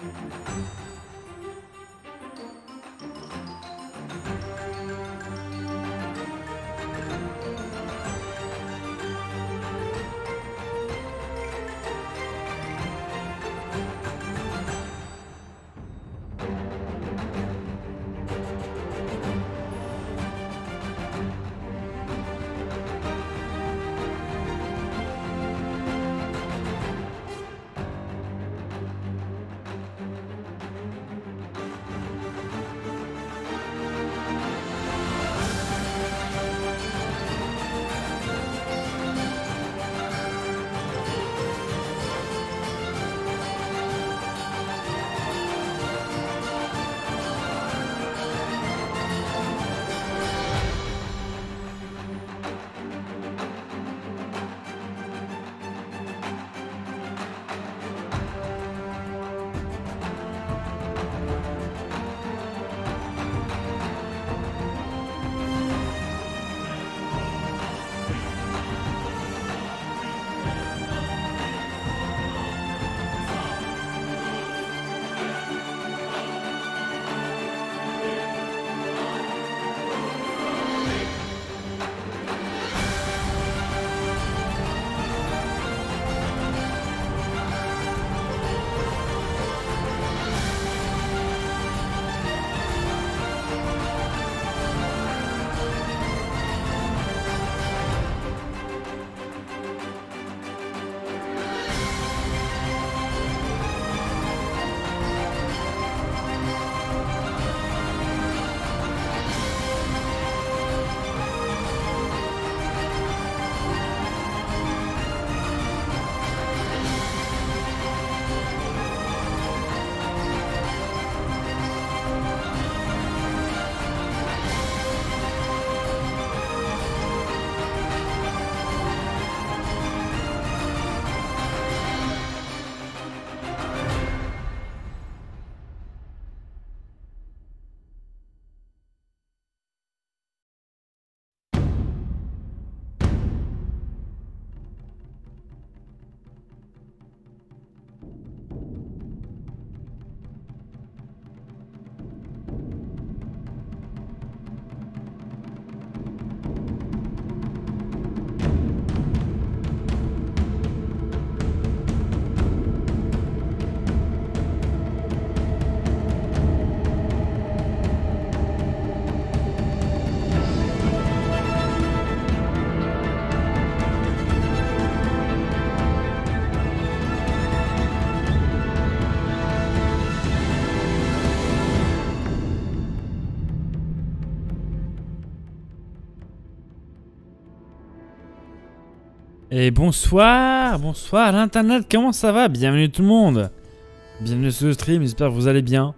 Et bonsoir l'internet, comment ça va? Bienvenue tout le monde. Bienvenue sur le stream, j'espère que vous allez bien.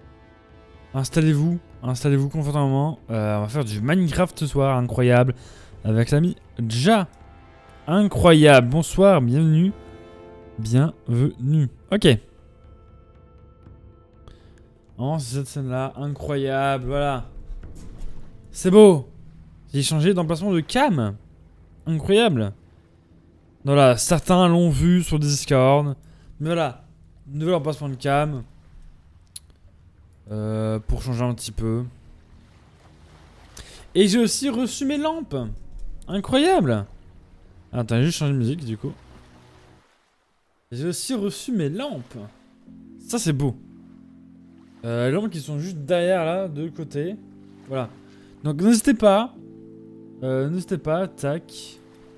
Installez-vous confortablement. On va faire du Minecraft ce soir, incroyable. Avec l'ami Ja. Incroyable, bonsoir, bienvenue. Bienvenue. Ok. Oh, c'est cette scène-là, incroyable, voilà. C'est beau. J'ai changé d'emplacement de cam. Incroyable. Voilà, certains l'ont vu sur Discord. Mais voilà, nouvel emplacement de cam. Pour changer un petit peu. Et j'ai aussi reçu mes lampes. Incroyable. Attends, j'ai juste changé de musique du coup. J'ai aussi reçu mes lampes. Ça c'est beau. Les lampes qui sont juste derrière là, de côté. Voilà. Donc n'hésitez pas. Tac.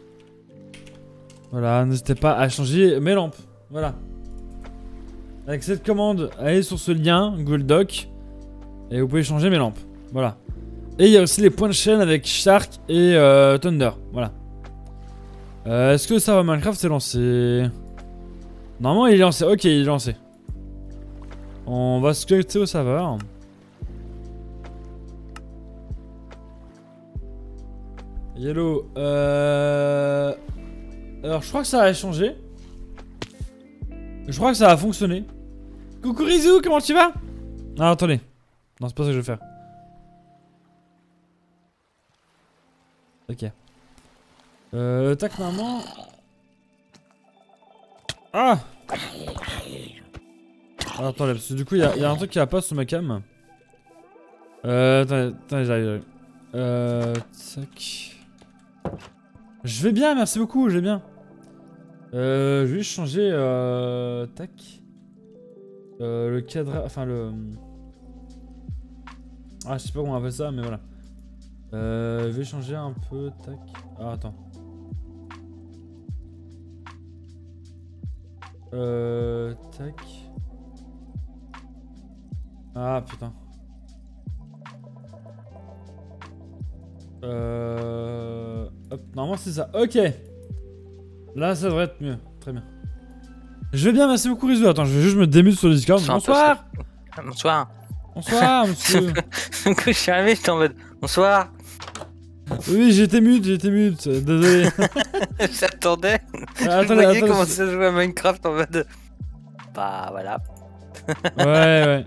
Voilà, n'hésitez pas à changer mes lampes. Voilà. Avec cette commande, allez sur ce lien, Google Doc. Et vous pouvez changer mes lampes. Voilà. Et il y a aussi les points de chaîne avec Shark et Thunder. Voilà. Est-ce que ça va, Minecraft s'est lancé? Normalement il est lancé. Ok, il est lancé. On va se connecter au serveur. Yellow. Alors je crois que ça a changé. Je crois que ça a fonctionné. Coucou Rizou, comment tu vas? Ah attendez. Non, c'est pas ça que je vais faire. Ok. Tac maman. Ah. Alors, attendez, parce que du coup, il y a un truc qui va pas sur ma cam. Attendez, j'arrive. Tac. Je vais bien, merci beaucoup, je vais bien. Je vais juste changer. Tac. Le cadre. Enfin, le. Ah, je sais pas comment on appelle ça, mais voilà. Je vais changer un peu. Tac. Ah, attends. Tac. Ah, putain. Hop, normalement c'est ça. Ok. Là, ça devrait être mieux. Très bien. Je vais bien, merci beaucoup, Rizou. Attends, je vais juste me démute sur le Discord. Bonsoir. Bonsoir. Bonsoir, monsieur. Quand je suis arrivé, j'étais en mode bonsoir. Oui, j'étais mute, désolé. J'attendais. Attendez, Vous commencer à jouer à Minecraft en mode. Bah voilà. Ouais.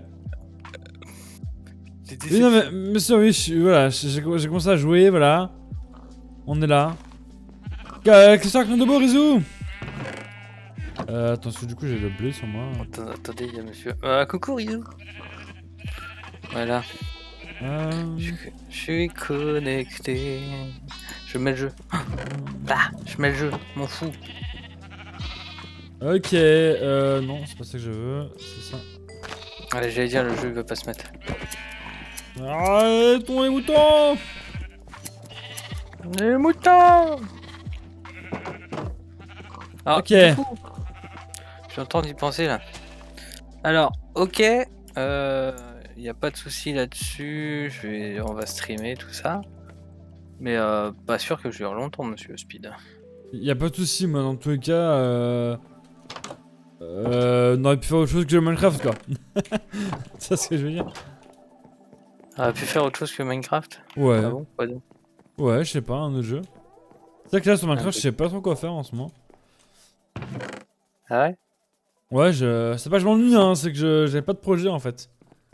Oui, non, mais monsieur, oui, voilà, j'ai commencé à jouer, voilà. On est là. Qu'est-ce que de beau, Rizou? Attention, du coup, j'ai le blé sur moi. Attendez, il y a monsieur. Coucou, Ryu. Voilà. Je suis connecté. Je mets le jeu. Bah, je mets le jeu, m'en fous. Ok, non, c'est pas ça que je veux, c'est ça. Allez, j'allais dire, le jeu il veut pas se mettre. Arrête ton les moutons! Les moutons! Alors, ok. Du coup, j'ai en train d'y penser là. Alors, ok, y a pas de souci là-dessus. On va streamer tout ça. Mais pas sûr que je dure longtemps, monsieur Speed. Y a pas de souci, moi, dans tous les cas, on aurait pu faire autre chose que Minecraft, quoi. C'est ce que je veux dire. On aurait pu faire autre chose que Minecraft? Ouais. Ah bon? Quoi donc? Ouais, je sais pas, un autre jeu. C'est vrai que là, sur Minecraft, je sais pas trop quoi faire en ce moment. Ah ouais? Ouais, c'est pas que je m'ennuie, hein, c'est que j'avais pas de projet, en fait.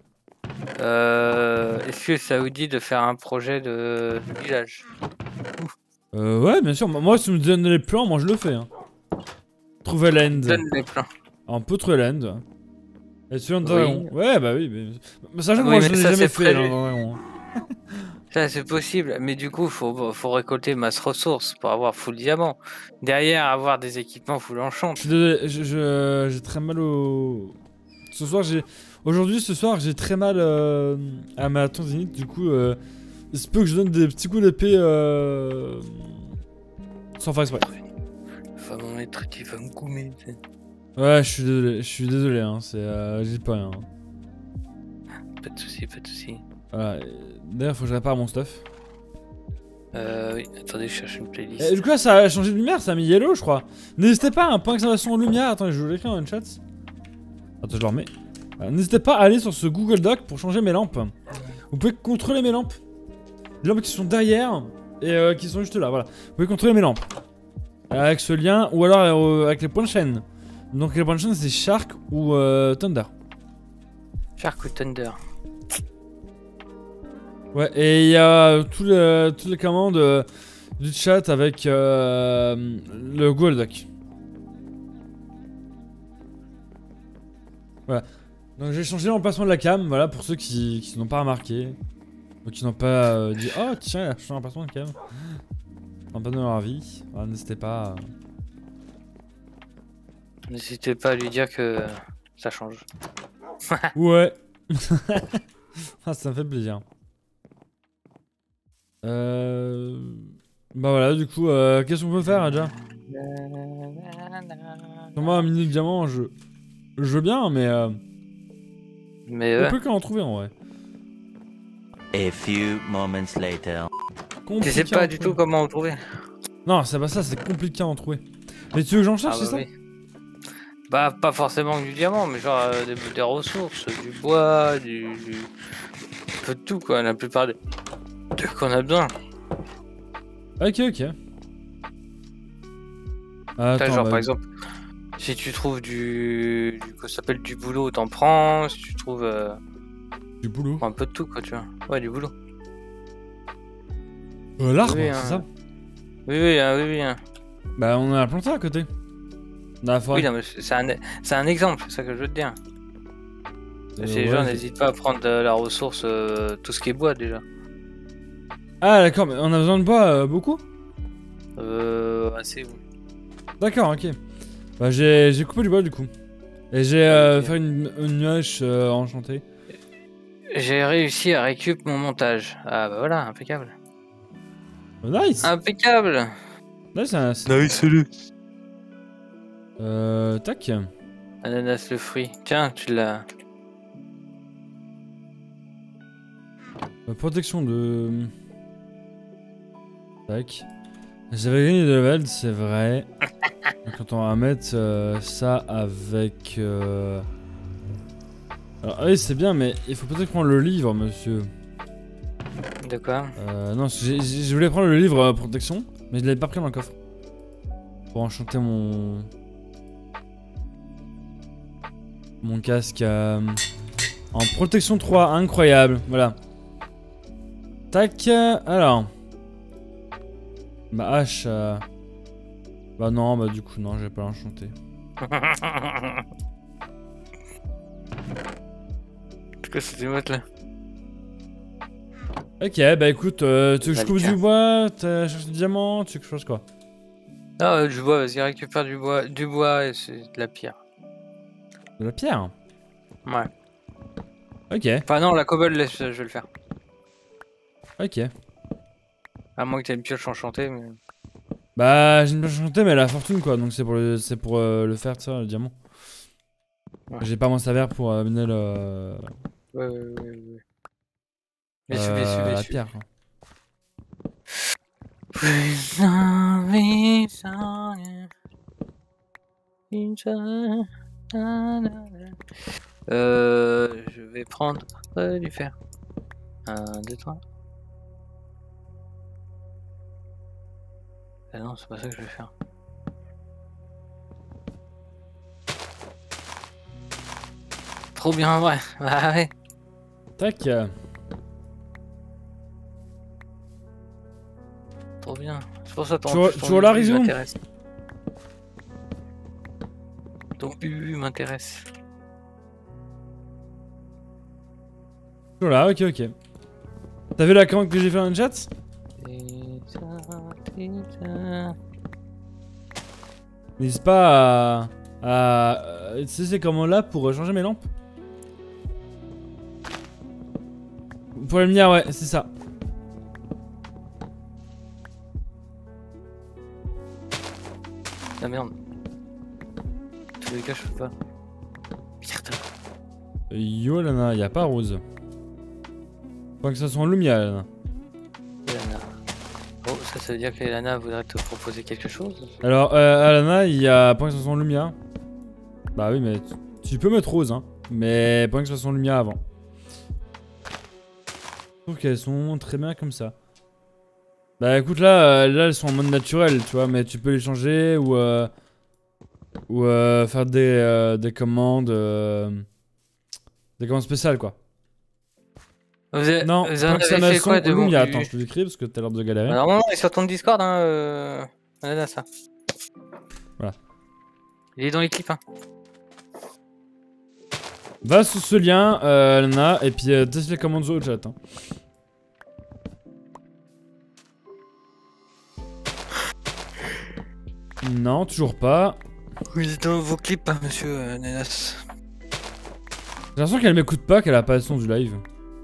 Est-ce que ça vous dit de faire un projet de village? Ouais, bien sûr. Moi, si tu me donnes les plans, moi, je le fais, hein. Trouver l'end. Donne les plans. On peut trouver l'end. Et celui en dragon. Oui. Ouais, bah oui. Mais sachant que Oui, moi, je mais l'ai ça, jamais c'est fait, prévu. hein, dans dragon. Ça c'est possible, mais du coup faut récolter masse ressources pour avoir full diamant. Derrière avoir des équipements full enchant. Je suis désolé, j'ai très mal au... Ce soir j'ai très mal à ma tendinite, du coup il se peut que je donne des petits coups d'épée sans faire exprès. Va m'en mettre, tu vas me goumer. Ouais, je suis désolé, hein, c'est... je dis pas rien. Pas de soucis, pas de soucis. Voilà, d'ailleurs faut que je répare mon stuff. Oui, attendez, je cherche une playlist. Et du coup là ça a changé de lumière, ça a mis yellow je crois. N'hésitez pas, un point d'exclamation lumière, attendez je vous l'écris en chat. Attends je le remets. N'hésitez pas à aller sur ce Google Doc pour changer mes lampes. Vous pouvez contrôler mes lampes. Les lampes qui sont derrière et qui sont juste là, voilà. Vous pouvez contrôler mes lampes. Avec ce lien, ou alors avec les points de chaîne. Donc les points de chaîne c'est Shark ou Thunder. Shark ou Thunder. Ouais, et il y a toutes les commandes du chat avec le Google Doc. Voilà. Donc j'ai changé l'emplacement de la cam, voilà, pour ceux qui n'ont pas remarqué. Ou qui n'ont pas dit « Oh tiens, il a changé l'emplacement de cam ». N'ont pas donné leur avis. Voilà, n'hésitez pas. N'hésitez pas à lui dire que ça change. Ouais. Ah, ça me fait plaisir. Bah voilà, du coup, qu'est-ce qu'on peut faire déjà? Moi, un mini diamant, je veux bien, mais on peut qu'en trouver en vrai. A few moments later. Je sais pas du tout comment en trouver. Non, c'est pas ça, c'est compliqué à en trouver. Mais tu veux que j'en cherche, c'est ça? Oui. Bah, pas forcément du diamant, mais genre des ressources, du bois, un peu de tout quoi, la plupart des trucs qu'on a besoin. Ok. Attends, genre par exemple, si tu trouves quoi ça s'appelle du boulot, t'en prends. Si tu trouves du boulot, un peu de tout quoi, tu vois. Ouais, du boulot. l'arbre, oui, c'est ça? Oui. Bah on a planté à côté. Dans la forêt. Oui, non, mais c'est un exemple, c'est ça que je veux te dire. Les gens n'hésitent pas à prendre la ressource, tout ce qui est bois déjà. Ah d'accord, mais on a besoin de bois beaucoup? Assez, oui. D'accord, ok. Bah j'ai coupé du bois du coup. Et j'ai Ok. fait une hache enchantée. J'ai réussi à récup mon montage. Ah bah voilà, impeccable. Oh, nice! Impeccable. Nice, nice. Salut. Tac. Ananas le fruit. Tiens, tu l'as. Protection de... Tac. J'avais gagné de level, c'est vrai. Donc on va mettre ça avec... Alors oui, c'est bien, mais il faut peut-être prendre le livre, monsieur. De quoi? Non, je voulais prendre le livre protection, mais je l'avais pas pris dans le coffre. Pour enchanter mon... Mon casque en protection 3, incroyable, voilà. Tac, alors... Ma hache... Bah non, bah du coup non, je vais pas l'enchanter. C'est quoi cette émote là? Ok, bah écoute, tu veux que je coupe du bois, t'as cherché du diamant, tu veux que je fasse quoi? Non, du bois, vas-y, récupère du bois et c'est de la pierre. De la pierre? Ouais. Ok, Enfin non, la cobble, laisse, je vais le faire. ok. À moins que t'aies une pioche enchantée, mais... Bah j'ai une pioche enchantée, mais la fortune quoi, donc c'est pour le faire, ça, le diamant. Ouais. J'ai pas mon salaire pour mener le... Ouais. Mais suivez. la pierre quoi. Je vais prendre du fer. 1, 2, 3. Ah non, c'est pas ça que je vais faire. Trop bien, ouais. Ah ouais. Tac. Trop bien. C'est pour ça que Tu vois là, Rizou? m'intéresse. Ton but m'intéresse. Voilà, ok. T'as vu la commande que j'ai fait dans le chat? N'hésite pas à utiliser ces commandes-là pour changer mes lampes. Pour les lumières, ouais, c'est ça. Ah merde. Tous les cas, je peux pas. Merde. Yo Lana, y'a pas Rose. Faut que ça soit en lumière, Lana. Elana. Bon, ça veut dire que Elana voudrait te proposer quelque chose? Alors, Alana, il y a point que ça soit en lumière. Bah oui, mais tu peux mettre Rose, hein. Mais point que ça soit en lumière avant. Je trouve qu'elles sont très bien comme ça. Bah écoute, là elles sont en mode naturel, tu vois, mais tu peux les changer ou faire des commandes spéciales, quoi. Non, vous en point que ça avez fait son quoi de bon? lumière. Attends, je te l'écris parce que t'as l'air de galérer. Alors, non, il est sur ton Discord, hein, Elana, ça. Voilà. Il est dans l'équipe, hein. Va sous ce lien, Lana, et puis teste les commandes sur le chat. Hein. Non, toujours pas. Il est dans vos clips, hein, monsieur Nanas. J'ai l'impression qu'elle m'écoute pas, qu'elle a pas le son du live.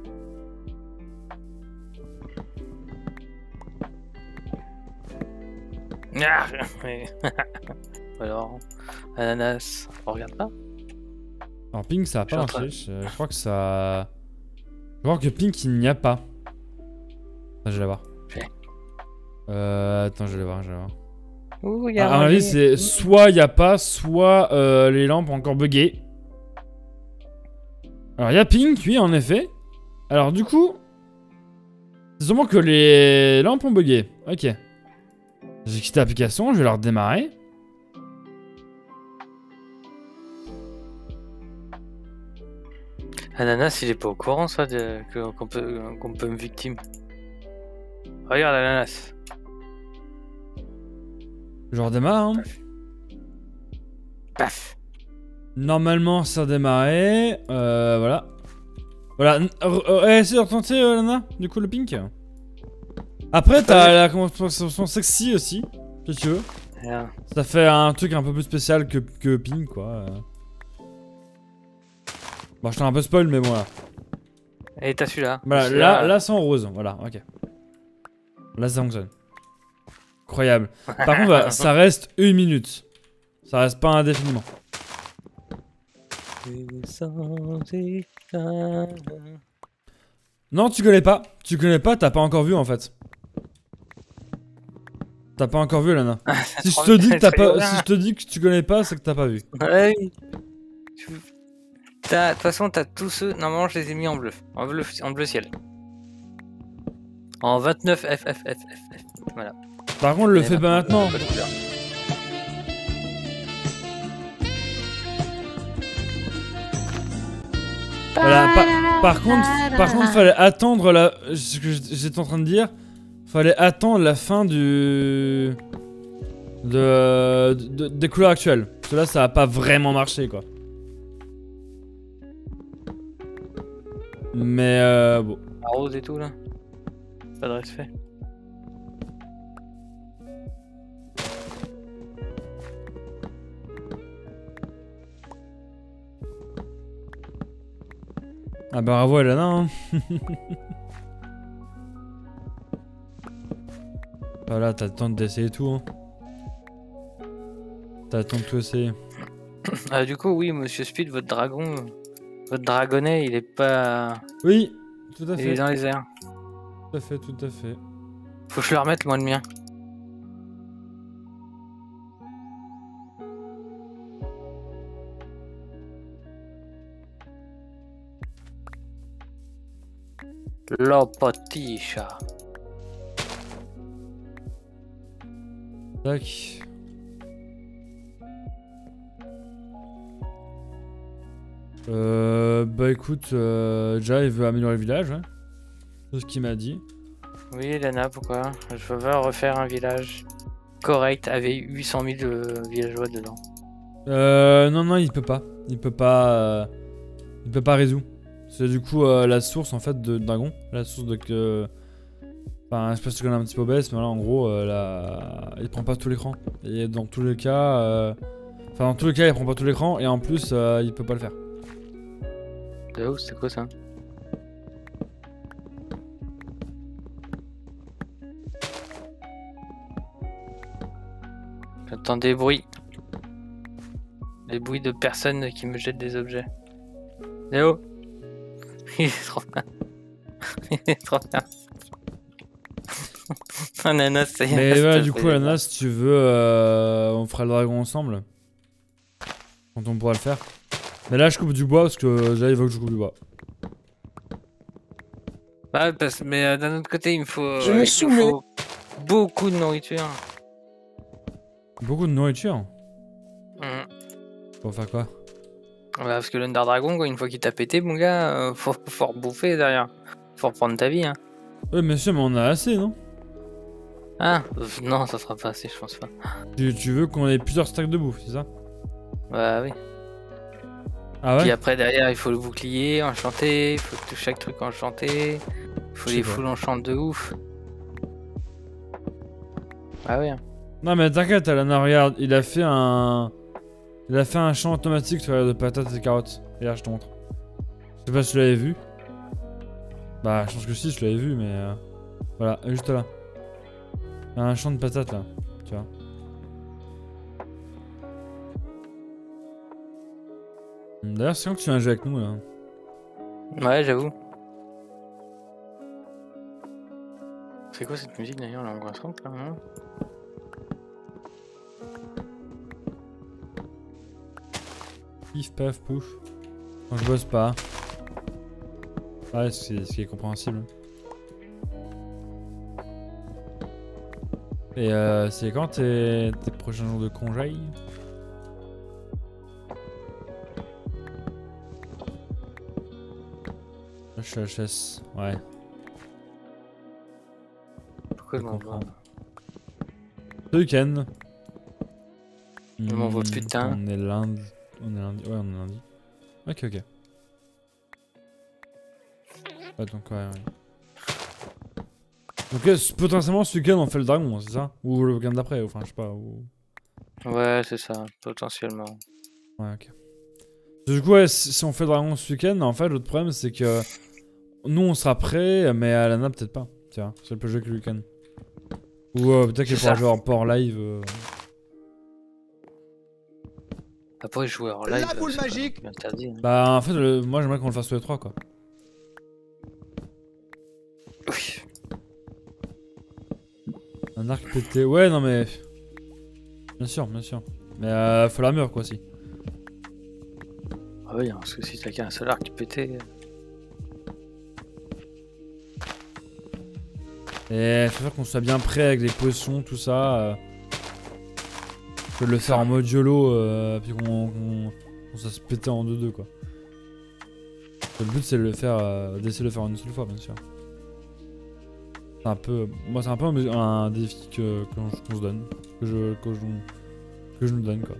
Ah, ouais. Alors, Ananas, on regarde pas? Alors Pink ça a pas Je suis en train- marché, je crois que ça... Je crois que Pink il n'y a pas. Attends, je vais la voir. Ok. Attends, je vais la voir. Ouh, y À a mon avis c'est soit il n'y a pas, soit les lampes ont encore bugué. Alors il y a Pink, oui en effet. Alors du coup... C'est sûrement que les lampes ont bugué. Ok. J'ai quitté l'application, je vais la redémarrer. Ananas, il est pas au courant, ça, qu'on peut me victime. Regarde, Ananas. Je redémarre, hein. Paf. Normalement, ça a démarré. Voilà. Voilà. Essaye de retenter, Lana, du coup, le pink. Après, t'as la conversation sexy aussi, si tu veux. Yeah. Ça fait un truc un peu plus spécial que pink, quoi. Bon, je t'ai un peu spoil, mais bon, là. Et t'as celui-là. Voilà, là c'est en rose. Voilà, ok. Là, ça fonctionne. Incroyable. Par contre, voilà, ça reste 1 minute. Ça reste pas indéfiniment. Non, tu connais pas. Tu connais pas, t'as pas encore vu en fait. T'as pas encore vu, Lana. Si je te dis que t'as pas, si je te dis que tu connais pas, c'est que t'as pas vu. Ouais. De toute façon, t'as tous ceux. Normalement, je les ai mis en bleu. En bleu ciel. En 29 FFFF. Voilà. Par contre, le fais pas maintenant. Voilà, par contre, fallait attendre la. Ce que j'étais en train de dire, fallait attendre la fin du. Des couleurs actuelles. Parce que là, ça a pas vraiment marché, quoi. Mais bon. La rose et tout là. Pas de respect. Ah bah bravo Elana hein. Voilà, t'as le temps d'essayer tout hein. T'as le temps de tout essayer. Ah, du coup, oui, monsieur Speed, votre dragon. Votre dragonnet, il est pas. Oui, tout à Il fait. est dans les airs. Tout à fait, tout à fait. Faut que je le remette, moi, le mien. La poticha. Tac. Bah écoute, déjà il veut améliorer le village, hein. C'est ce qu'il m'a dit. Oui, Lana, pourquoi? Je veux refaire un village correct avec 800 000 villageois dedans. Non, il peut pas. Il peut pas résoudre. C'est du coup la source en fait de dragon. La source de que. Enfin, je sais pas si tu connais un petit peu OBS, mais là en gros, il prend pas tout l'écran. Et dans tous les cas. Enfin, dans tous les cas, il prend pas tout l'écran et en plus, il peut pas le faire. De ouf, c'est quoi ça? J'entends des bruits. Des bruits de personnes qui me jettent des objets. Léo. Il est trop bien. Il est trop bien. Ananas, ça y est. Mais voilà, du coup, Lana, si tu veux, on fera le dragon ensemble. Quand on pourra le faire. Mais là, je coupe du bois parce que déjà, il veut que je coupe du bois. Bah, mais d'un autre côté, il me faut. Je me il saoule. faut beaucoup de nourriture. Beaucoup de nourriture. Mhm. Pour faire quoi? Ouais, parce que l'Under Dragon, quoi, une fois qu'il t'a pété, mon gars, faut rebouffer derrière. Faut reprendre ta vie, hein. Ouais, monsieur, mais on a assez, non? Ah, non, ça sera pas assez, je pense pas. Tu veux qu'on ait plusieurs stacks de bouffe, c'est ça? Bah oui. Ah ouais? Puis après, derrière, il faut le bouclier enchanté, il faut tout chaque truc enchanté, il faut Je les sais pas. foules enchantes de ouf. Ah oui. Non, mais t'inquiète, Alana, regarde, il a fait un champ automatique sur de patates et carottes. Et là, je te montre. Je sais pas si tu l'avais vu. Bah, je pense que si, je l'avais vu, mais. Voilà, juste là. Il y a un champ de patates là, tu vois. D'ailleurs, c'est quand que tu viens jouer avec nous là. Ouais, j'avoue. C'est quoi cette musique d'ailleurs, là, on voit ça, là, hein? Pif paf pouf. Quand je bosse pas. Ouais, c'est ce qui est compréhensible. Et c'est quand tes prochains jours de congé? HHS, ouais. Pourquoi Je je m'envoie? comprends. Ce week-end. Je m'envoie putain. On est lundi. On est lundi. Ouais, on est lundi. Ok, ok. Ah, donc, ouais. Donc, potentiellement, ce week-end, on fait le dragon, c'est ça? Ou le week-end d'après, enfin, je sais pas. Ou... Ouais, c'est ça, potentiellement. Ouais, ok. Du coup, ouais, si on fait le dragon ce week-end, en fait, l'autre problème, c'est que nous, on sera prêts, mais Alana, peut-être pas. Tu vois, si elle peut jouer que le week-end. Ou peut-être qu'elle pourra jouer pas en live. Après, jouer en live, La boule c'est pas magique. interdit. Hein. Bah, en fait, moi, j'aimerais qu'on le fasse tous les trois, quoi. Oui. Un arc pété. Ouais, non, mais. Bien sûr, bien sûr. Mais faut l'armure, quoi, si. Ah oui, parce que si t'as qu'un seul arc pété. Et faut faire qu'on soit bien prêt avec les potions, tout ça. Que de le faire en mode YOLO, puis qu'on ça se péter en 2-2, quoi. Le but, c'est de le faire, d'essayer de le faire une seule fois, bien sûr. C'est un peu. Moi, c'est un peu un défi qu'on se donne. Que je nous donne, quoi.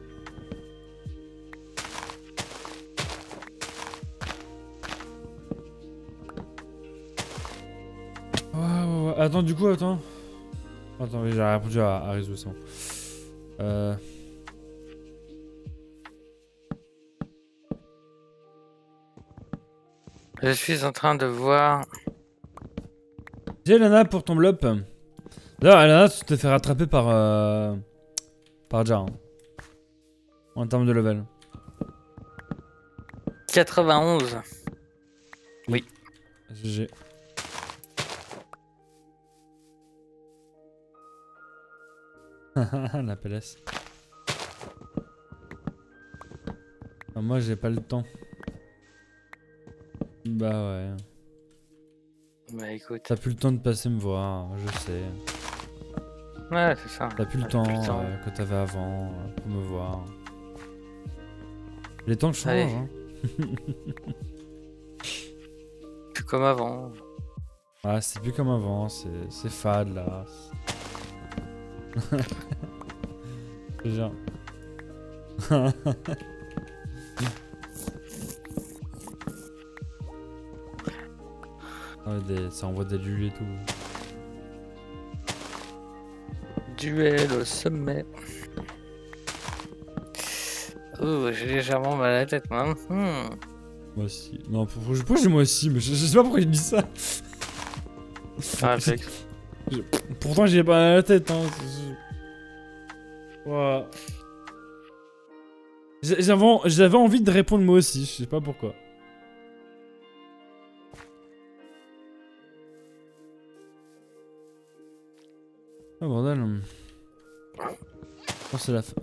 Ouais. Attends, du coup, attends. Attends, oui, j'ai répondu à Rizzo, c'est bon. Je suis en train de voir. J'ai Lana pour ton blop. D'ailleurs, Lana, tu t'es fait rattraper par Jar. Hein. En termes de level. 91. Oui. GG. La PLS. Ah, moi j'ai pas le temps. Bah ouais. Bah écoute. T'as plus le temps de passer me voir, je sais. Ouais, c'est ça. T'as plus le J'ai temps, plus le temps. que t'avais avant pour me voir. Les temps changent, Allez. hein. Plus comme avant. Ah, c'est plus comme avant, c'est fade là. C'est genre. Ouais, ça envoie des lulus et tout. Duel au sommet. Oh, j'ai légèrement mal à la tête, moi. Moi aussi. Non, pourquoi j'ai moi aussi, mais je sais pas pourquoi il dit ça. Ah, c'est Pourtant, j'ai pas mal à la tête, hein. Ouah. J'avais envie de répondre moi aussi, je sais pas pourquoi. Oh bordel. Oh, c'est la fin.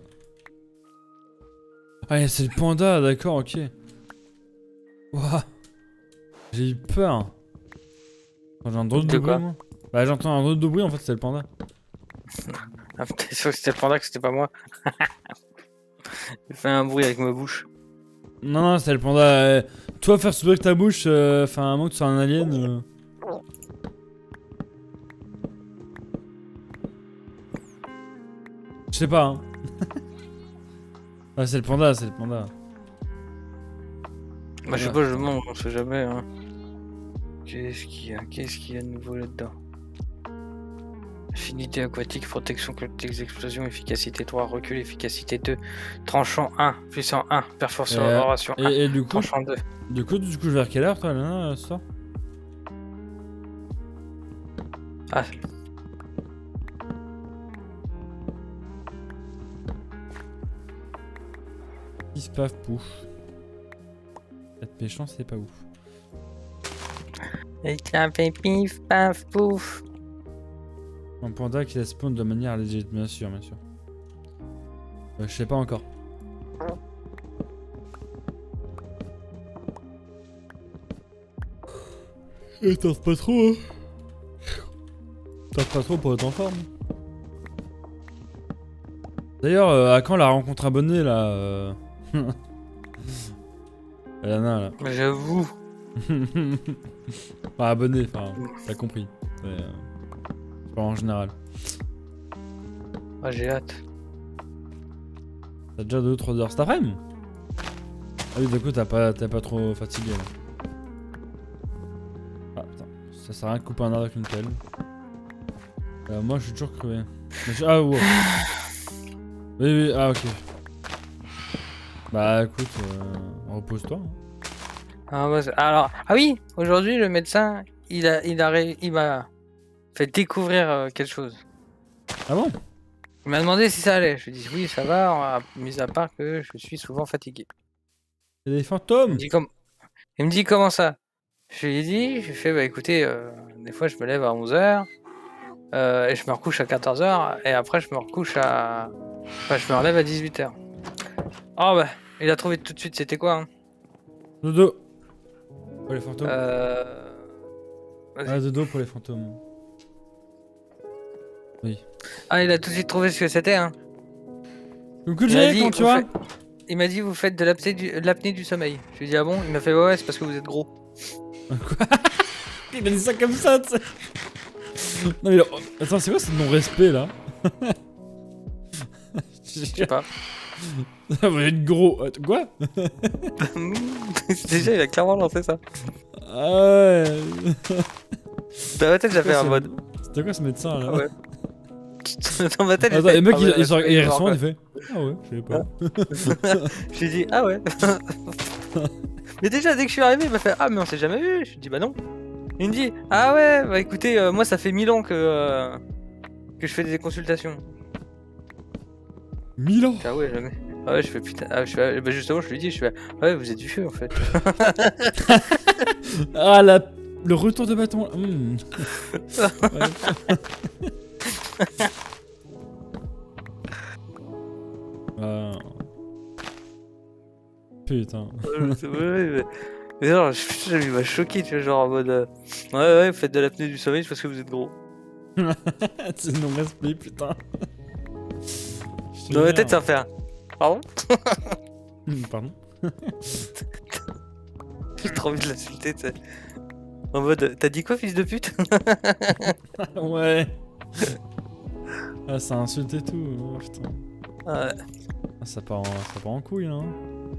Ah, c'est le panda, d'accord, ok. Ouah. J'ai eu peur. J'ai un drôle de De bruit, quoi moi. Bah, j'entends un drôle de bruit, en fait, c'est le panda. Ah, t'es sûr que c'était le panda, que c'était pas moi? J'ai fait un bruit avec ma bouche. Non, c'est le panda. Toi, faire ce bruit avec ta bouche, enfin, à moins que tu sois un alien. Je sais pas, hein. Ouais, c'est le panda, c'est le panda. Bah, je sais pas, je demande, on sait jamais. Hein. Qu'est-ce qu'il y a de nouveau là-dedans? Affinité aquatique, protection contre les explosions, efficacité 3, recul, efficacité 2, tranchant 1, puissant 1, perforation 1, et du coup, tranchant 2. Du coup, je vais vers quelle heure, toi, Lana, ce soir? Ah, Pif paf pouf. Être méchant, c'est pas ouf. et t'as fait pif, paf, pouf. Un panda qui la spawn de manière légère, bien sûr, bien sûr. Je sais pas encore. Et tarde pas trop, hein. Tarde pas trop pour être en forme. D'ailleurs, à quand la rencontre abonnée, là Lana, là. J'avoue. Enfin, abonné, enfin, t'as compris. Pas en général. Ah, j'ai hâte. T'as déjà 2-3 heures cet après-midi? Ah oui, du coup, t'es pas trop fatigué là. Ah putain, ça sert à rien de couper un arbre avec une pelle. Moi, je suis toujours crevé. Ah, wow. Oui, ah, ok. Bah, écoute, repose-toi. Hein. Ah, alors, ah oui, aujourd'hui, le médecin, il m'a fait découvrir quelque chose. Ah bon? Il m'a demandé si ça allait. Je lui ai dit oui, ça va, mis à part que je suis souvent fatigué. Il y a des fantômes? Il me dit comment ça? Je lui ai dit, je fais bah écoutez, des fois je me lève à 11h et je me recouche à 14h et après je me recouche à... Enfin, je me relève à 18h. Oh bah, il a trouvé tout de suite, c'était quoi hein? Dodo. Pour les fantômes. Vas-y. Ah, dodo pour les fantômes. Oui. Ah, il a tout de suite trouvé ce que c'était hein. Coucou Jay, comment tu vas? Il m'a dit vous faites de l'apnée du sommeil. Je lui ai dit ah bon? Il m'a fait ouais, c'est parce que vous êtes gros. Quoi? Il a dit ça comme ça, tu sais. Non mais attends, c'est quoi ce non-respect là? Je sais pas. Vous êtes gros. Quoi? Déjà, il a clairement lancé ça. Ah ouais. Dans ma tête, j'avais un mode. C'était quoi ce médecin là? Ah ouais. Dans ma tête, attends, le mec il ressent, il fait. Ah ouais, je savais pas. J'ai dit ah ouais. Mais déjà, dès que je suis arrivé, il m'a fait ah, mais on s'est jamais vu. Je lui ai dit bah non. Il me dit ah ouais, bah écoutez, moi ça fait 1000 ans que je fais des consultations. 1000 ans? Ah ouais, jamais. Ah ouais, je fais putain. Ah, bah justement, je lui dis, je fais ouais, vous êtes du feu en fait. Ah, le retour de bâton. Mmh. Putain. Mais non, il m'a choqué, tu vois, genre en mode ouais, faites de l'apnée du sommeil parce que vous êtes gros. C'est non-respect, putain. Dans ma tête, ça va faire. Pardon? Pardon? J'ai trop envie de l'insulter, tu sais. En mode, t'as dit quoi, fils de pute? Ouais. Ah, ça a insulté tout, oh, putain. Ouais. Ah, ça part en couille, hein.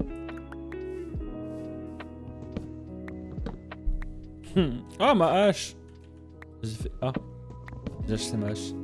Ah, ma hache! J'ai fait A. J'ai acheté ma hache.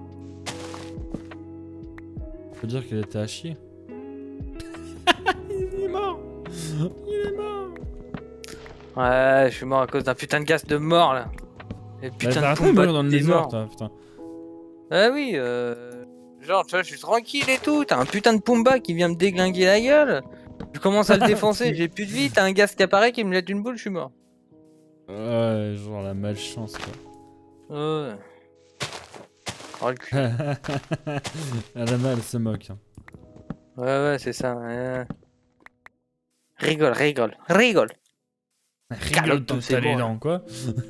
Faut dire qu'elle était à chier. Il est mort! Il est mort! Ouais, je suis mort à cause d'un putain de gaz de mort là. Et putain de Pumba dans le des désert, morts. toi, putain. Ah oui, genre, tu vois, je suis tranquille et tout. T'as un putain de Pumba qui vient me déglinguer la gueule. Je commence à le défoncer, j'ai plus de vie. T'as un gaz qui apparaît qui me jette une boule, je suis mort. Ouais, genre la malchance, quoi. Ouais. Oh le cul. Alana, elle se moque. Hein. Ouais, c'est ça. Ouais. Rigole. Rigole Calotte, c'est bon, dents, quoi.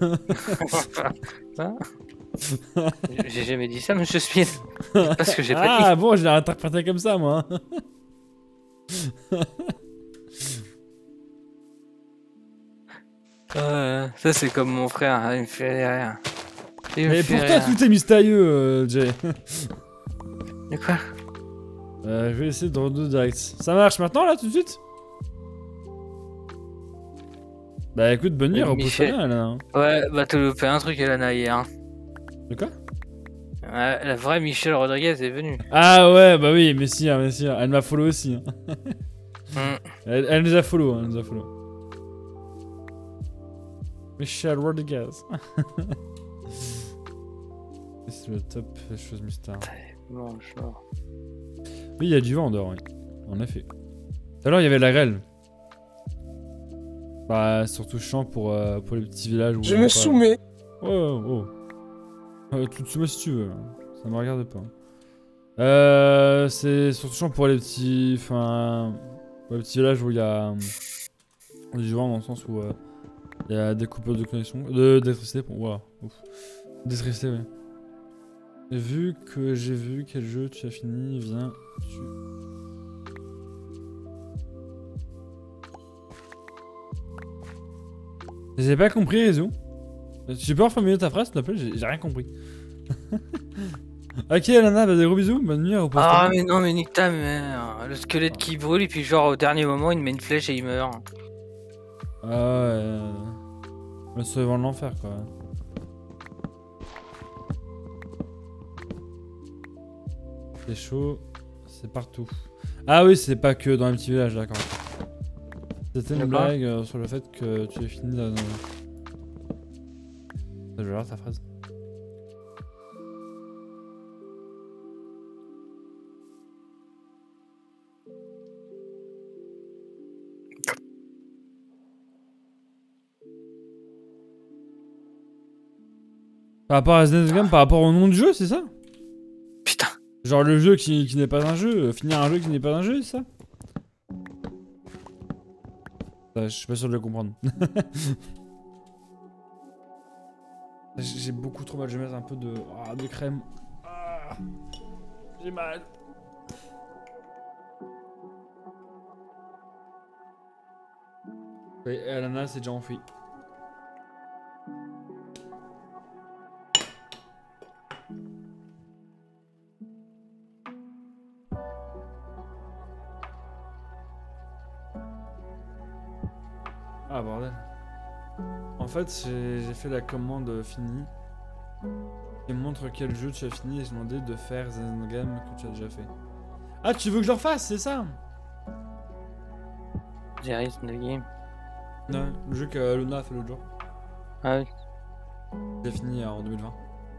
Hein? J'ai jamais dit ça, monsieur Smith. Parce que j'ai pas dit. Ah bon, je l'ai interprété comme ça, moi. Ça c'est comme mon frère, hein, il me fait rien. Mais pour toi, tout est mystérieux, Jay. Mais quoi? Je vais essayer de redoubler direct. Ça marche maintenant, là, tout de suite? Bah écoute, bonne nuit, repose-toi bien, là. Hein. Ouais, bah t'as loupé un truc, Elana, hier. Hein. De quoi? Ouais, la vraie Michelle Rodriguez est venue. Ah ouais, bah oui, messire. Elle m'a follow aussi. Hein. Elle nous a follow, Michelle Rodriguez. C'est le top des choses mystères. Bon, genre. Oui, il y a du vent dehors, oui. En effet. Tout à l'heure, il y avait la grêle. Bah, surtout chiant pour les petits villages où... Je me soumets. Oh. Tu te soumets si tu veux. Ça me regarde pas. C'est surtout chiant pour les petits... Enfin... Pour les petits villages où il y a... du vent dans le sens où... il y a des coupures de connexion... d'électricité. Voilà. D'électricité, oui. Vu que j'ai vu quel jeu tu as fini, viens... J'ai pas compris, Réseau. Tu peux reformuler ta phrase, s'il te plaît? J'ai rien compris. Ok, Alana, bah, des gros bisous, bonne nuit, repose-toi. Ah, mais non, mais nique ta mère. Le squelette qui brûle, et puis, genre, au dernier moment, il met une flèche et il meurt. Ah ouais. Le sauvant de l'enfer, quoi. C'est chaud, c'est partout. Ah oui, c'est pas que dans les petits villages, d'accord. C'était une D'accord. blague sur le fait que tu aies fini dans... Je vais voir ta phrase. Par rapport à Zen's Game, par rapport au nom du jeu, c'est ça? Putain. Genre le jeu qui n'est pas un jeu, finir un jeu qui n'est pas un jeu, c'est ça? Je suis pas sûr de le comprendre. J'ai beaucoup trop mal, je vais mettre un peu de crème. Ah, j'ai mal. Oui, Alana s'est déjà enfui. Ah bordel. En fait, j'ai fait la commande finie. Il me montre quel jeu tu as fini et j'ai demandé de faire Zen Game que tu as déjà fait. Ah, tu veux que je le refasse, c'est ça? There is no game. Non, le jeu que Luna a fait l'autre jour. Ah oui. J'ai fini en 2020.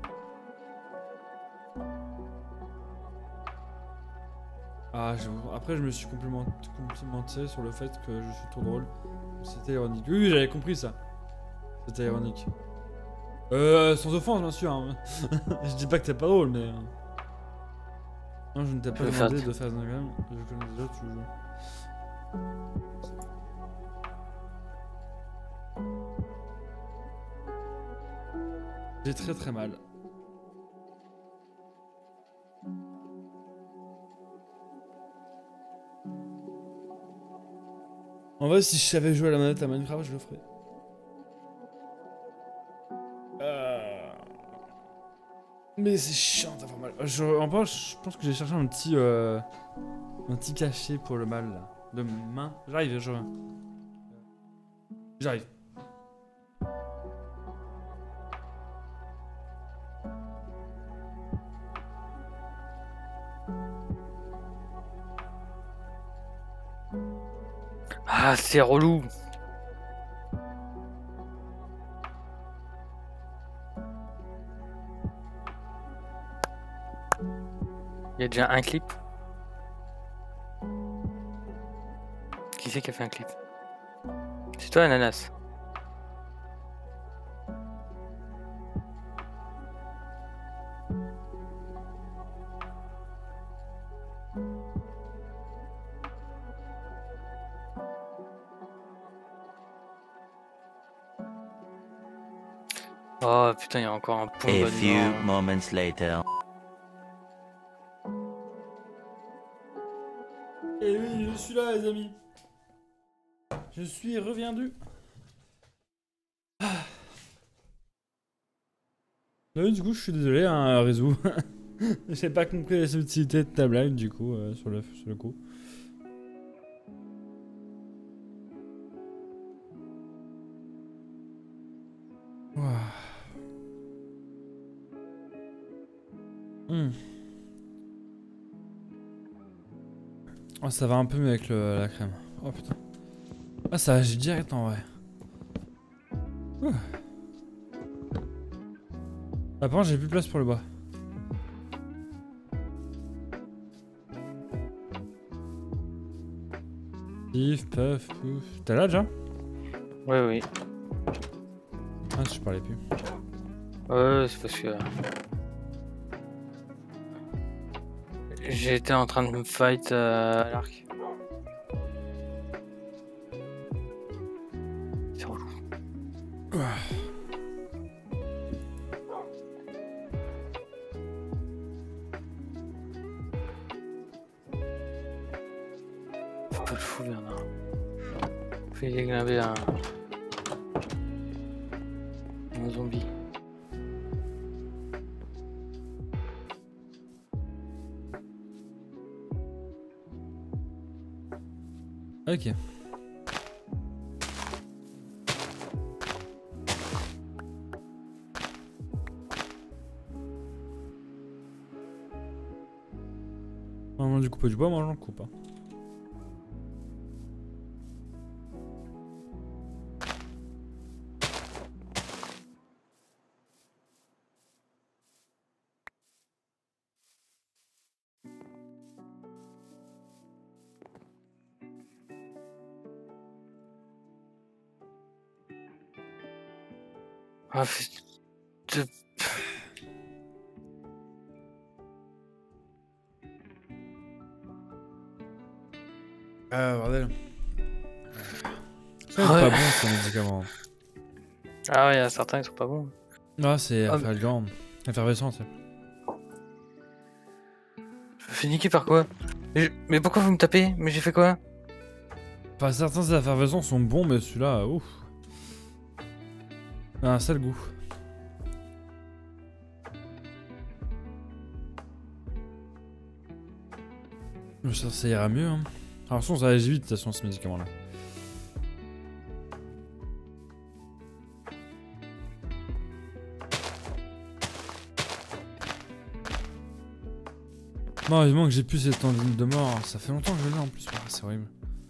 Ah, après je me suis complimenté sur le fait que je suis trop drôle. C'était ironique. Oui, j'avais compris ça. C'était ironique. Sans offense, bien sûr. Hein. Je dis pas que t'es pas drôle, mais... Non, je ne t'ai pas demandé de faire un game. Je connais déjà, tu le joues. J'ai très très mal. En vrai, si je savais jouer à la manette à Minecraft, je le ferais. Mais c'est chiant d'avoir mal. En vrai, je pense que j'ai cherché un petit cachet pour le mal là. De main. J'arrive, J'arrive. Ah, c'est relou. Il y a déjà un clip. Qui c'est qui a fait un clip? C'est toi, Ananas. Oh putain, il y a encore un pont A de few noir. moments later. Et oui, je suis là, les amis. Je suis reviendu. Oui, du coup, je suis désolé, hein, Réseau. J'ai pas compris la subtilité de ta blague, du coup, sur le coup. Ouah. Oh, ça va un peu mieux avec la crème. Oh putain. Ah, ça agit direct en vrai. Ah, par contre, j'ai plus de place pour le bois. Pif, puff, pouf. T'es là déjà? Oui, oui. Ah, je parlais plus. Ouais, c'est parce que... J'étais en train de me fight à l'arc. C'est relou. Faut pas le fou, Bernard. Fais déglinguer un zombie. Ok. Non, du couper du bois, moi j'en coupe. Hein. Ah, fais- de- Bordel. Ça, c'est Ouais. pas bon ces médicaments. Ah ouais, il y a certains qui sont pas bons. Ah, c'est Ah, afalgant. Effervescent, tu sais. Je me fais niquer par quoi? Mais pourquoi vous me tapez? Mais j'ai fait quoi? Enfin, certains effervescents sont bons, mais celui-là, ouf. Il a un sale goût. Mais ça ira mieux. Hein. Alors, ça agit vite, de toute façon, ce médicament-là. Non, heureusement que j'ai plus cette tendine de mort. Ça fait longtemps que je l'ai en plus. Ah, c'est horrible.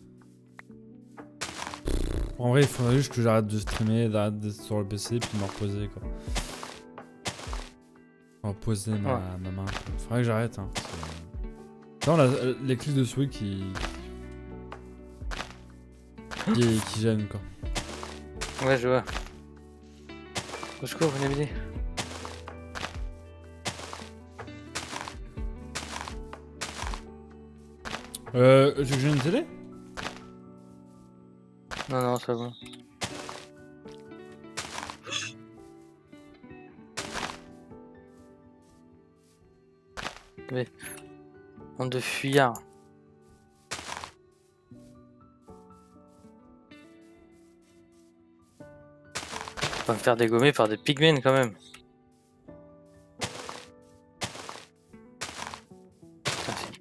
En vrai, il faudrait juste que j'arrête de streamer, d'arrêter d'être sur le PC, puis de me reposer, quoi. Reposer ma main. Quoi. Faudrait que j'arrête, hein. Non, les clics de souris qui gênent, quoi. Ouais, je vois. Au secours, venez m'aider. Tu veux que j'ai une télé? Non, non, c'est bon. Mais... Bande de fuyards. On va me faire dégommer par des pigmen quand même. Putain, c'est-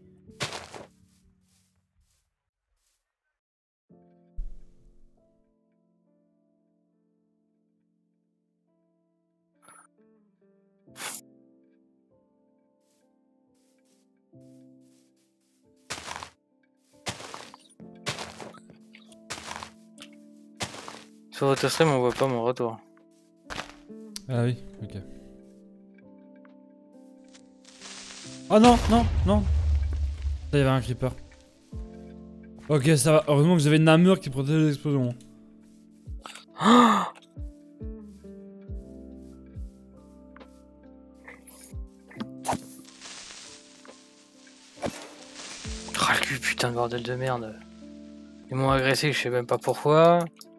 Sur AutoStream, on voit pas mon retour. Ah oui, ok. Oh non, non, non. Là, il y avait un creeper. Ok, ça va. Heureusement que j'avais une armure qui protège les explosions. Ah, le cul, putain de bordel de merde. Ils m'ont agressé, je sais même pas pourquoi.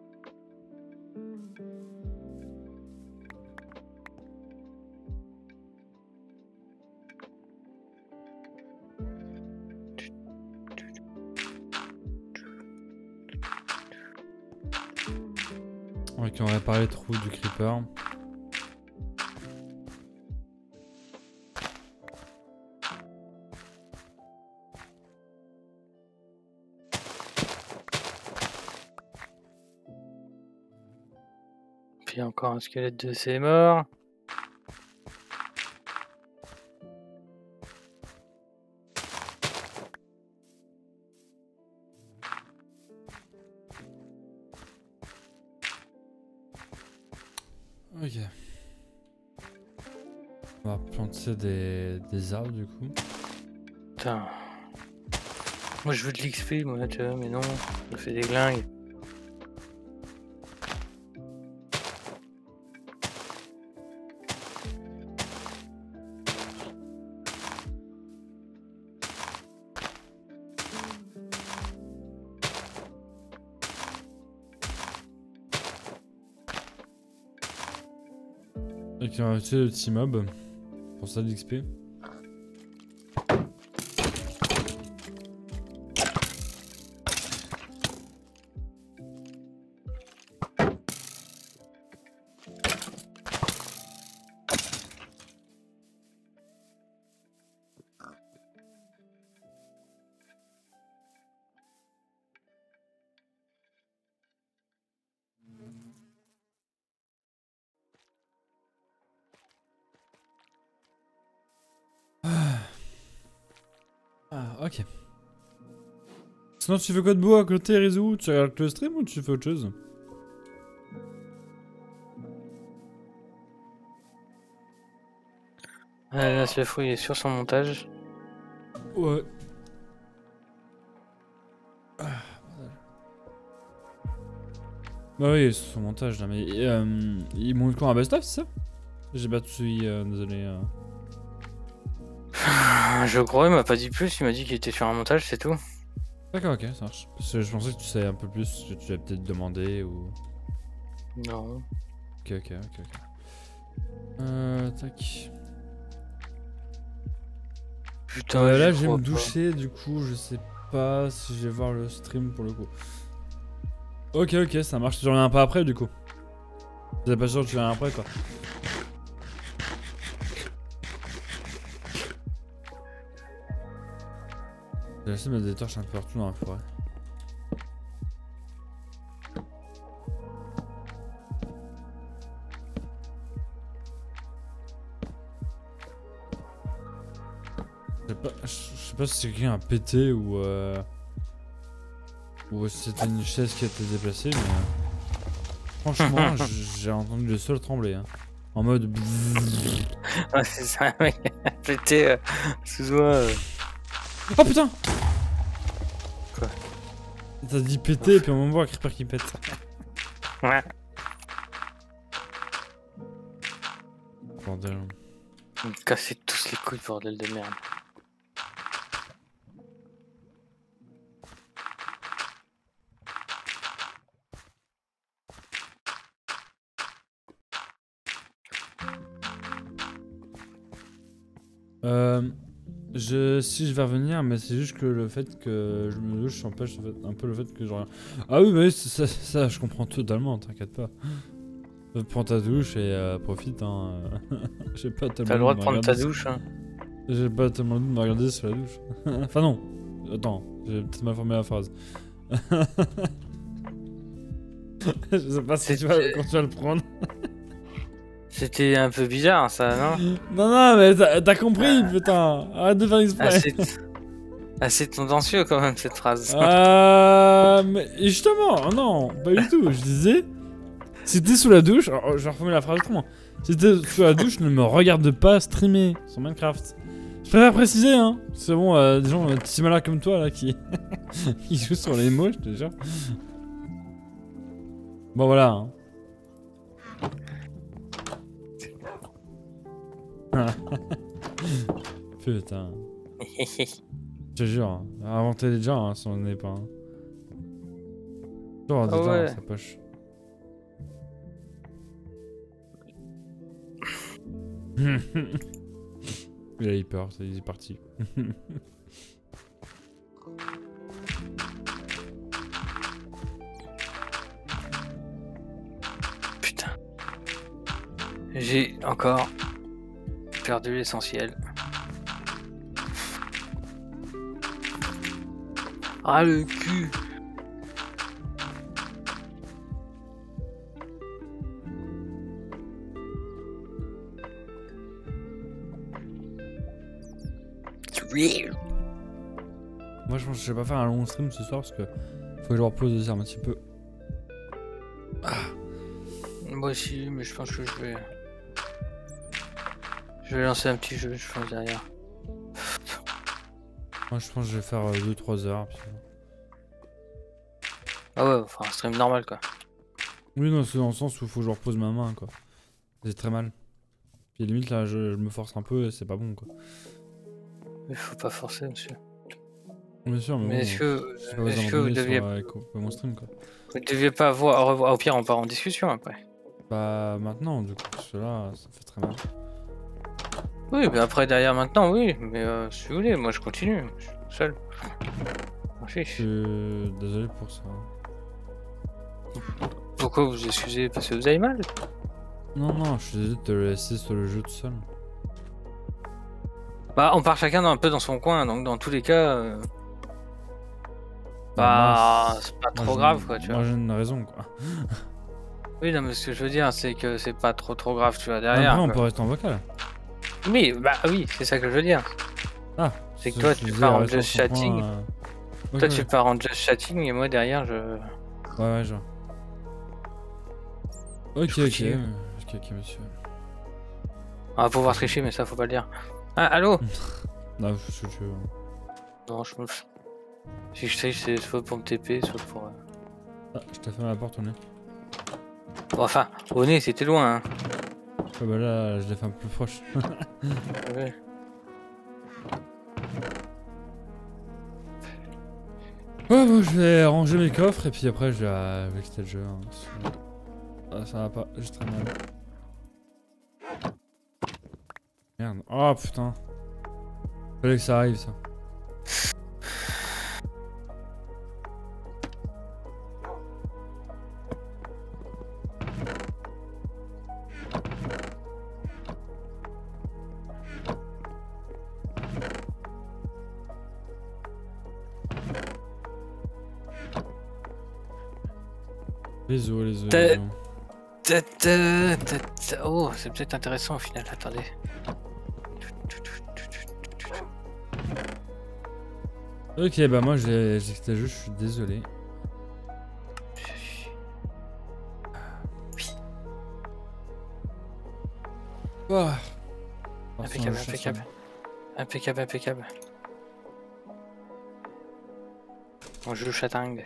Ok, on va réparer le trou du creeper. Puis encore un squelette de ces morts. Ok. On va planter des arbres du coup. Putain. Moi je veux de l'XP, moi, tu vois, mais non, je fais des glingues. Ok, on va utiliser le petit mob pour ça de l'XP. Ok. Sinon, tu fais quoi de beau à côté, Rizou? Tu regardes le stream ou tu fais autre chose? Là, ce fou, il est sur son montage. Ouais. Bah oui, c'est son montage là, mais il monte quoi un best-of, c'est ça? J'ai pas tout suivi, désolé. Je crois, il m'a pas dit plus, il m'a dit qu'il était sur un montage, c'est tout. D'accord, ok, ça marche. Parce que je pensais que tu savais un peu plus, que tu avais peut-être demandé ou... Non. Ok. Tac. Putain, Là, j'y je vais crois me pas. doucher, du coup, je sais pas si je vais voir le stream pour le coup. Ok, ça marche. Tu reviens pas après, du coup. T'es pas sûr que tu reviens après, quoi. J'ai laissé mettre des torches un peu partout dans la forêt. Je sais pas si quelqu'un a pété ou si c'était une chaise qui a été déplacée, mais franchement, j'ai entendu le sol trembler. Hein. En mode. Ouais, c'est ça, mec. Pété sous moi. Oh putain! Quoi? T'as dit péter, et puis on va voir Creeper qui pète. Ouais. Bordel. Ils me cassaient tous les couilles, bordel de merde. Si je vais revenir, mais c'est juste que le fait que je me douche empêche un peu le fait que je reviens. Ah oui, mais ça je comprends totalement, t'inquiète pas. Prends ta douche et profite, hein. J'ai pas tellement. T'as le droit de me prendre ta regarder douche, hein. J'ai pas tellement envie de me regarder sur la douche. Enfin non. Attends, j'ai peut-être mal formé la phrase. Je sais pas si quand tu vas le prendre. C'était un peu bizarre, ça, non? Non, mais t'as compris, putain. Arrête de faire exprès. Assez tendancieux, quand même, cette phrase. Mais justement, non, pas du tout. Je disais, si t'es sous la douche, alors, je vais reformuler la phrase autrement. Si t'es sous la douche, ne me regarde pas streamer sur Minecraft. Je préfère préciser, hein. C'est bon, des gens petits malins comme toi là qui qui jouent sur les mots, je te jure. Bon voilà. Hein. Putain. Je te jure, hein. Inventer déjà, hein, si on n'en est pas. Hein. Toujours Ah ouais. dans sa poche. Il a eu peur, il est parti. Putain. J'ai encore perdu l'essentiel. Ah le cul. Moi je pense que je vais pas faire un long stream ce soir parce que faut que je repose un petit peu. Moi aussi, mais je pense que je vais lancer un petit jeu, je pense derrière. Moi je pense que je vais faire 2-3 heures. Puis... Ah ouais, enfin un stream normal quoi. Oui non, c'est dans le sens où faut que je repose ma main quoi. C'est très mal. Puis limite là je me force un peu et c'est pas bon quoi. Mais faut pas forcer monsieur. Bien sûr mais, Mais bon, est-ce que vous deviez... mon stream quoi. Vous deviez pas revoir, au pire on part en discussion après. Bah maintenant du coup parce que là ça fait très mal. Oui, mais après derrière maintenant oui, mais si vous voulez, moi je continue, je suis tout seul. M'en fiche. Je suis désolé pour ça. Pourquoi vous vous excusez? Parce que vous avez mal? Non, je suis désolé de te laisser sur le jeu tout seul. Bah on part chacun un peu dans son coin, donc dans tous les cas... Bah c'est pas trop grave quoi, tu vois. Moi j'ai une raison quoi. Oui, non, mais ce que je veux dire, c'est que c'est pas trop grave, tu vois, derrière. Après on quoi. peut rester en vocal. Oui, bah oui, c'est ça que je veux dire. Ah, C'est que toi, tu pars en just chatting. Toi, tu pars en just chatting et moi derrière, je. Ouais, genre. Ok, monsieur. On va pouvoir tricher, mais ça, faut pas le dire. Ah, allô? Non, je veux. Non, je me. Si je triche, c'est soit pour me TP, soit pour. Ah, je t'ai fermé la porte au nez. Bon, enfin, au nez, c'était loin, hein. Ouais, bah là, je l'ai fait un peu plus proche. Ouais. Ouais, moi je vais ranger mes coffres et puis après je vais quitter le jeu. Hein. Ah, ça va pas, juste très mal. Merde. Oh putain. Fallait que ça arrive ça. Les os. Oh, c'est peut-être intéressant au final, attendez. Ok, bah moi j'ai quitté le jeu, je suis désolé. Oui. Oh. Impeccable. On joue chatang.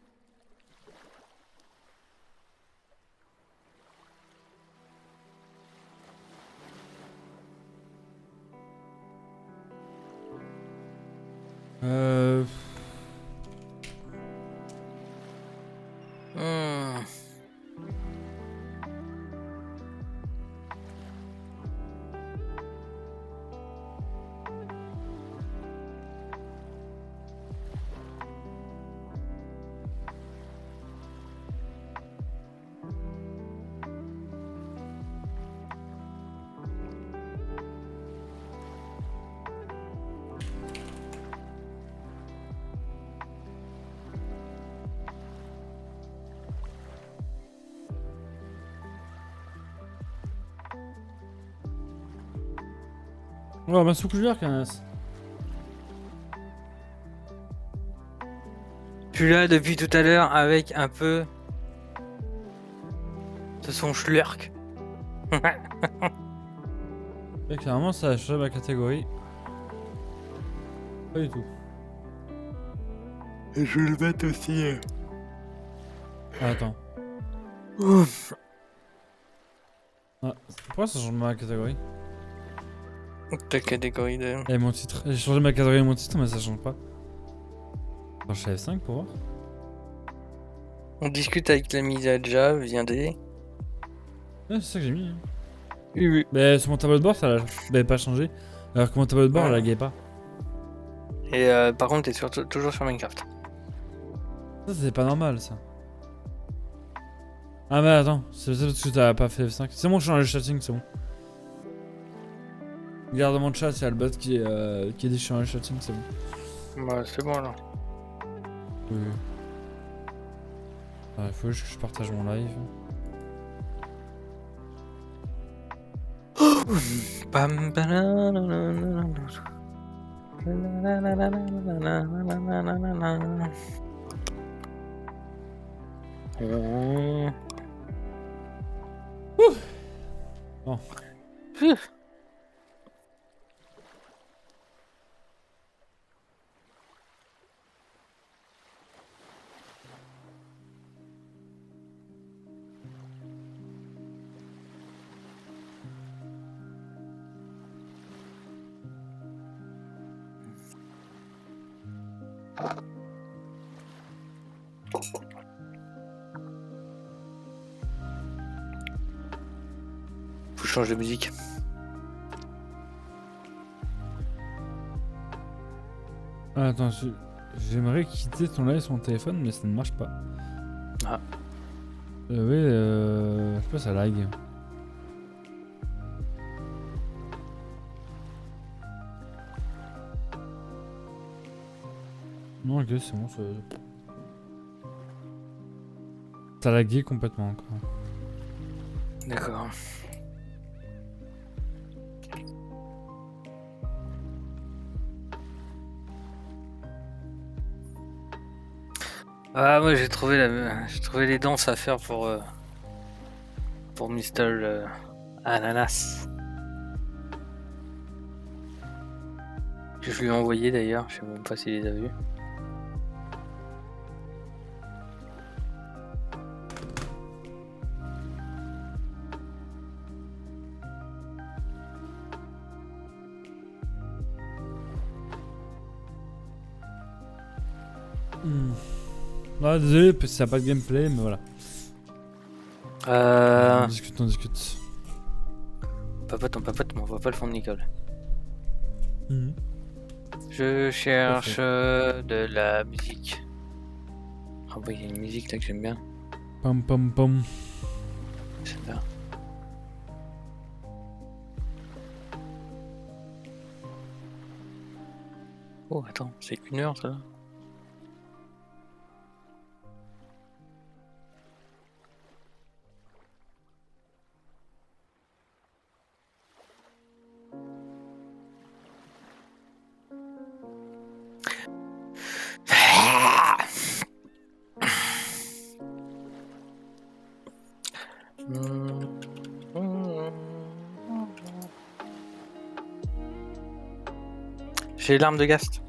Oh, bah sous-couvert, Canas. Je suis là depuis tout à l'heure avec un peu de son schlurk. Et clairement, ça a changé ma catégorie. Pas du tout. Et je vais le mettre aussi. Ah, attends. Ah, pourquoi ça change ma catégorie? Ta catégorie de. Et mon titre. J'ai changé ma catégorie et mon titre, mais ça change pas. Alors, je suis F5 pour voir. On discute avec l'ami Zadja, viendez. Ouais, c'est ça que j'ai mis. Hein. Oui. Mais sur mon tableau de bord, ça n'avait pas changé. Alors que mon tableau de bord, elle laguait pas. Et par contre, t'es toujours sur Minecraft. Ça, c'est pas normal, ça. Ah, mais attends, c'est peut-être parce que t'as pas fait F5. C'est bon, je change le chatting, c'est bon. Regarde dans mon chat, il y a le bot qui dit que je change le chatting, c'est bon. Bah, c'est bon alors. Oui. Ah, il faut juste que je partage mon live. Bam, Bon. Faut changer de musique. Ah, attends, j'aimerais quitter ton live sur mon téléphone, mais ça ne marche pas. Ah. Oui, je sais pas, ça lag. Non, ok, c'est bon, ça... T'as lagué complètement encore. D'accord. Ah, moi j'ai trouvé les danses à faire pour Mister Ananas. Que je lui ai envoyé d'ailleurs, je sais même pas s'il les a vus. Ah, désolé, parce que ça n'a pas de gameplay, mais voilà. On discute, on discute. On papote, mais on voit pas le fond de Nicole. Mhm. Je cherche de la musique. Ah bah il y a une musique là que j'aime bien. Pam pam pam. Celle-là. Oh attends, c'est 1 heure ça. J'ai l'arme de Gast.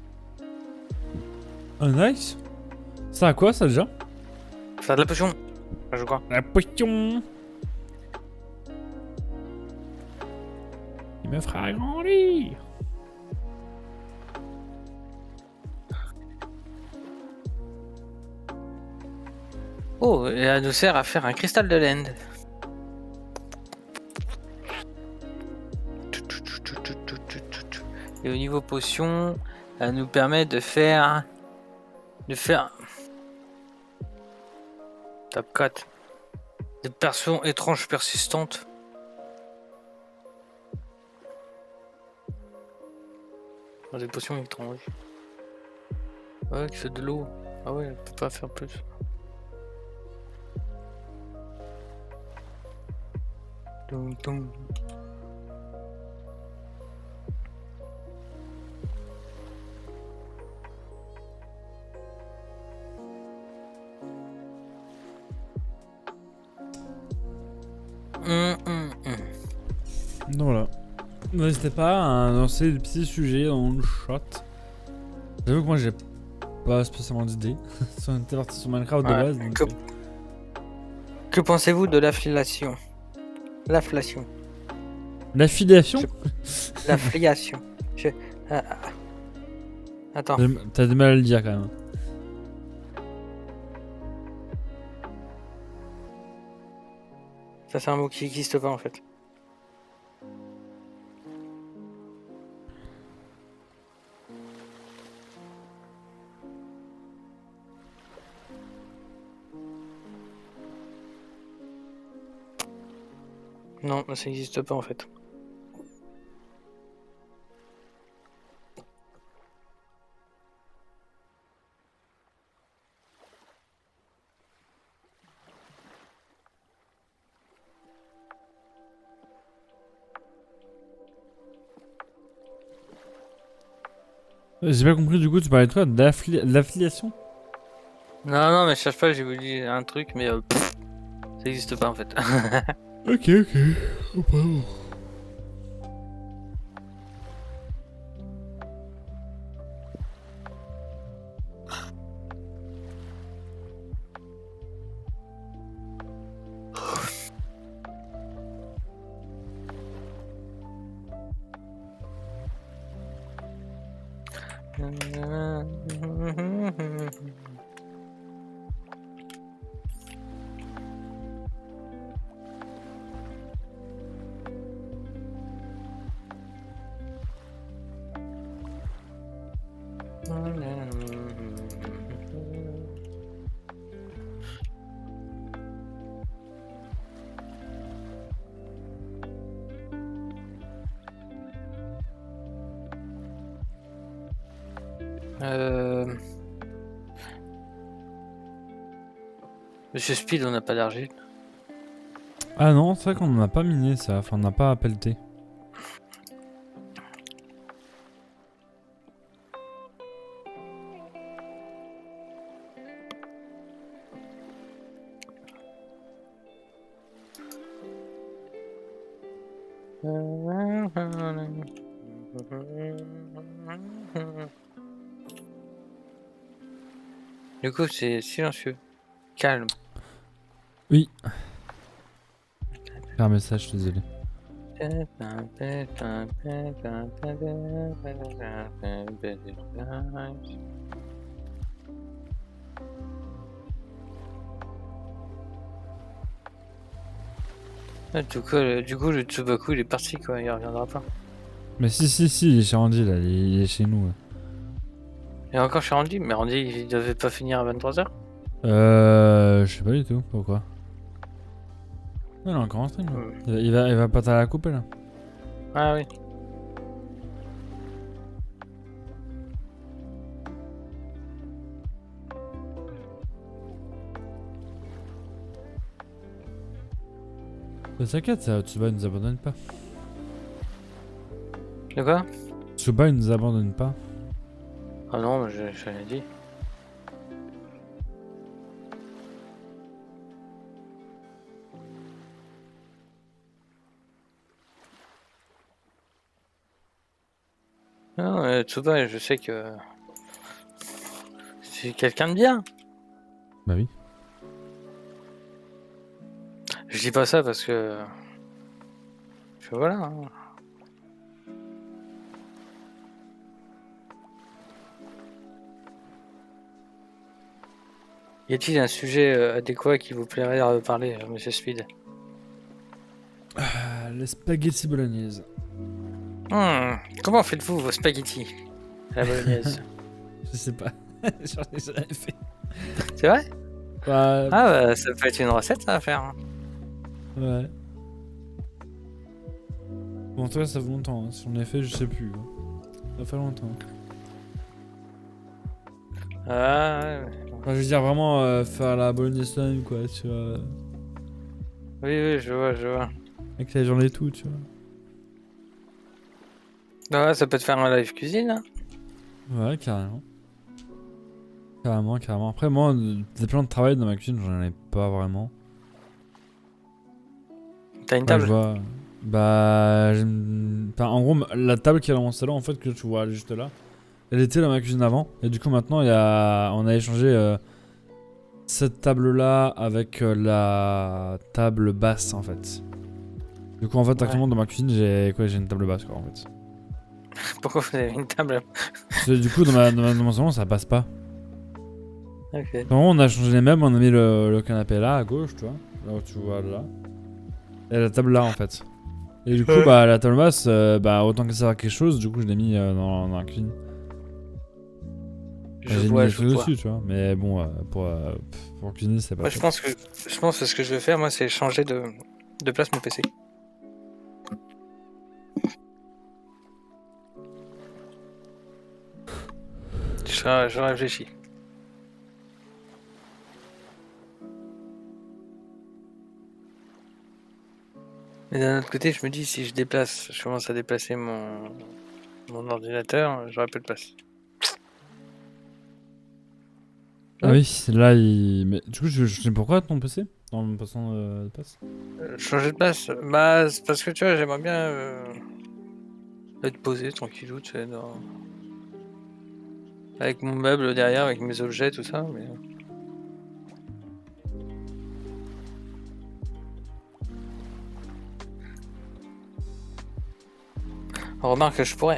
Oh, nice. Ça a quoi ça déjà? Faire de la potion. Je crois. La potion. Il me fera grandir. Oh, et elle nous sert à faire un cristal de l'end. Et au niveau potion, elle nous permet de faire... Top 4. Des perceptions étranges persistantes. Oh, des potions étranges. Ouais, c'est de l'eau. Ah ouais, elle peut pas faire plus. Toum, toum. Donc voilà. N'hésitez pas à lancer des petits sujets dans le chat. J'avoue que moi j'ai pas spécialement d'idées. On était parti sur Minecraft de Ouais. base. Donc Que pensez-vous de l'affiliation? L'affiliation. L'affiliation? L'affiliation. Attends. T'as du mal à le dire quand même. Ça c'est un mot qui n'existe pas en fait. Non, ça n'existe pas en fait. J'ai pas compris du coup, tu parlais de quoi? D'affiliation? Non, non, mais je cherche pas, j'ai voulu un truc, mais ça n'existe pas en fait. Ok, ok. Oh, pardon. Monsieur Speed, on n'a pas d'argile. Ah non, c'est vrai qu'on en a pas miné ça, enfin on n'a pas pelleté. Du coup, c'est silencieux. Calme. Oui. Faire un message, je suis désolé. Ah, du coup, le Tsubaku il est parti quoi, il reviendra pas. Mais si, il est chez Randy là, il est chez nous. Ouais. Et encore chez Randy, mais Randy il devait pas finir à 23h. Je sais pas du tout, pourquoi. Ouais, il est encore en stream. Là. Il va pas t'aller la couper là. Ah oui. T'inquiète, ça, Tsuba il nous abandonne pas. De quoi? Tsuba il nous abandonne pas. Ah non, je l'ai dit. Non, Tsuba, je sais que c'est quelqu'un de bien. Bah oui. Je dis pas ça parce que voilà. Hein. Y a-t-il un sujet adéquat qui vous plairait de parler, Monsieur Speed? Les spaghetti bolognaise. Comment faites-vous vos spaghettis à la bolognaise? Je sais pas. J'en ai jamais fait. C'est vrai? Bah, Ah bah ça peut être une recette à faire. Hein. ouais. Bon, en tout cas, ça fait longtemps. Hein. Si j'en ai fait, je sais plus. Hein. Ça fait longtemps. Ah ouais. Enfin, je veux dire, vraiment faire la bolognaise soi-même, quoi. Tu vois. Oui, je vois. Avec la journée et tout, tu vois. Ouais, ça peut te faire un live cuisine. Hein. Ouais, carrément. Carrément. Après, moi, des plans de travail dans ma cuisine, j'en ai pas vraiment. T'as une Ouais, table? je vois. Bah, enfin, en gros, la table qui est dans mon salon, en fait, que tu vois juste là, elle était dans ma cuisine avant. Et du coup, maintenant, on a échangé cette table-là avec la table basse, en fait. Du coup, en fait, actuellement, dans ma cuisine, j'ai une table basse, quoi, en fait. Pourquoi vous avez une table? Parce que, du coup, dans mon salon, ça passe pas. Ok. En gros, on a changé les meubles, on a mis le canapé là, à gauche, tu vois. Là où tu vois, là. Et la table là, en fait. Et du coup, bah, la table basse, autant que ça sert à quelque chose, du coup, je l'ai mis dans la cuisine. J'ai mis des trucs dessus, tu vois. Mais bon, pour cuisiner, c'est pas. Moi, je pense que ce que je vais faire, moi, c'est changer de place mon PC. Je réfléchis. Mais d'un autre côté, je me dis, si je commence à déplacer mon ordinateur, j'aurai peu de place. Ah oui, là, Mais du coup, je sais pourquoi ton PC dans le passant de place. Changer de place? Bah, c'est parce que tu vois, j'aimerais bien être posé tranquillou, tu sais, avec mon meuble derrière, avec mes objets, tout ça, mais... Remarque que je pourrais.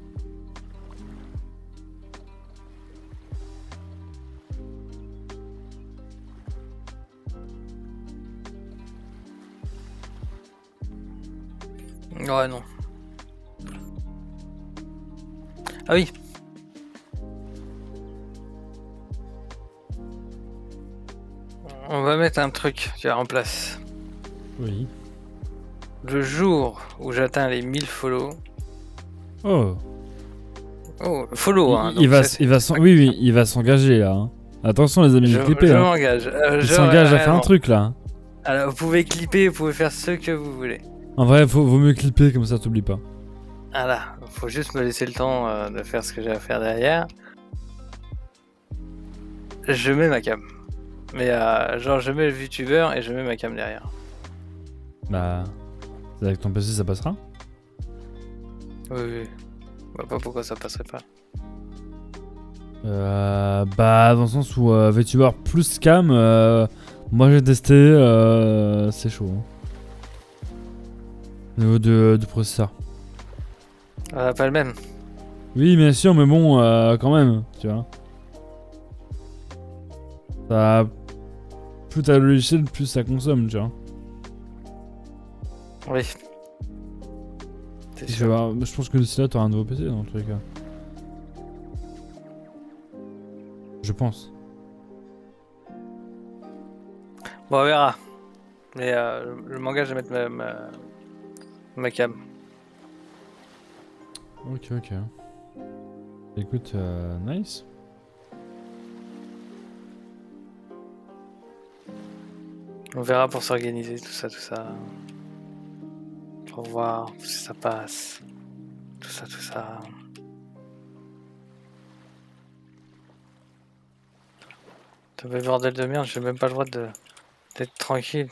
Ouais, non. Ah oui. On va mettre un truc en place. Oui. Le jour où j'atteins les 1000 follow... Oh. Oh, follow, hein. Il va s'engager là. Hein. Attention les amis, je clippez. Hein. m'engage. Il s'engage à faire un truc là. Hein. Alors, vous pouvez clipper, vous pouvez faire ce que vous voulez. En vrai, vaut mieux clipper comme ça, t'oublies pas. Voilà, faut juste me laisser le temps de faire ce que j'ai à faire derrière. Je mets ma cam. Mais genre, je mets le VTuber et je mets ma cam derrière. Bah. Avec ton PC, ça passera? Oui, oui. Bah, pas pourquoi ça passerait pas. Bah, dans le sens où VTuber plus cam, moi j'ai testé, c'est chaud. Hein. Au niveau du processeur. Pas le même. Oui, bien sûr, mais bon, quand même, tu vois. Ça, plus t'as le logiciel, plus ça consomme, tu vois. Oui. C'est sûr. Je pense que d'ici là, t'auras un nouveau PC dans tous les cas. Je pense. Bon, on verra. Mais je m'engage à mettre ma cam. Ok. Écoute, nice. On verra pour s'organiser, tout ça. Pour voir si ça passe. Tout ça. T'as fait bordel de merde, j'ai même pas le droit d'être tranquille.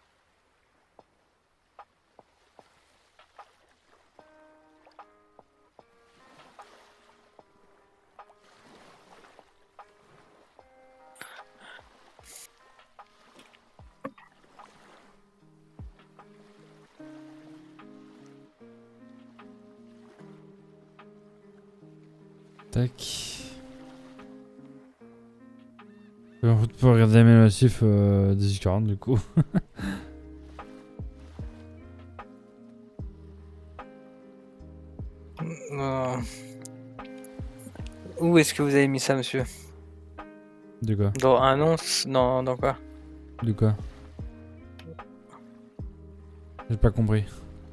Tac. On peut regarder mes notifs 18h40 du coup. Où est-ce que vous avez mis ça, monsieur? De quoi? Dans annonce? Non, dans quoi? De quoi? J'ai pas compris.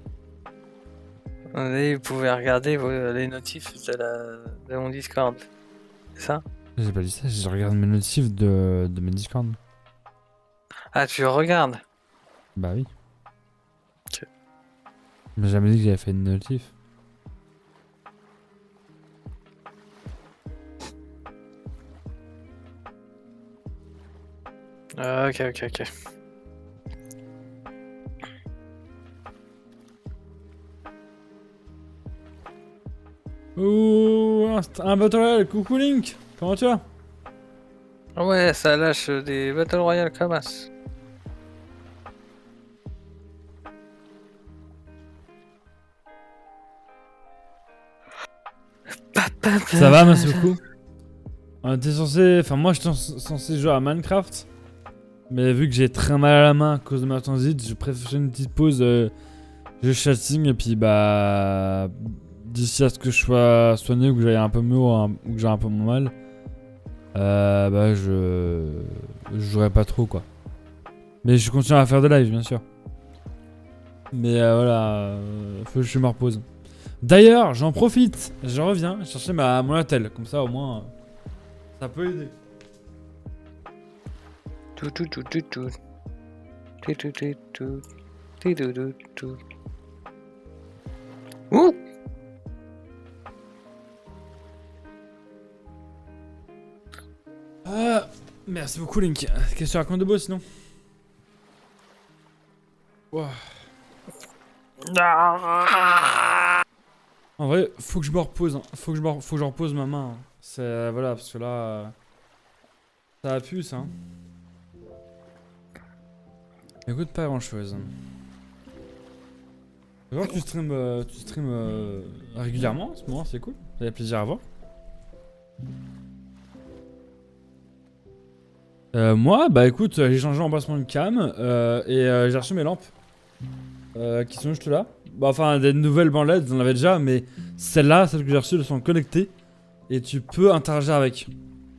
Vous pouvez regarder les notifs de mon Discord. C'est ça? J'ai pas dit ça, je regarde mes notifs de mes Discord. Ah, tu regardes? Bah oui. Ok. Mais j'ai jamais dit que j'avais fait une notif. Ok. Ouh, un Battle Royale, coucou Link, comment tu vas? Ouais, ça lâche des Battle Royale comme as. Ça va, merci beaucoup. On était censé... Enfin, moi j'étais censé jouer à Minecraft. Mais vu que j'ai très mal à la main à cause de ma transit, je préfère une petite pause jeu chatting et puis bah... D'ici à ce que je sois soigné ou que j'aille un peu mieux ou que j'ai un peu moins mal. Bah je jouerai pas trop quoi. Mais je continue à faire des lives bien sûr. Mais voilà, faut que je me repose. D'ailleurs, j'en profite, je reviens chercher mon attel, comme ça au moins ça peut aider. Ouh! Merci beaucoup Link. Qu'est-ce que tu racontes de beau sinon? Wow. En vrai, faut que je me repose. Hein. Faut que je repose ma main. Hein. C'est voilà parce que là, ça a pu ça. Hein. Écoute pas grand chose. Je vois que tu stream régulièrement en ce moment, c'est cool. Ça fait plaisir à voir. Moi, bah écoute, j'ai changé l'emplacement de cam et j'ai reçu mes lampes qui sont juste là. Bah, enfin, des nouvelles bandelettes, j'en avais déjà, mais celles-là, celles que j'ai reçues, elles sont connectées et tu peux interagir avec.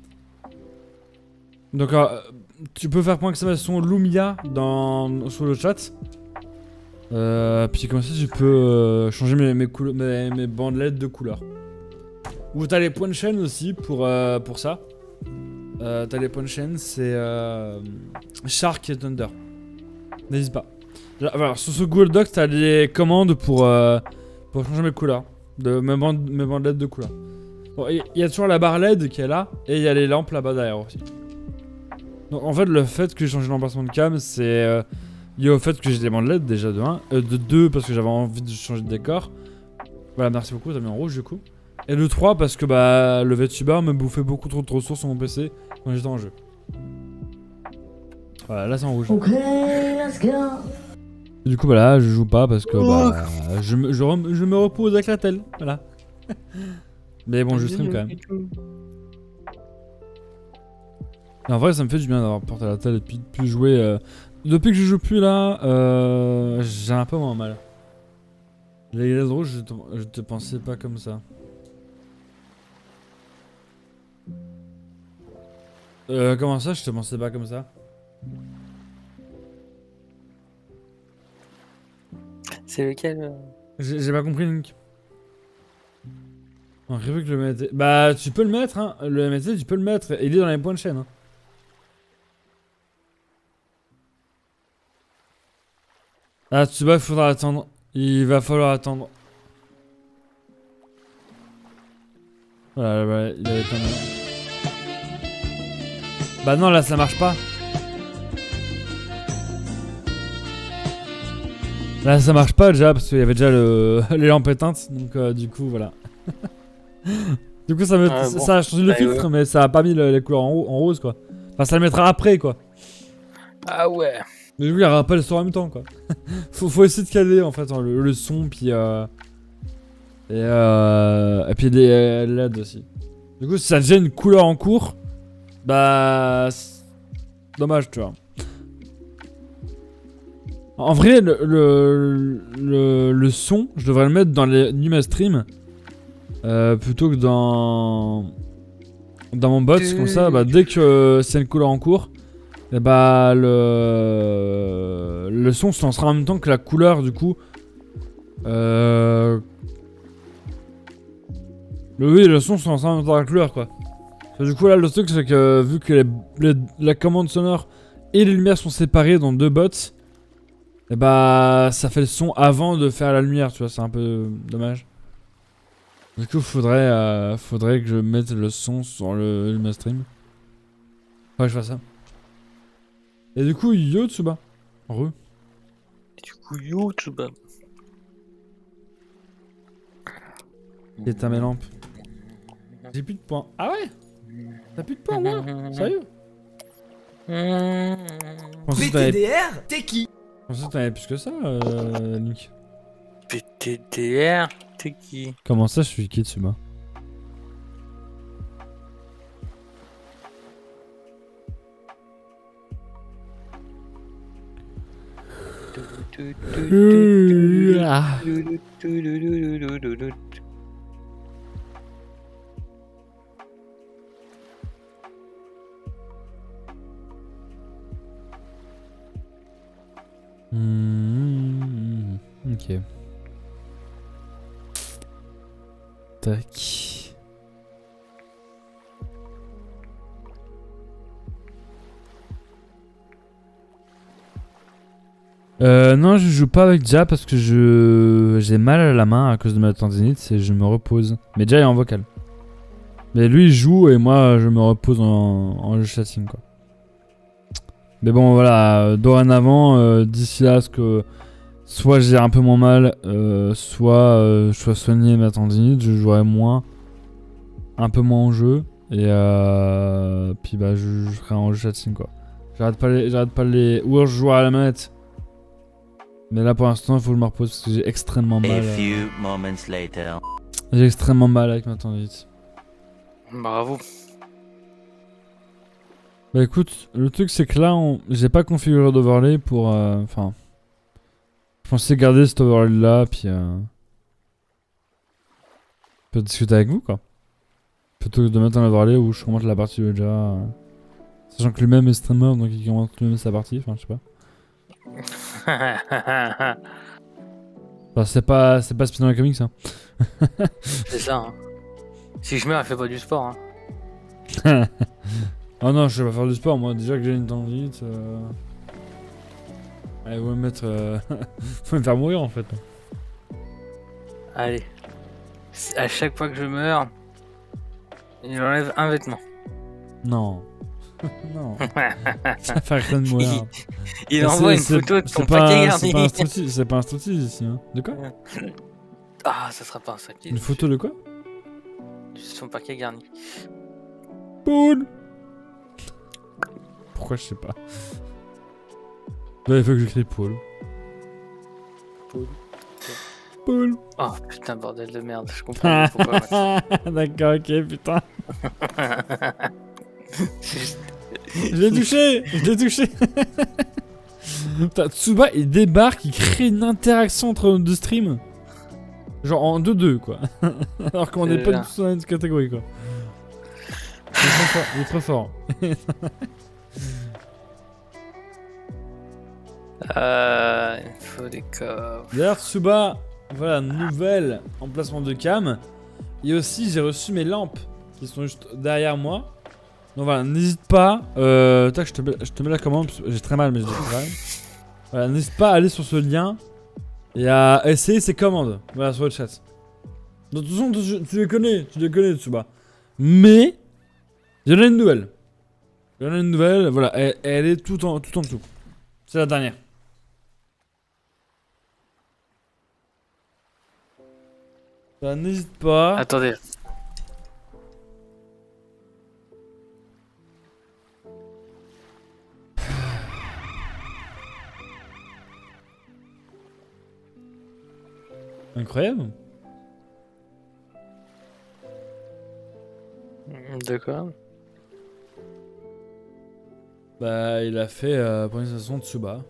Donc, tu peux faire point d'exclamation Lumia sur le chat. Puis comme ça, tu peux changer mes bandelettes de couleur. Ou t'as les points de chaîne aussi pour ça. T'as les points de chaîne, c'est Shark et Thunder. N'hésite pas. Là, voilà, sur ce Google Doc, t'as les commandes pour changer mes couleurs. Mes bandelettes de couleur. Bon, il y a toujours la barre LED qui est là, et il y a les lampes là-bas derrière aussi. Donc en fait, le fait que j'ai changé l'emplacement de cam, c'est Il y a au fait que j'ai des bancs de LED déjà de 1, de 2 parce que j'avais envie de changer de décor. Voilà, merci beaucoup, t'as mis en rouge du coup. Et de 3 parce que bah le VTuber me bouffait beaucoup trop de ressources sur mon PC quand j'étais en jeu. Voilà, là c'est en rouge. Ok, let's go. Et du coup voilà, je joue pas parce que bah je me repose avec la telle, voilà. Mais bon, je stream quand même. Et en vrai, ça me fait du bien d'avoir porté la telle et puis de plus jouer. Depuis que je joue plus là, j'ai un peu moins mal. Les LED rouges, je te pensais pas comme ça. Comment ça, je te pensais pas comme ça? C'est lequel J'ai pas compris, Link. On j'ai vu que le MT... Bah, tu peux le mettre, hein. Le MT, tu peux le mettre. Il est dans les points de chaîne, hein. Ah, tu vois, il faudra attendre. Il va falloir attendre. Voilà, ouais, il avait attendu. Bah non, là, ça marche pas. Là, ça marche pas déjà, parce qu'il y avait déjà les lampes éteintes. Donc, du coup, voilà. Du coup, ça a changé le filtre, mais ça a pas mis les couleurs en rose, quoi. Enfin, ça le mettra après, quoi. Ah ouais. Mais du coup, il y aura pas le son en même temps, quoi. faut essayer de caler, en fait, le son, puis et puis des LED aussi. Du coup, si ça devient une couleur en cours, bah... dommage, tu vois. En vrai, le son, je devrais le mettre dans les Numa Stream plutôt que dans mon bot, comme ça, bah, dès que c'est une couleur en cours, et bah le son se lancera en même temps que la couleur, du coup. Oui, le son se lancera en même temps que la couleur, quoi. Du coup, là, le truc, c'est que vu que la commande sonore et les lumières sont séparées dans deux bots, et bah ça fait le son avant de faire la lumière, tu vois, c'est un peu dommage. Du coup, faudrait que je mette le son sur le stream. Faudrait que je fasse ça. Et du coup, yo Tsuba. Re. Du coup, YouTube. Éteins mes lampes. J'ai plus de points. Ah ouais? T'as plus de points, moi? Sérieux? PTDR, t'es qui? Je pensais que t'en avais plus que ça, Link. PTDR, t'es qui? Comment ça, je suis qui, Tsuba? Ok. Tac. Non, je joue pas avec Ja parce que j'ai mal à la main à cause de ma tendinite et je me repose. Mais Ja est en vocal. Mais lui il joue et moi je me repose en jeu chatting, quoi. Mais bon voilà, dorénavant, d'ici là, ce que soit j'ai un peu moins mal, soit je sois soigné ma tendinite, je jouerai moins, un peu moins en jeu et puis bah je serai en jeu chatting, quoi. J'arrête pas les ou je jouerai à la manette. Mais là pour l'instant il faut que je me repose parce que j'ai extrêmement mal. A few moments later. J'ai extrêmement mal avec ma tendinite. Bravo. Bah écoute, le truc c'est que là j'ai pas configuré d'overlay pour enfin je pensais garder cet overlay là puis peut discuter avec vous, quoi. Plutôt que de mettre un overlay où je commente la partie déjà sachant que lui-même est streamer donc il commente lui-même sa partie, enfin je sais pas. Enfin, c'est pas Speed dans les comics, hein. C'est ça, hein. Si je meurs, elle fait pas du sport, hein. Oh non, je vais pas faire du sport, moi déjà que j'ai une tendinite. Allez, vous me mettre. Faut me faire mourir en fait. Allez. À chaque fois que je meurs, il enlève un vêtement. Non. Non. Ça fait rien de mourir. Il envoie une photo de son paquet garni. C'est pas un striptease ici. Hein. De quoi? Ah, ça sera pas un striptease. Une photo de quoi? De son paquet garni. Poule. Pourquoi je sais pas. Là, il faut que j'écris Paul. Paul. Oh putain, bordel de merde, je comprends mieux pourquoi. D'accord, ok, putain. Je l'ai touché. Je l'ai touché. Putain, Tsuba, il débarque, il crée une interaction entre nos deux streams. Genre en 2-2, quoi. Alors qu'on est pas du tout dans la même catégorie, quoi. Il est trop fort. Il faut des coffres. D'ailleurs, Tsuba, voilà, nouvelle emplacement de cam. Et aussi, j'ai reçu mes lampes qui sont juste derrière moi. Donc voilà, n'hésite pas. Tac, je te mets la commande. J'ai très mal, mais je l'ai très mal. Voilà, n'hésite pas à aller sur ce lien et à essayer ces commandes. Voilà, sur le chat. De toute façon, tu les connais, Tsuba. Mais, il y en a une nouvelle. Voilà, elle est tout en dessous. C'est la dernière. Bah, n'hésite pas. Attendez. Incroyable. D'accord. Bah, il a fait pour une façon Tsuba.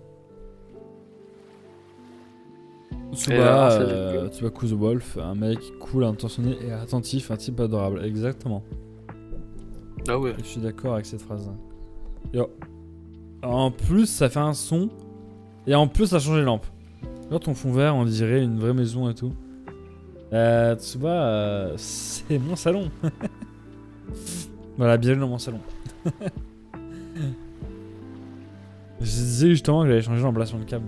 Tsuba Kuzo Wolf, un mec cool, intentionné et attentif, un type adorable. Exactement. Ah ouais. Je suis d'accord avec cette phrase. Yo. En plus, ça fait un son. Et en plus, ça change les lampes. Là, ton fond vert, on dirait une vraie maison et tout. Tsuba, c'est mon salon. Voilà, bienvenue dans mon salon. Je disais justement que j'allais changer l'emplacement de cam.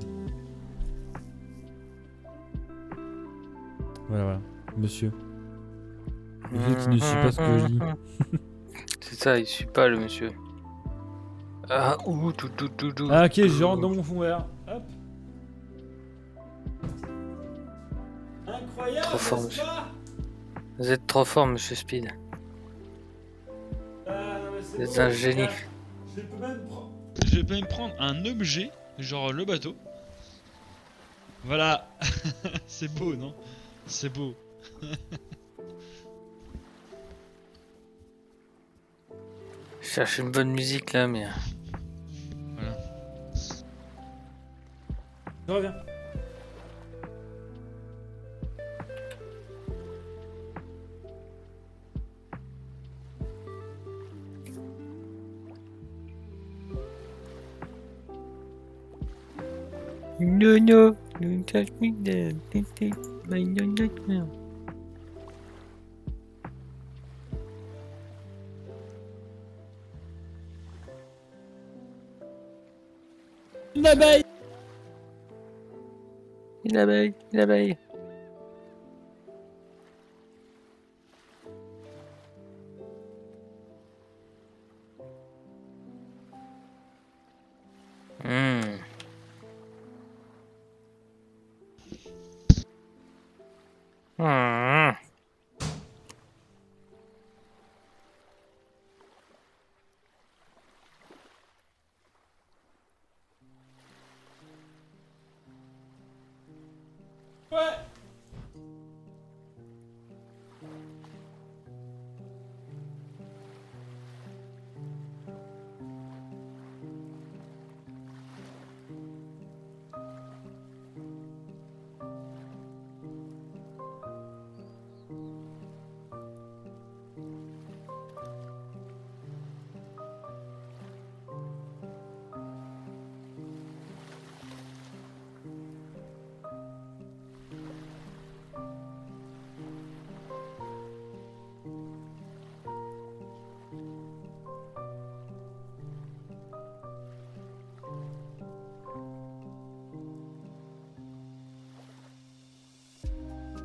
Voilà. Monsieur. Le fait qu'il ne suit pas ce que je dis. C'est ça, il suit pas le monsieur. Ah, ouh, tout. Ah, ok, je rentre dans mon fond vert. Hop. Incroyable. Trop fort, monsieur. Vous êtes trop fort, monsieur Speed. Vous êtes un génie. Je peux même prendre un objet, genre le bateau. Voilà. C'est beau, non? C'est beau. Je cherche une bonne musique là, mais. Voilà. Je reviens. No, don't touch me there. My no. L'abeille. L'abeille. Ouais.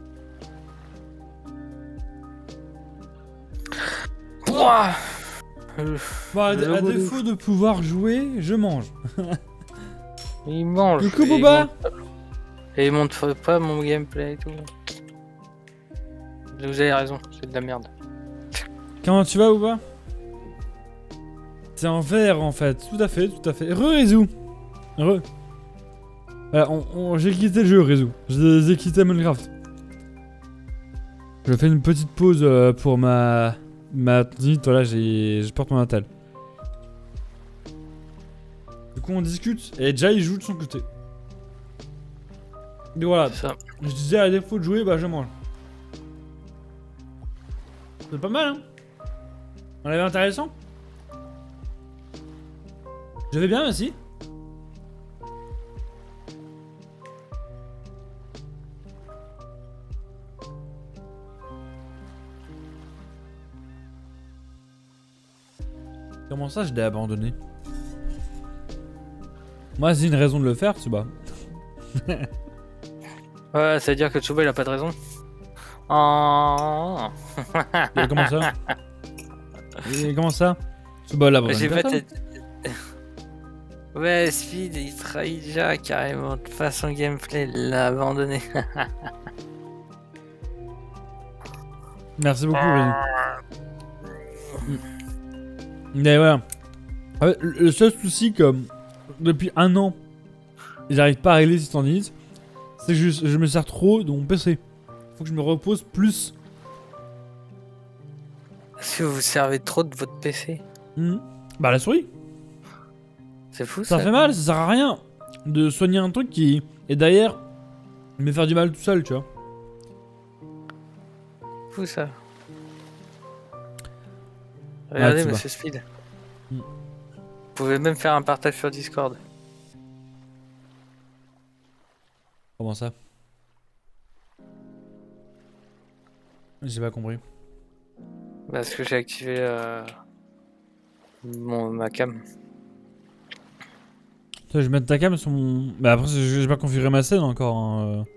Ouah. Bah, Le à logo de défaut de pouvoir jouer, je mange. Il mange. Coucou et il Booba. montre- Et il montre pas mon gameplay et tout. Vous avez raison, c'est de la merde. Comment tu vas ou pas? C'est en vert en fait, tout à fait, tout à fait. Re-Rézou. Re. Voilà, j'ai quitté le jeu, Rézou. J'ai quitté Minecraft. Je fais une petite pause pour ma tendinite, voilà, je porte mon attel. Du coup on discute, et déjà il joue de son côté. Et voilà, C'est ça. je disais à défaut de jouer, bah je mange. C'est pas mal hein. On l'avait intéressant. Je vais bien, merci. Comment ça, je l'ai abandonné? Moi, c'est une raison de le faire, tu vois. Ouais, ça veut dire que Tsuba il a pas de raison. Oh. Comment ça? Comment ça? Tsuba l'a abandonné. J'ai pas personne. tête. Ouais, Speed il trahit déjà carrément de façon gameplay, il l'a abandonné. Merci beaucoup, Rémi. Mais voilà. En fait, le seul souci, comme depuis un an, j'arrive pas à régler cette tendinite, c'est que je me sers trop de mon PC. Faut que je me repose plus. Est-ce que vous servez trop de votre PC? Bah, la souris. C'est fou Ça ça. fait mal, ça sert à rien de soigner un truc qui est derrière, me faire du mal tout seul, tu vois. Fou ça. Regardez, Tsuba. monsieur Speed. Mm. Vous pouvez même faire un partage sur Discord. Comment ça? J'ai pas compris. Parce que j'ai activé ma cam. Toi, je vais mettre ta cam sur mon. Bah après, j'ai pas configuré ma scène encore. Hein.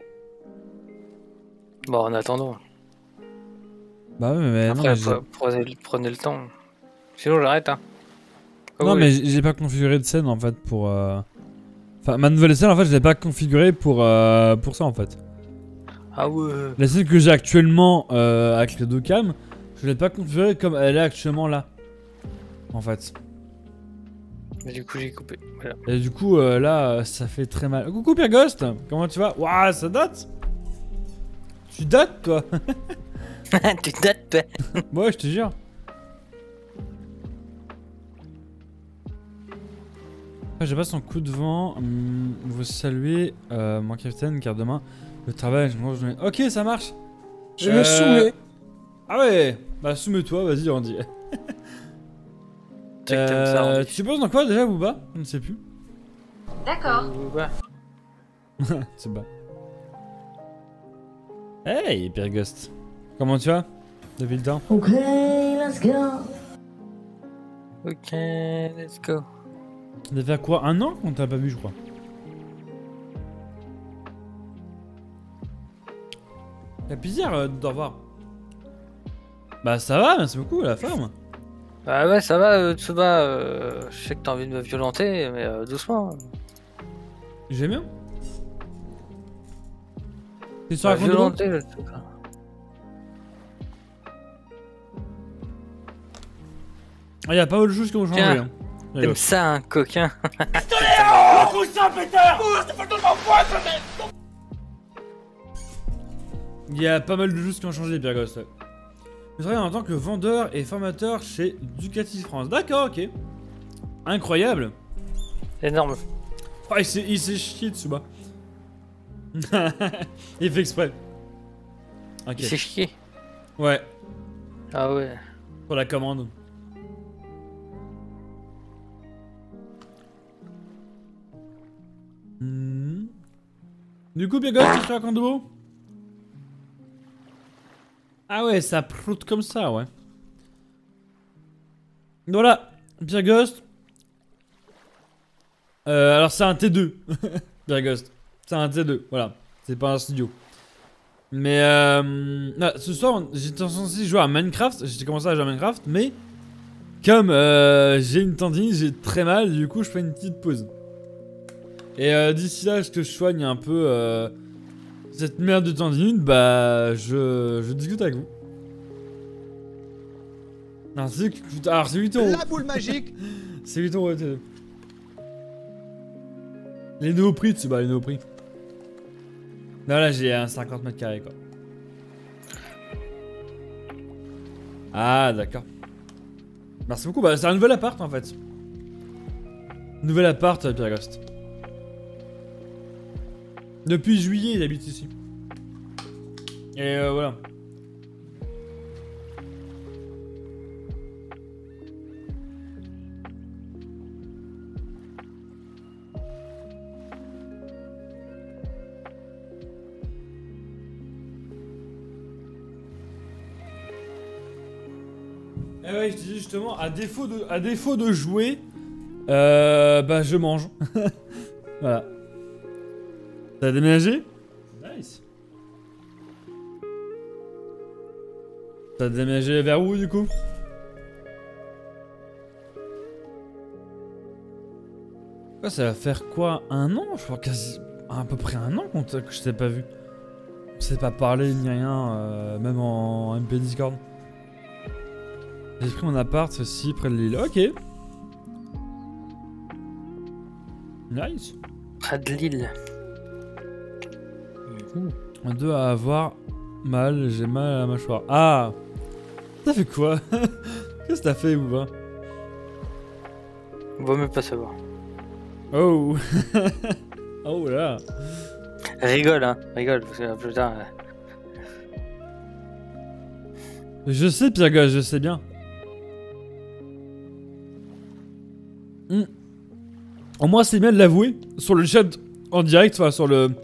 Bon, en attendant. Bah ouais, mais non, Après, mais j'ai- prenez le temps. Sinon, j'arrête. Hein. Comme non, vous mais voulez. j'ai pas configuré de scène en fait pour. Enfin, ma nouvelle scène en fait, je l'ai pas configurée pour ça en fait. Ah ouais. La scène que j'ai actuellement avec les deux cams, je l'ai pas configurée comme elle est actuellement là. En fait. Mais du coup, j'ai coupé. Voilà. Et du coup, là, ça fait très mal. Coucou Pierre Ghost, comment tu vas? Waouh, ça date? Tu dates, toi? Tu dates, toi. Ouais, je te jure. J'ai pas son coup de vent. Vous saluez mon capitaine, car demain, le travail, je mange. Ok, ça marche. Je me soumets. Ah ouais, bah soumets-toi, vas-y, on dit. C'est que t'aimes ça, Randy. Tu bosses dans quoi déjà, Booba? Je ne sais plus. D'accord. Ouais. C'est bas. Hey, Pierre Ghost. Comment tu vas? Depuis le temps? Ok, let's go. Ok, let's go. Ça fait quoi? Un an qu'on t'a pas vu, je crois. T'as plaisir de te revoir. Bah ça va, merci beaucoup, la forme. Bah ouais, ça va, Tsuba. Je sais que t'as envie de me violenter, mais doucement. J'aime bien. T'es sur Pas la compte de gros? violenter, le truc. Là. Ah, y'a pas mal de choses qui ont changé. Tiens. Hein. T'aimes ça, un coquin? Il y a pas mal de choses qui ont changé, Pierre Ghost. Ouais. Je travaille en tant que vendeur et formateur chez Ducati France. D'accord, ok. Incroyable. Énorme. Oh, il s'est chié dessus bas. Il fait exprès. Ok. Il s'est chié. Ouais, Ah ouais. pour la commande. Du coup, Pierre Ghost, tu racontes de beau? Ah ouais, ça proute comme ça, ouais. Voilà, Pierre Ghost. Alors c'est un T2, Pierre Ghost. C'est un T2, voilà. C'est pas un studio. Mais ce soir, j'étais censé jouer à Minecraft. J'ai commencé à jouer à Minecraft, mais Comme j'ai une tendinite, j'ai très mal, du coup je fais une petite pause. Et d'ici là, que je soigne un peu cette merde de tendinite, bah je discute avec vous. Non, alors c'est 8 euros. La boule magique. C'est 8 euros. Les nouveaux prix, tu sais, bah les nouveaux prix. Non, là j'ai un 50 mètres carrés quoi. Ah, d'accord. Merci beaucoup. Bah, c'est un nouvel appart en fait. Nouvel appart à Pierre-Ghost. Depuis juillet, il habite ici. Et voilà. Eh ouais, je te dis justement, à défaut de jouer, bah je mange. Voilà. T'as déménagé? Nice. T'as déménagé vers où du coup? Quoi, ça va faire quoi? Un an? Je crois quasi... à peu près un an que je t'ai pas vu. On s'est pas parlé ni rien, même en MP Discord. J'ai pris mon appart aussi près de l'île. Ok. Nice. Près de l'île. Un 2 à avoir mal, j'ai mal à la mâchoire. Ah! T'as fait quoi? Qu'est-ce que t'as fait ou va? Vaut mieux pas savoir. Oh! Oh là! Rigole, hein. Rigole, parce que putain. Je sais, Pierre, je sais bien. Au moins, c'est bien de l'avouer sur le chat en direct, enfin sur le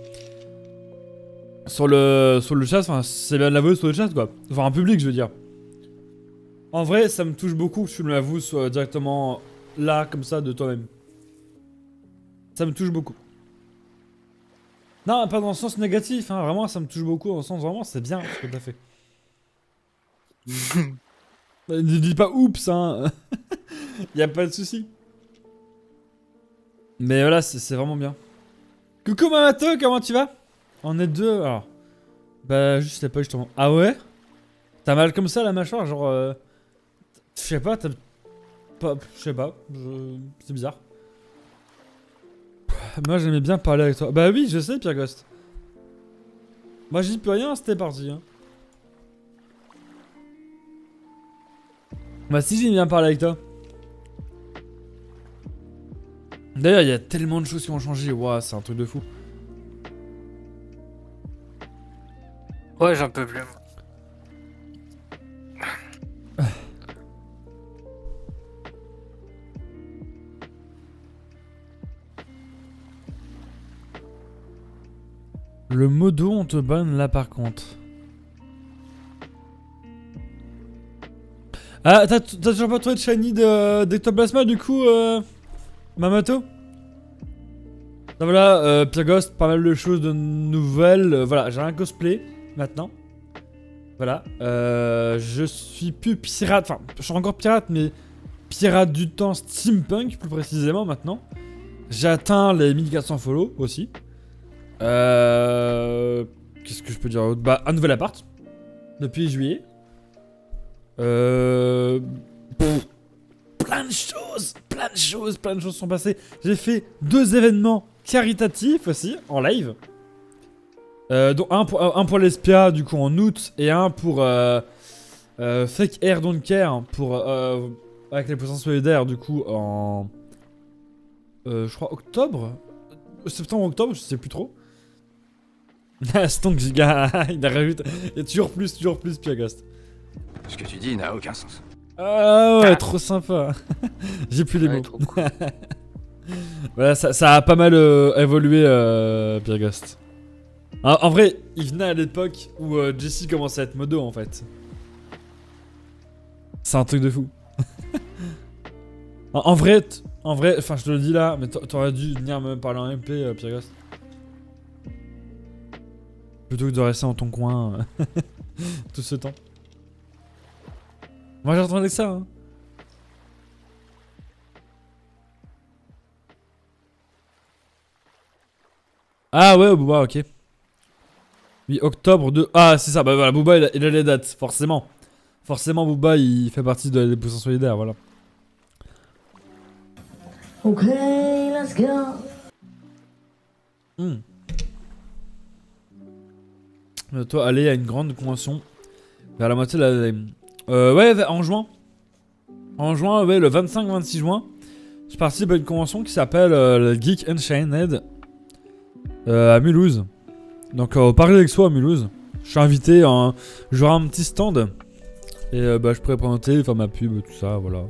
chat, enfin c'est bien de l'avouer sur le chat quoi. Enfin en public je veux dire. En vrai, ça me touche beaucoup que tu me l'avoues directement là comme ça de toi-même. Ça me touche beaucoup. Non, pas dans le sens négatif, hein, vraiment ça me touche beaucoup dans le sens vraiment c'est bien ce que t'as fait. Ne dis pas oups hein. Y a pas de souci. Mais voilà, c'est vraiment bien. Coucou Mamato, comment tu vas? On est deux, alors. Bah, je sais pas justement. Ah ouais? T'as mal comme ça la mâchoire, genre. Je sais pas, t'as. Pas. Je sais pas, c'est bizarre. Moi j'aimais bien parler avec toi. Bah oui, je sais, Pierre Ghost. Moi j'y peux rien, c'était parti. Hein. Bah si, j'aime bien parler avec toi. D'ailleurs, il y a tellement de choses qui ont changé. Waouh, c'est un truc de fou. Ouais, j'en peux plus. Le modo, on te banne là par contre. Ah, t'as toujours pas trouvé de shiny d'Ectoplasma du coup, Mamato? Donc voilà, Pierre Ghost, pas mal de choses de nouvelles. Voilà, j'ai un cosplay maintenant. Voilà, je suis plus pirate, enfin, je suis encore pirate, mais pirate du temps steampunk plus précisément maintenant. J'ai atteint les 1400 follow aussi. Qu'est-ce que je peux dire d'autre? Bah, un nouvel appart depuis juillet. Plein de choses sont passées. J'ai fait 2 événements caritatifs aussi en live. Donc un pour l'Espia du coup en août et un pour Fake Air Don't Care pour avec les puissances solidaires du coup en je crois octobre, septembre-octobre, je sais plus trop. Stonk Giga, il a rajouté. Et toujours plus, Pierre Ghost. Ce que tu dis n'a aucun sens. Ah ouais, trop sympa. J'ai plus les mots. Trop cool. Voilà, ça a pas mal évolué, Pierre Ghost. En vrai, il venait à l'époque où Jesse commençait à être modo en fait. C'est un truc de fou. en vrai, enfin je te le dis là, mais t'aurais dû venir me parler en MP, Pierre Ghost. Plutôt que de rester dans ton coin tout ce temps. Moi j'attendais que ça. Hein. Ah ouais, Booba, ok. Oui, octobre 2. Ah, c'est ça, bah voilà, Booba il a les dates, forcément. Forcément, Booba il fait partie de la déposition solidaire, voilà. Ok, let's go. Toi, aller à une grande convention vers la moitié de l'année. Ouais, en juin. En juin, ouais, le 25-26 juin, je participe à une convention qui s'appelle le Geek Unchained à Mulhouse. Donc au Paris Expo à Mulhouse. Je suis invité, j'aurai un petit stand. Et bah, je pourrais présenter, faire ma pub, tout ça, voilà.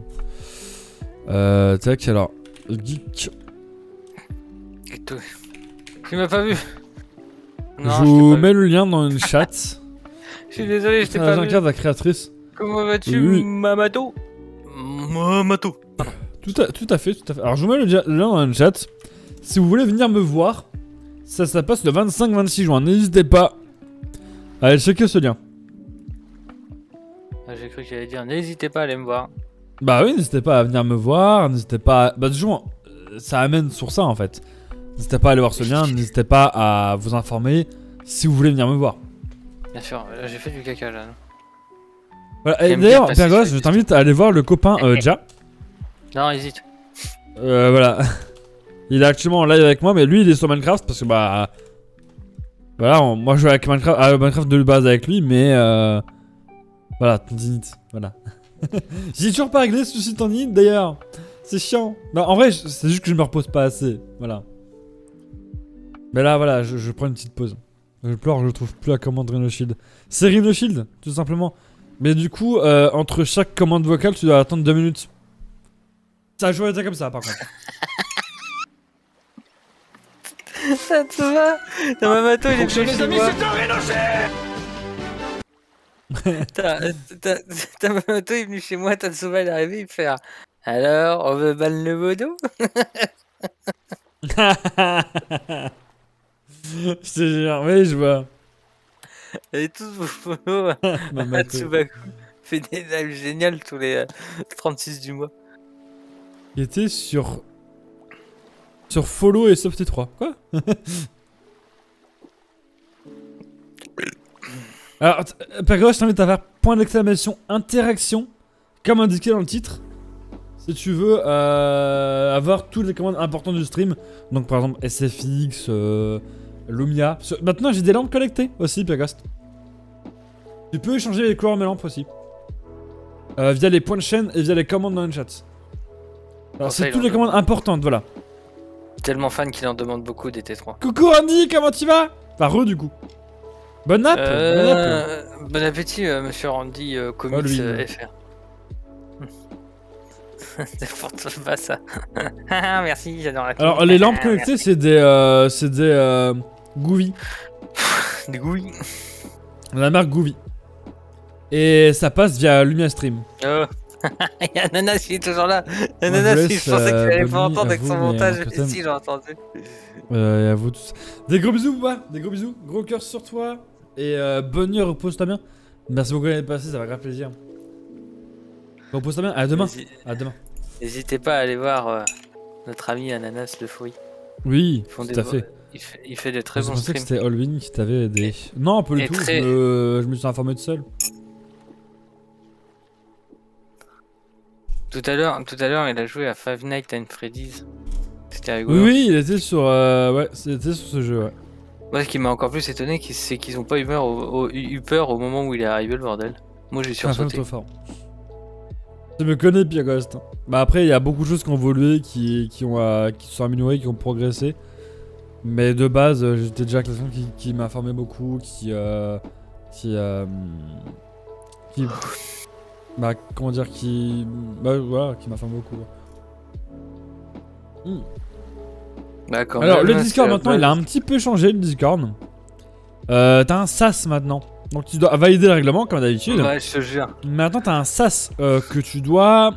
Tac, alors. Geek. Et toi, tu m'as pas vu? Je vous mets le lien dans une chat. Je suis désolé, je t'ai C'est pas un vu. carte de la créatrice. Comment vas-tu, Oui. Mamato? Mamato. Tout à fait. Alors je vous mets le lien dans une chat. Si vous voulez venir me voir, ça passe le 25-26 juin. N'hésitez pas à aller checker ce lien. Ah, j'ai cru que j'allais dire, n'hésitez pas à aller me voir. Bah oui, n'hésitez pas à venir me voir. N'hésitez pas à... Bah toujours, ça amène sur ça en fait. N'hésitez pas à aller voir ce lien. N'hésitez pas à vous informer si vous voulez venir me voir. Bien sûr, j'ai fait du caca là. Voilà. Et J'aime d'ailleurs, bien passer Pergos, sur je les t'invite à aller voir le copain Ja. Non, hésite. Voilà. Il est actuellement en live avec moi, mais lui il est sur Minecraft parce que bah. Voilà, moi je joue avec Minecraft de base avec lui, mais voilà, tendinite, voilà. J'ai toujours pas réglé ce souci de tendinite d'ailleurs. C'est chiant. Non, en vrai, c'est juste que je me repose pas assez. Voilà. Mais là, voilà, je prends une petite pause. Je pleure, je trouve plus la commande Rhino Shield. C'est Rhino Shield, tout simplement. Mais du coup, entre chaque commande vocale, tu dois attendre 2 minutes. Ça a toujours été comme ça, par contre. Ça te va? Ta Mamato, il est venu chez moi. Ta Mamato, il est venu chez moi, Tatsuma, il est arrivé, il fait alors, on veut ban le modo? Je te jure, oui, je vois. Et tous vos follow, Mamato. Tsubaku fait des lives géniales tous les 36 du mois. Il était sur Follow et Softy 3. Quoi? Alors, Pergos, je t'invite à faire point d'exclamation interaction, comme indiqué dans le titre. Si tu veux avoir toutes les commandes importantes du stream. Donc par exemple SFX, Lumia. Maintenant j'ai des lampes connectées aussi, Pergos. Tu peux échanger les couleurs de mes lampes aussi. Via les points de chaîne et via les commandes dans le chat. Alors c'est toutes les commandes importantes, voilà. Tellement fan qu'il en demande beaucoup des T3. Coucou Randy, comment tu vas? Enfin, du coup. Bonne app, Bon appétit, monsieur Randy Comics lui, FR. N'importe pas ça. Merci, j'adore la Alors, les lampes connectées, c'est des Gouvy. Des gouilles. La marque Gouvy. Et ça passe via Lumia Stream. Oh. Il y a Ananas qui est toujours là. Ananas, je je pensais que tu allais pas Bonnie, entendre avec à son vous, montage. mais Mais si, j'ai entendu. Et à vous tous. Des gros bisous, ou pas? Des gros bisous. Gros cœur sur toi. Et bonne nuit, repose-toi bien. Merci beaucoup d'être passé, ça va grave plaisir. Repose-toi bien. À demain. À demain. N'hésitez pas à aller voir notre ami Ananas le fruit. Oui, Ils font tout à fait. Il fait de très Je bons pensais que streams. c'était Olvin qui t'avait aidé. Non, un peu le et tout. très- Je me suis informé tout seul. Tout à l'heure, il a joué à Five Nights at Freddy's. C'était rigolo. Oui, oui, il était sur. Ouais, c'était sur ce jeu, ouais. Moi, ce qui m'a encore plus étonné, c'est qu'ils ont pas eu peur au moment où il est arrivé, le bordel. Moi, j'ai C'est un film sursauté. trop fort. Tu me connais, Pierre Ghost. Bah, après, il y a beaucoup de choses qui ont évolué, qui se sont améliorées, qui ont progressé. Mais de base, j'étais déjà quelqu'un qui m'a formé beaucoup, bah, comment dire, bah, voilà, qui m'a formé beaucoup. Bah, quand Alors, même, le c'est Discord la maintenant, base. il a un petit peu changé, le Discord. T'as un SAS maintenant. Donc, tu dois valider le règlement, comme d'habitude. Ouais, je te jure. Maintenant, t'as un SAS que tu dois.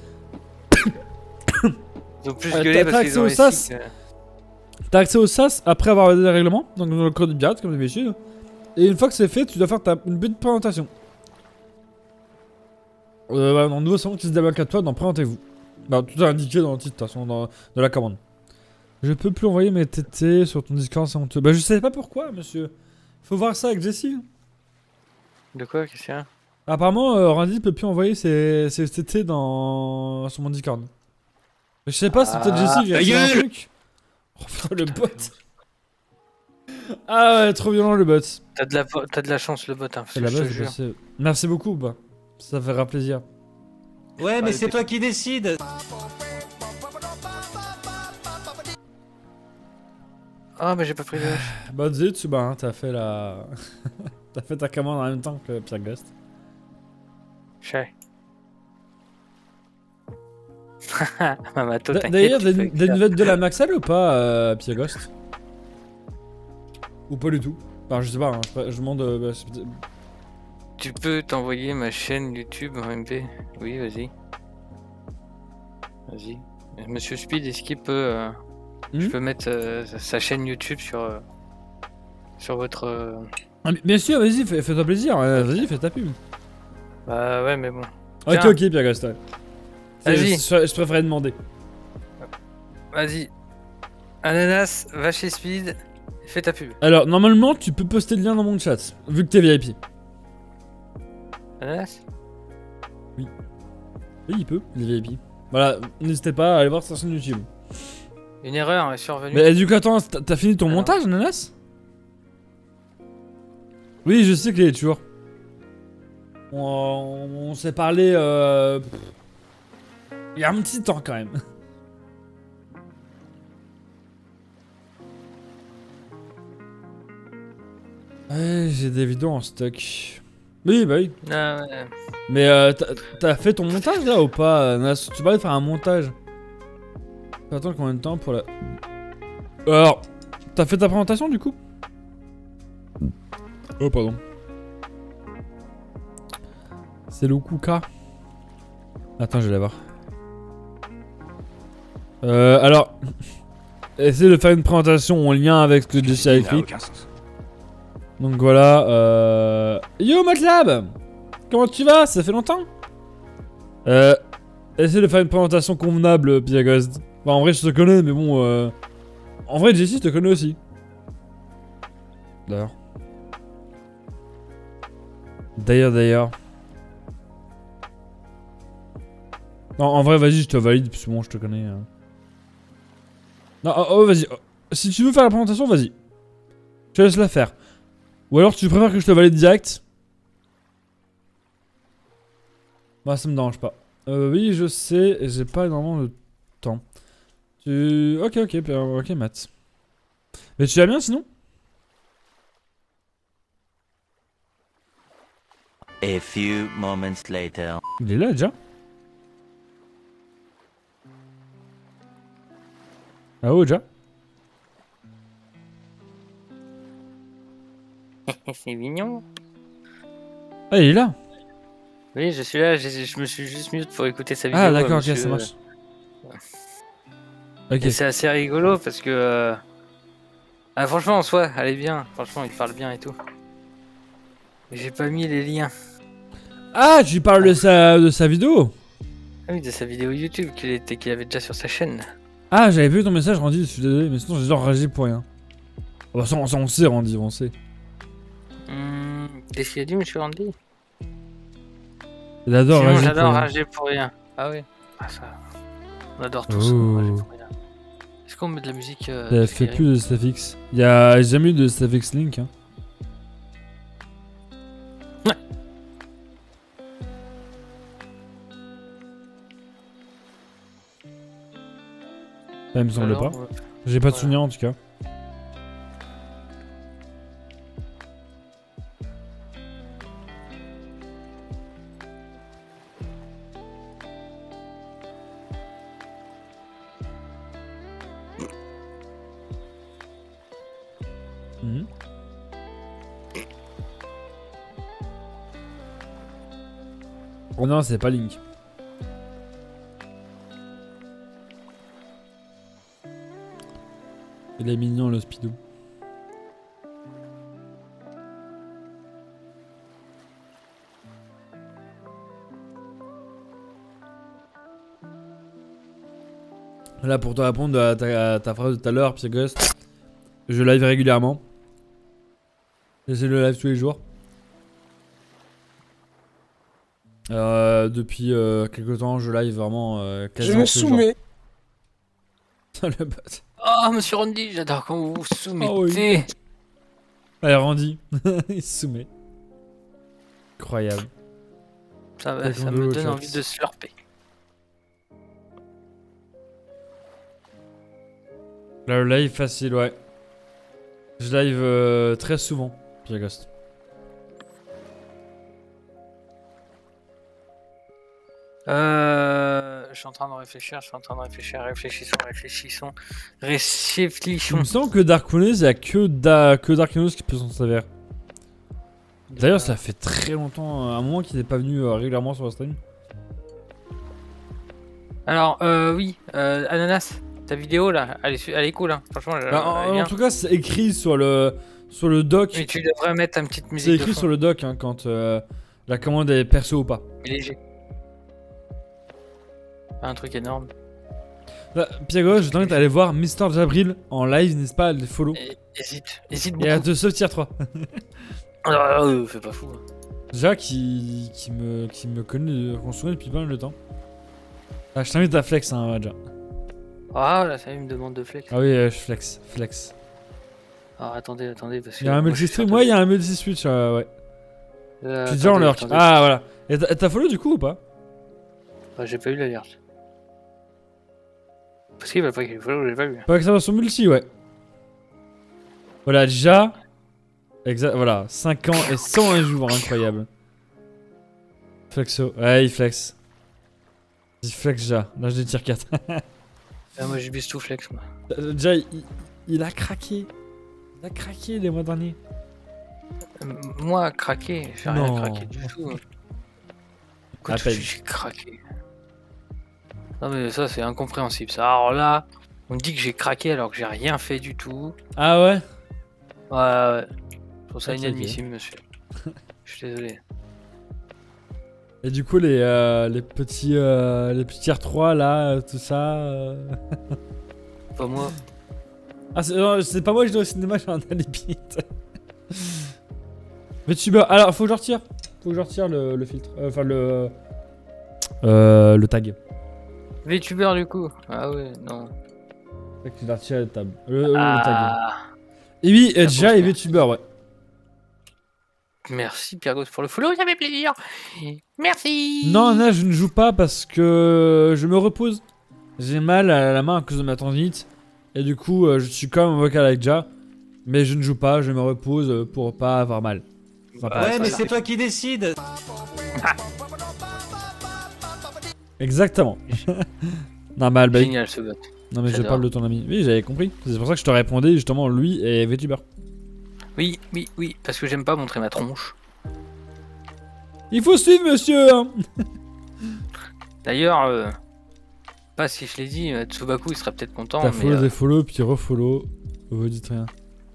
Ils ont plus t'as gueulé parce accès qu'ils ont au réussi SAS. que- T'as accès au SAS après avoir validé le règlement, donc dans le code de pirate, comme d'habitude. Et une fois que c'est fait, tu dois faire une petite présentation. Voilà, dans le nouveau salon qui se débloque à toi, dans Présentez-vous. Bah, tout est indiqué dans le titre, de toute façon, de la commande. Je peux plus envoyer mes TT sur ton Discord, c'est honteux. Bah je sais pas pourquoi, monsieur. Faut voir ça avec Jessie. De quoi, qu'est-ce qu'il y a? Apparemment, Randy peut plus envoyer ses TT sur mon Discord. Je sais pas, c'est peut-être Jessie qui a fait un truc. Oh putain, le bot. Ah ouais, trop violent le bot. T'as de la chance, le bot, hein, C'est la je te base, jure. Merci beaucoup, bah. Ça fera plaisir. Ouais, mais c'est toi qui décides. Ah, mais j'ai pas pris de hache. Bah zut, bah, hein, t'as fait la... t'as fait ta commande en même temps que Pierre Ghost. Chez. Mamato, t'inquiète. D'ailleurs, tu peux des nouvelles de la Maxal ou pas, Pierre Ghost? Ou pas du tout? Enfin, je sais pas, hein, je demande... bah, Tu peux t'envoyer ma chaîne YouTube en MP? Oui, vas-y. Vas-y. Monsieur Speed, est-ce qu'il peut... Je peux mettre sa chaîne YouTube sur votre... Ah, bien sûr, vas-y, fais-toi plaisir, vas-y, fais ta pub. Bah ouais, mais bon. Ok, Tiens. ok, Pierre Ghost, ouais. Vas-y. Je préférais demander. Vas-y. Ananas, va chez Speed, fais ta pub. Alors, normalement, tu peux poster le lien dans mon chat, vu que t'es VIP. Ananas? Oui, il peut, il est VIP. Voilà, n'hésitez pas à aller voir sa chaîne YouTube. Une erreur est survenue. Mais du coup, attends, t'as fini ton montage, Ananas? Oui, je sais qu'il est toujours. On s'est parlé... Il y a un petit temps, quand même. Ouais, j'ai des vidéos en stock. Oui, bah oui. Ah ouais. Mais t'as fait ton montage, là, ou pas, Ananas? Tu parlais de faire un montage. Attends combien de temps pour la... Alors, t'as fait ta présentation du coup? Oh pardon. C'est le Kuka. Attends, je vais la voir. Alors... Essaye de faire une présentation en lien avec ce que Jessie a n'a écrit. aucun sens. Donc voilà, Yo Matlab! Comment tu vas? Ça fait longtemps? Essaye de faire une présentation convenable, Pierre Ghost. Bah, en vrai, je te connais, mais bon, En vrai, Jessie, je te connais aussi. D'ailleurs. Non, en vrai, vas-y, je te valide, parce que bon, je te connais. Non, oh, vas-y. Si tu veux faire la présentation, vas-y. Je te laisse la faire. Ou alors, tu préfères que je te valide direct? Bah, ça me dérange pas. Oui, je sais, j'ai pas énormément de temps. Ok, Matt. Mais tu vas bien sinon? A few moments later. Il est là déjà? Ah oh, déjà? C'est mignon. Ah, il est là? Oui, je suis là, je me suis juste mute pour écouter sa vidéo. Ah, d'accord, ok, monsieur. ça marche. Ok. Et c'est assez rigolo parce que... Ah, franchement, en soi, elle est bien. Franchement, il parle bien et tout. Mais j'ai pas mis les liens. Ah, tu parles de sa vidéo? Ah oui, de sa vidéo YouTube qu'il avait déjà sur sa chaîne. Ah, j'avais vu ton message, Randy, je suis désolé, mais sinon j'ai genre réagi pour rien. Oh, bah, ça, on sait, Randy, on sait. Qu'est-ce qu'il a dit, monsieur Randy? Il adore Sinon, rager j'adore pour rien. rager pour rien. Ah oui. Ah ça... On adore tous Oh. rager pour rien. Est-ce qu'on met de la musique Elle fait plus de SFX. Y'a jamais eu de SFX Link, hein. Ouais. Ça il me semble Alors, pas. J'ai pas de voilà. souvenir en tout cas. Mhm. Oh non, c'est pas Link. Il est mignon le Speedo. Là, pour te répondre à ta phrase de tout à l'heure, Pierre Ghost, je live régulièrement. J'essaie de live tous les jours. Depuis quelques temps, je live vraiment quasiment tous les jours. Le bot. Oh, monsieur Randy, j'adore quand vous vous soumettez. Oh oui. Allez, Randy, il se soumet. Incroyable. Ça Avec me mon donne chat. envie de slurper. Là, le live facile, ouais. Je live très souvent, Pierre Ghost. Je suis en train de réfléchir, réfléchissons. Il me semble que Darkness, il y a que Darkness qui peut s'en servir. D'ailleurs, ça fait très longtemps, un moment qu'il n'est pas venu régulièrement sur le stream. Alors, oui, Ananas, ta vidéo là, elle est cool, hein. Franchement, En tout cas, c'est écrit sur le doc. Mais tu devrais mettre une petite C'est musique. écrit sur le doc hein, quand la commande est perso ou pas. Léger. Pas un truc énorme. Là, Pierre, je t'invite à aller voir Mister Jabril en live, n'est-ce pas, à les follow. Hésite beaucoup. Et à te sauve tier 3. Fais pas fou. Déjà, qui me connaît, qu'on se souvient depuis pas mal de temps. Ah, je t'invite à flex, hein, déjà. Ah, là, ça me demande de flex. Ah oui, je flex. Alors, attendez, parce que. Il y a un multi-stream, ouais, il y a un multi-switch, ouais. Je suis déjà en lurk. Attendez. Ah, voilà. Et t'as follow du coup ou pas? Ah, j'ai pas eu l'alerte. Parce qu'il va pas qu'il follow, j'ai pas eu. Pas que ça va sur multi, ouais. Voilà, déjà. Exact, voilà, 5 ans et 101 jours, incroyable. Flexo, ouais, il flex. Il flex déjà, là j'ai tier 4. Moi, j'ai bis tout flex, moi. Déjà, il a craqué. Il a craqué les mois derniers. Moi, craqué, j'ai rien craqué du tout. À peine. J'ai craqué. Non, mais ça, c'est incompréhensible. Ça. Alors là, on me dit que j'ai craqué alors que j'ai rien fait du tout. Ah ouais? Ouais. Je trouve ça Ok, inadmissible, monsieur. Je suis désolé. Et du coup, les petits tier 3 là, tout ça. Pas moi. Ah, c'est pas moi, je dois au cinéma, j'ai un alibi. VTuber, alors faut que je retire. Faut que je retire le filtre. Enfin, le tag. VTuber du coup. Ah ouais, non. C'est que je l'ai retiré le tag. Le tag. Ah. Et oui, Ça déjà pose, et VTuber, ouais. Merci Pierre Gauss pour le follow, ça fait plaisir. Merci. Non, là, je ne joue pas parce que je me repose. J'ai mal à la main à cause de ma tendinite. Et du coup, je suis quand même en vocal avec Ja. Mais je ne joue pas, je me repose pour pas avoir mal. Sympa. Ouais, mais c'est toi qui décides. Exactement. Normal, bah. Génial ce bot. Non, mais je J'adore. parle de ton ami. Oui, j'avais compris. C'est pour ça que je te répondais justement lui et VTuber. Oui, parce que j'aime pas montrer ma tronche. Il faut suivre, monsieur hein. D'ailleurs, pas si je l'ai dit, Tsubaku il serait peut-être content. T'as Mais, follow, défollow, puis refollow. Vous dites rien.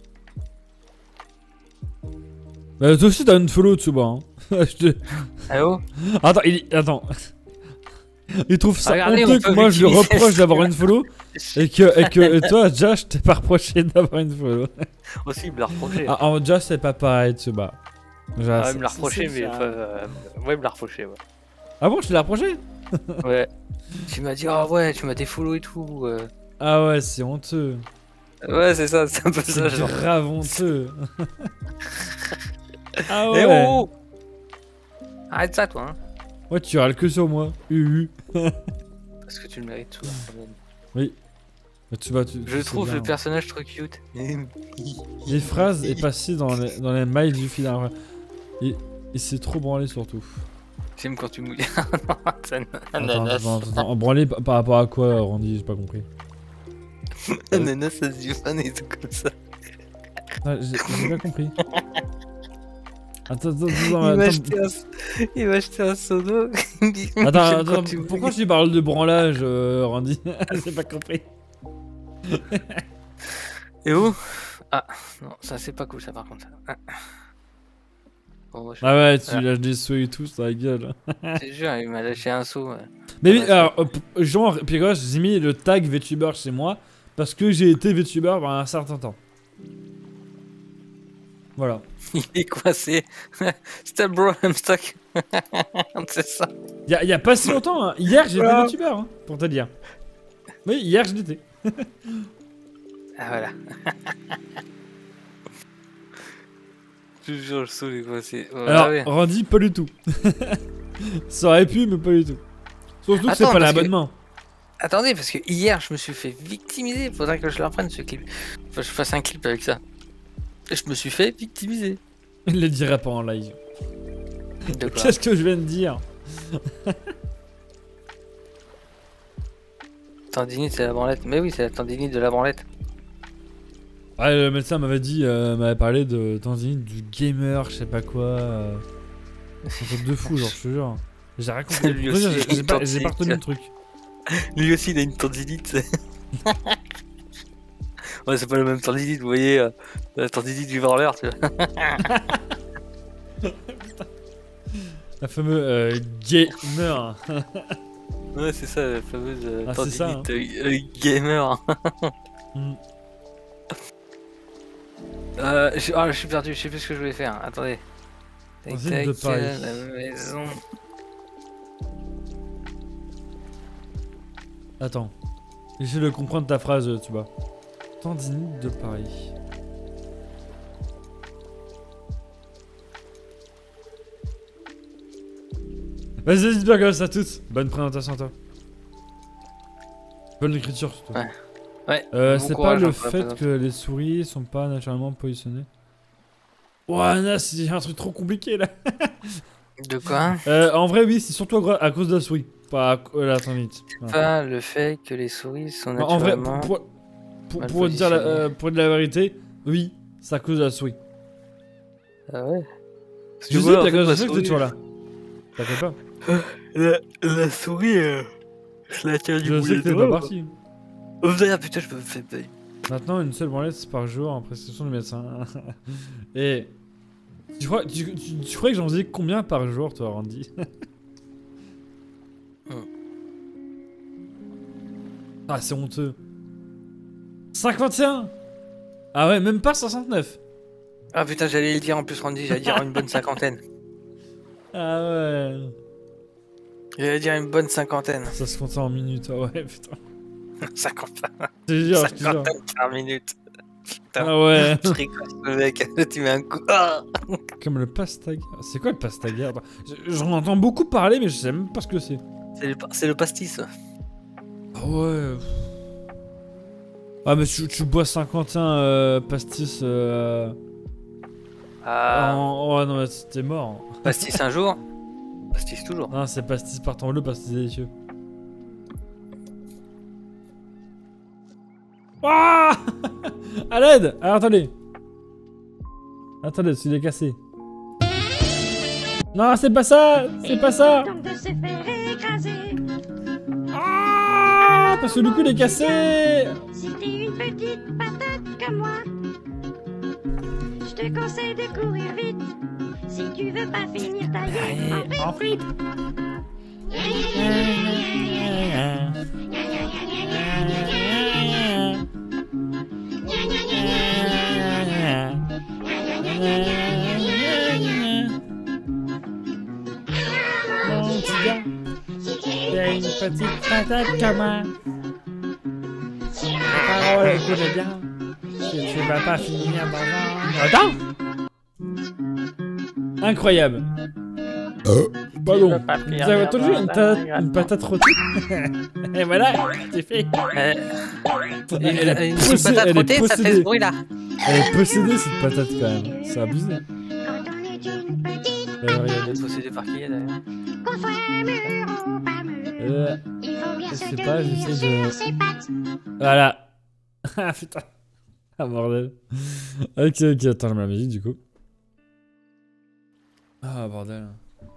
Bah, toi aussi, t'as une follow, Tsuba. Hein. Ah oh. Attends. Il trouve ça Regardez, honteux on que peut moi je lui l'utiliser, reproche ce d'avoir gars. une follow et que toi, déjà, je t'ai pas reproché d'avoir une follow. Aussi il me l'a reproché. Ah, en déjà, c'est pas pareil, Tsuba. Déjà, Ah, il me l'a reproché, mais. Ouais, il me l'a reproché, ouais. Ah bon, je te l'ai reproché? Ouais. Tu m'as dit, ah ouais, tu m'as défollow et tout. Ah ouais, c'est honteux. Ouais, c'est ça, c'est un peu ça. C'est Genre. grave honteux. Ah Eh ouais. oh arrête ça, toi, hein. Ouais, tu râles que sur moi. Parce que tu le mérites, toi. Oui. Mais Tsuba, Je sais trouve bien. le personnage trop cute. Les phrases est passé dans les mailles du fil. Et c'est trop branlé surtout. J'aime quand tu mouilles. C'est un Attends, ananas. attends. Branlé par rapport à quoi, Randy? J'ai pas compris. Ananas, ça se dit fan et tout comme ça. Ah, j'ai pas compris. Attends, Il m'a acheté un sono. Attends, pourquoi tu parles de branlage, Randy? J'ai pas compris. Et où? Ah, non, ça c'est pas cool ça par contre. Ah. Bon, moi, je Ah ouais, tu Voilà. lâches des sauts et tout, sur la gueule. te jure, il m'a lâché un saut. Ouais. Mais oui, Ouais, alors, genre, puis quoi, j'ai mis le tag VTuber chez moi parce que j'ai été VTuber pendant un certain temps. Voilà. Il est coincé. Step bro, I'm stuck. C'est ça. Y a pas si longtemps, hein. Hier j'étais Ah. VTuber, hein, pour te dire. Oui, hier je l'étais. Ah voilà. Toujours le saut est coincé. Ouais, Alors, ouais. Randy, pas du tout. Ça aurait pu, mais pas du tout. Surtout que c'est Attends, pas parce que- l'abonnement. Attendez, parce que hier je me suis fait victimiser. Faudrait que je le reprenne ce clip. Enfin, je fasse un clip avec ça. Et je me suis fait victimiser. Il le dirait pas en live. De quoi? Qu'est-ce que je viens de dire? Tendinite, c'est la branlette. Mais oui, c'est la tendinite de la branlette. Ouais, le médecin m'avait dit, m'avait parlé de tendinite du gamer, je sais pas quoi. C'est un truc de fou, genre, je te jure. J'ai rien compris. Lui Pour te dire, aussi, j'ai pas tendinite. retenu le truc. Lui aussi, il a une tendinite. Ouais, c'est pas le même tendinite, vous voyez. La tendinite du branleur, tu vois. La fameuse gamer. Ouais, c'est ça, la fameuse Ah, c'est ça, tendinite gamer. Mm. Je suis perdu, je sais plus ce que je voulais faire. Attendez. Tac, Tendinite de tac, Paris. la maison. Attends. J'essaie de comprendre ta phrase, tu vois. Tendinite de Paris. Vas-y, dis-toi comme ça à toutes. Bonne présentation à toi. Bonne écriture surtout. Ouais. Ouais. bon C'est pas courage, le hein, pour la fait présentation. que les souris sont pas naturellement positionnées. Ouah, là, c'est un truc trop compliqué là. De quoi? En vrai, oui, c'est surtout à cause de la souris, pas la tendinite. Voilà. Pas le fait que les souris sont Non, en vrai, naturellement... mal pour dire positionnées. pour dire la vérité, oui, c'est à cause de la souris. Ah ouais? Parce Je sais, voilà, t'as en fait, cause de ma la souris que t'es souris, toujours là. T'inquiète pas. La souris, je la tiens du Je bout sais des que t'es doigts. pas parti. Oh putain, putain, je me fais peur. Maintenant, une seule branlette par jour en prescription du médecin. Et tu crois que j'en faisais combien par jour, toi, Randy? Ah, c'est honteux. 51. Ah ouais, même pas 69. Ah putain, j'allais le dire en plus, Randy, j'allais dire une bonne cinquantaine. Ah ouais. J'allais dire une bonne cinquantaine. Ça se compte en minutes. Ah ouais, putain. 50, Je te jure, je te jure. cinquantaine par minute. Ah ouais. Je rigole, le mec, tu mets un coup. Ah Comme le pastaga. C'est quoi le pastaga? Attends, j'en entends beaucoup parler, mais je sais même pas ce que c'est. c'est le pastis. Ah ouais. Ah, mais tu bois 51 pastis. Ah, Oh non, mais t'es mort. pastis un jour, pastis toujours. Non, c'est pastis par temps bleu, pastis délicieux. Ah à l'aide. Alors attendez. Attendez, celui est cassé. Non, c'est pas ça. C'est pas ça. Donc de se faire écraser. Ah, parce que du coup, il est cassé. Si t'es une petite patate comme moi, je te conseille de courir vite. Si tu veux pas finir taillé en frites. Mon petit gars, t'es une petite patate comme moi. Ta parole écoute bien. Si tu vas pas finir dans un... Attends. Incroyable. Pas bon. Vous avez entendu une patate rôtie? Et voilà, c'est fait. Elle est Une possédée, patate elle est rôtée, ça fait ce possédée. bruit là. Elle est possédée cette patate quand même. C'est abusé. Quand on est une petite Regardez. Possédé par qui d'ailleurs? qu'on soit mûr ou pas mûr, il faut bien je se sais pas, tenir j'essaie de- sur ses pattes. Voilà. Ah putain. Ah bordel. Ok, attends, je mets la musique du coup. Ah bordel.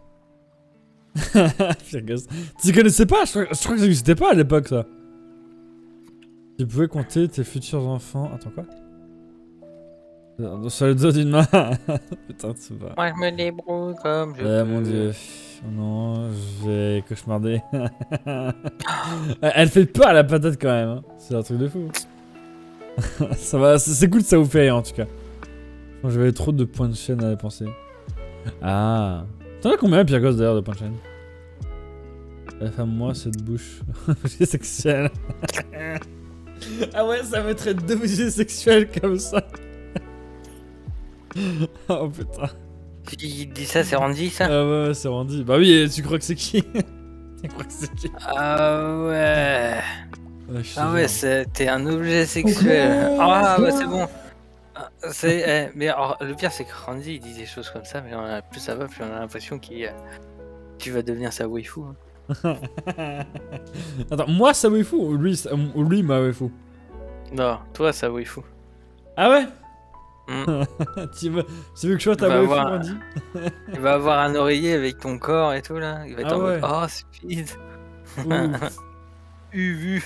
Pire gosse. Tu connaissais pas? Je crois que ça n'existait pas à l'époque ça. Tu pouvais compter tes futurs enfants. Attends quoi? Sur le dos d'une main. Putain, tu vas. Moi, je me débrouille comme je Eh peux. mon dieu. Oh non, je vais cauchemarder. Elle fait peur la patate quand même. Hein. C'est un truc de fou. Ça va, c'est cool, ça vous fait rire en tout cas. Moi j'avais trop de points de chaîne à dépenser. Ah. T'en as combien Pierre Gosse d'ailleurs de points de chaîne? Femme-moi cette bouche. Objet sexuel. Ah ouais, ça mettrait deux objets sexuels comme ça. Oh putain. Qui dit ça, c'est Randy, ça? Ah ouais, c'est Randy. Bah oui, et tu crois que c'est qui? Tu crois que c'est qui? Ah ouais. Ah ouais, t'es un objet Ok, sexuel. Ah let's bah go. c'est bon. Mais alors, le pire c'est que Randy il dit des choses comme ça, mais plus ça va, plus on a l'impression qu'il tu vas devenir sa waifu. Hein. Attends, moi ça waifu ou lui ma waifu? Non, toi sa waifu. Ah ouais? Hmm. tu veux que je sois ta Il va waifu, avoir- Randy? Il va avoir un oreiller avec ton corps et tout là. Il va être Ah en mode ouais. oh speed. Ouh. Uvu.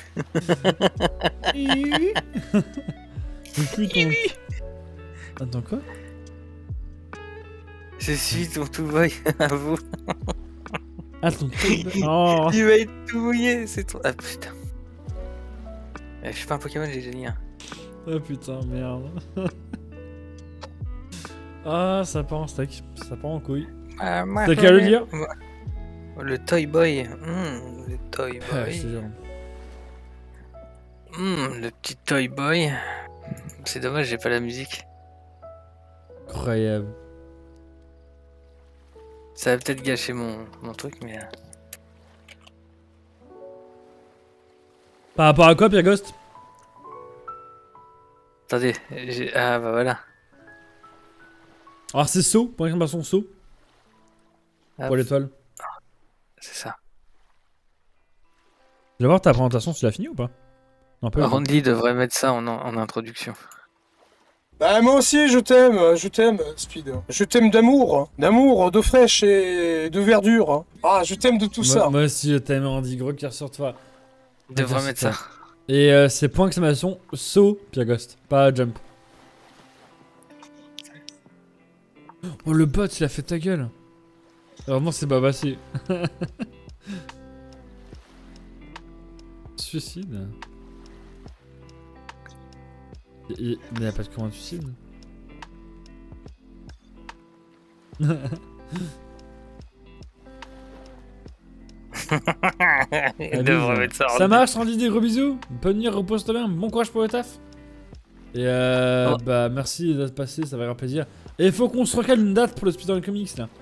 Je suis ton... Attends quoi? Je suis ton tout boy à vous. Ah ton Oh. Il va être tout mouillé, c'est trop. Ah putain. Je suis pas un Pokémon, j'ai déjà dit un. Oh putain, merde. Ah, ça part en steak. Ça part en couille. T'as qu'à le dire. Le Toy Boy. Le Toy Ah, Boy. je te jure. Le petit Toy Boy. C'est dommage, j'ai pas la musique. Incroyable. Ça va peut-être gâcher mon truc, mais. Par rapport à quoi, Pierre Ghost? Attendez, ah bah voilà. Alors c'est saut, pour l'exclamation saut. Hop, Pour l'étoile. c'est ça. Je vais voir ta présentation, tu l'as fini ou pas? Non, pas. Randy devrait mettre ça en introduction. Bah moi aussi je t'aime Speed. Je t'aime d'amour, d'eau fraîche et de verdure. Hein. Ah je t'aime de tout ça. Moi aussi, je t'aime, Randy. Gros cœur sur toi. Il devrait Merci, mettre ça. Et c'est point d'exclamation saut, Pierre Ghost. Pas jump. Oh, le bot, il a fait ta gueule. Heureusement, c'est pas passé. Suicide. Il n'y a pas de commande suicide. Il devrait mettre ça. Ça Randy. marche, Randy, des gros bisous. Bonne nuit, repose-toi bien. Bon courage pour le taf. Et Oh. bah merci d'être passé, ça va faire plaisir. Et il faut qu'on se recale une date pour le Speedrun Comics là.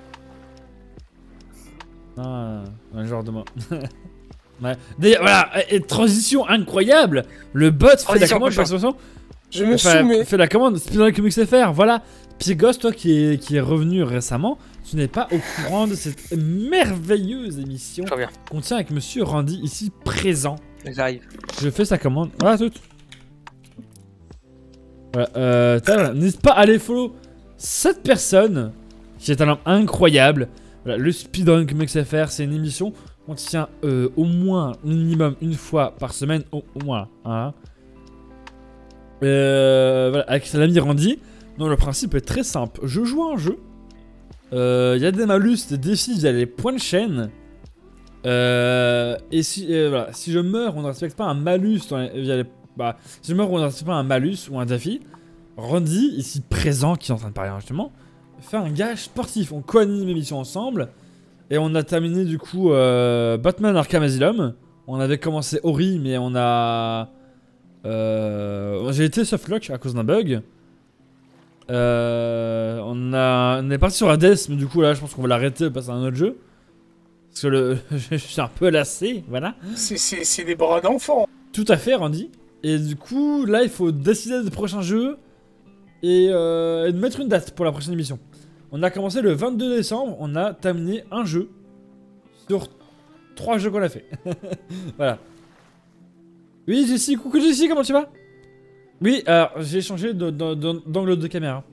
Ah, un genre de moi. Ouais. D'ailleurs, voilà, et transition incroyable. Le bot fait la Transition commande cochon. par façon. Je me soumets. Fait la commande Speedrun Comics FR, voilà. Pigos, toi qui est revenu récemment, tu n'es pas au courant de cette merveilleuse émission Je reviens. qu'on tient avec monsieur Randy ici présent. J'arrive. Je fais sa commande. Voilà, tout. Voilà, n'hésite pas à aller follow cette personne qui est un homme incroyable. Voilà, le Speedrun Comics FR, c'est une émission qu'on tient au moins, minimum, une fois par semaine, au moins. Hein. Voilà, avec son ami Randy. Donc le principe est très simple. Je joue à un jeu. Il y a des malus, des défis via les points de chaîne. Et si, voilà, si je meurs, on ne respecte pas un malus via les. Bah, si je meurs, on ne respecte pas un malus ou un défi. Randy, ici présent, qui est en train de parler justement, fait un gage sportif. On co-anime l'émission ensemble. Et on a terminé du coup Batman Arkham Asylum. On avait commencé Ori, mais on a. J'ai été softlock à cause d'un bug. On est parti sur Hades, mais du coup là je pense qu'on va l'arrêter et passer à un autre jeu. Parce que je suis un peu lassé, voilà. C'est des bras d'enfant. Tout à fait, Randy. Et du coup là il faut décider des prochains jeux et de mettre une date pour la prochaine émission. On a commencé le 22 décembre, on a terminé un jeu sur 3 jeux qu'on a fait. Voilà. Oui Jessie, coucou Jessie, comment tu vas? Oui, alors j'ai changé d'angle de caméra.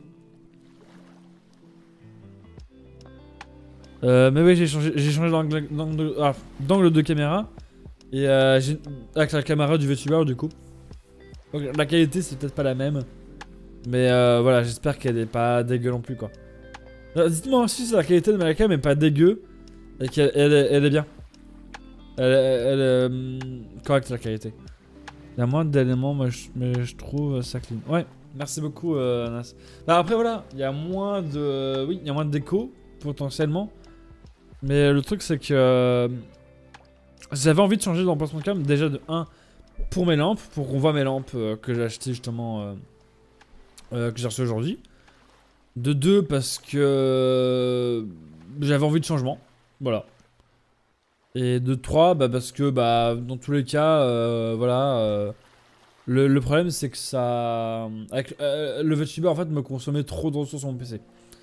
Mais oui, j'ai changé d'angle de caméra. Et avec la caméra du VTuber du coup. Donc la qualité c'est peut-être pas la même. Mais voilà, j'espère qu'elle est pas dégueu non plus quoi. Dites-moi aussi si la qualité de ma cam est pas dégueu et qu'elle elle est bien. Elle est correcte la qualité. Il y a moins d'éléments mais je trouve ça clean. Ouais, merci beaucoup Anas. Bah après voilà, il y a moins de... Oui, il y a moins de déco potentiellement. Mais le truc c'est que... j'avais envie de changer d'emplacement de cam déjà de 1 pour mes lampes, pour qu'on voit mes lampes que j'ai acheté justement... que j'ai reçu aujourd'hui. De 2 parce que j'avais envie de changement. Voilà. Et de 3 bah parce que bah dans tous les cas voilà le problème c'est que ça avec le VTuber en fait me consommait trop de ressources sur mon PC.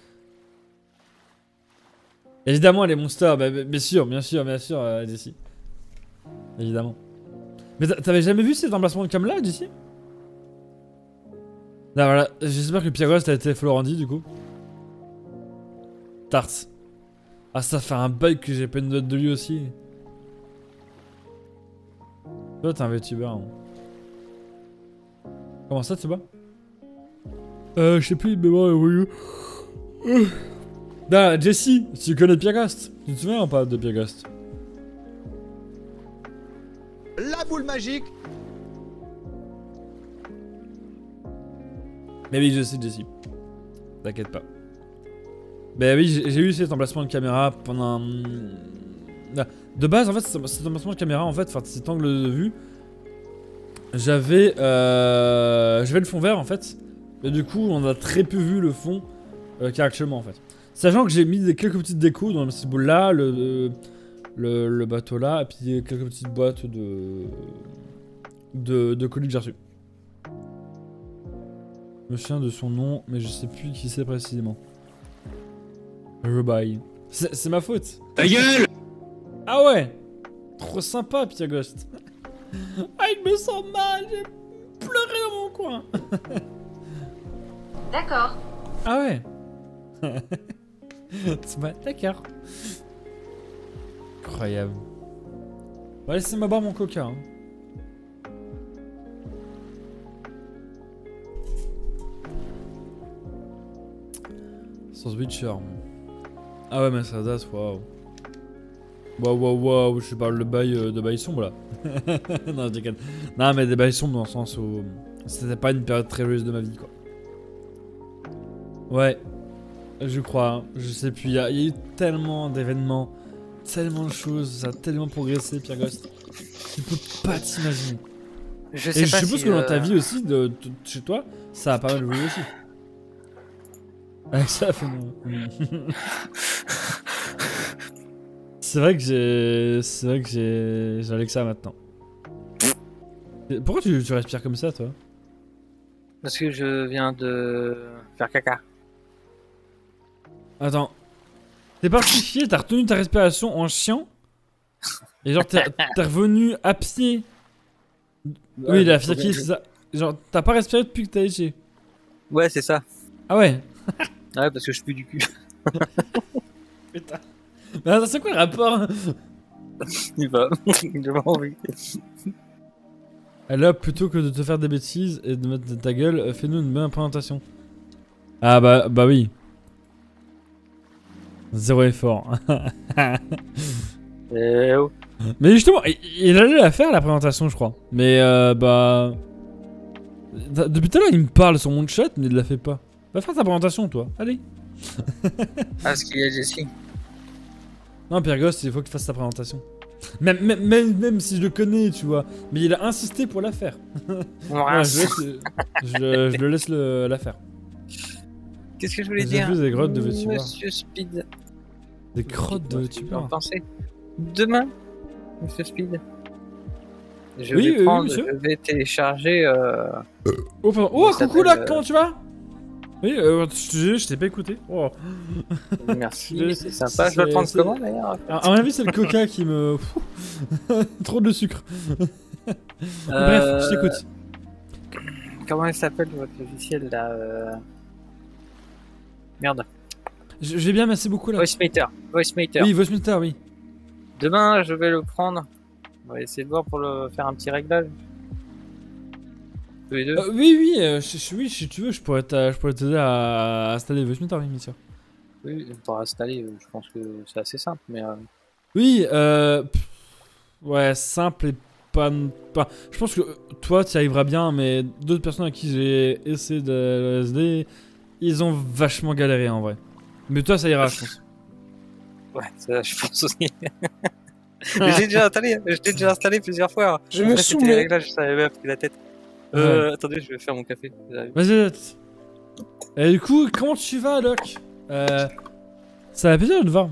Évidemment les monsters bien sûr d'ici. Évidemment. Mais t'avais jamais vu cet emplacement de cam là d'ici? Là voilà, j'espère que Pierre a été Florandi du coup. Tart. Ah ça fait un bail que j'ai pas une note de lui aussi. Toi t'es un VTuber hein. Comment ça tu vois? Je sais plus mais moi oui. Bah Jesse, tu connais Piergast? Tu te souviens ou pas de Piergast? La boule magique. Mais oui je sais Jesse. T'inquiète pas. Bah oui j'ai eu cet emplacement de caméra pendant... De base en fait cet emplacement de caméra en fait, enfin cet angle de vue, j'avais le fond vert en fait. Et du coup on a très peu vu le fond qu'il y a actuellement en fait. Sachant que j'ai mis quelques petites décos dans cette boule là, le bateau là, et puis quelques petites boîtes de colis que j'ai reçus. Je me souviens de son nom, mais je sais plus qui c'est précisément. Rebuy. C'est ma faute. Ta gueule! Ah ouais! Trop sympa, Piagost. Ah, il me sent mal, j'ai pleuré dans mon coin. D'accord. Ah ouais. D'accord. Incroyable. Bon, laissez-moi boire mon coca. Hein. Sans Witcher. Ah ouais, mais ça date, waouh. Waouh, je parle de bail sombre là. Non, je déconne. Non, mais des bails sombres dans le sens où c'était pas une période très joyeuse de ma vie quoi. Ouais, je crois, hein. Je sais plus, il y a eu tellement d'événements, tellement de choses, ça a tellement progressé, Pierre Ghost. Tu peux pas t'imaginer. Je Et sais je pas suppose si, que dans ta vie aussi, de chez toi, ça a pas mal joué aussi. Avec ça, fait mon... C'est vrai que j'ai Alexa maintenant. Pourquoi tu respires comme ça, toi? Parce que je viens de faire caca. Attends. T'es parti chier, t'as retenu ta respiration en chiant? Et genre t'es revenu à pied? Oui, il a fait qui, c'est ça? Genre t'as pas respiré depuis que t'as chier? Ouais, c'est ça. Ah ouais? Ouais, parce que je pue du cul. Putain. Mais attends, c'est quoi le rapport? Il va. J'ai pas envie. Là, plutôt que de te faire des bêtises et de mettre ta gueule, fais-nous une bonne présentation. Ah bah oui. Zéro effort. Oh. Mais justement, il allait la faire la présentation, je crois. Mais bah... Depuis tout à l'heure, il me parle sur mon chat, mais il la fait pas. Va faire ta présentation, toi. Allez. Ah, parce qu'il y a Jessie. Non, Pierre Ghost, il faut qu'il fasse sa présentation. Même si je le connais, tu vois. Mais il a insisté pour la faire. Voilà, je le laisse la faire. Qu'est-ce que je voulais J'ai dire? vu des grottes de VTuber. Monsieur Speed. Des grottes de VTuber. En pensez. Demain, Monsieur Speed. Je Oui, vais prendre, monsieur. je vais télécharger. Oh, pardon. Oh, Ça coucou là, s'appelle, comment tu vas? Oui, je t'ai pas écouté. Oh. Merci, c'est sympa. Je vais le prendre comment d'ailleurs? À mon avis, c'est le coca qui me. Trop de sucre. Bref, je t'écoute. Comment il s'appelle votre logiciel là Merde. Je vais bien, merci beaucoup là. VoiceMeter. Oui, VoiceMeter, oui. Demain, je vais le prendre. On va essayer de voir pour le faire un petit réglage. tous les deux. Oui, si tu veux, je pourrais t'aider à installer Voice Meter, oui, bien sûr. Oui, pour installer, je pense que c'est assez simple, mais... Oui, ouais, simple et pas... Je pense que toi, tu y arriveras bien, mais d'autres personnes à qui j'ai essayé de SD, ils ont vachement galéré, en vrai. Mais toi, ça ira, je pense. Ouais, ça, je pense aussi. Mais je l'ai déjà installé plusieurs fois. Je me C'était les soumets. réglages, ça m'avait pris la tête. Ouais. Attendez, je vais faire mon café. Vas-y. Et du coup, comment tu vas, Locke? Ça va plaisir de te voir.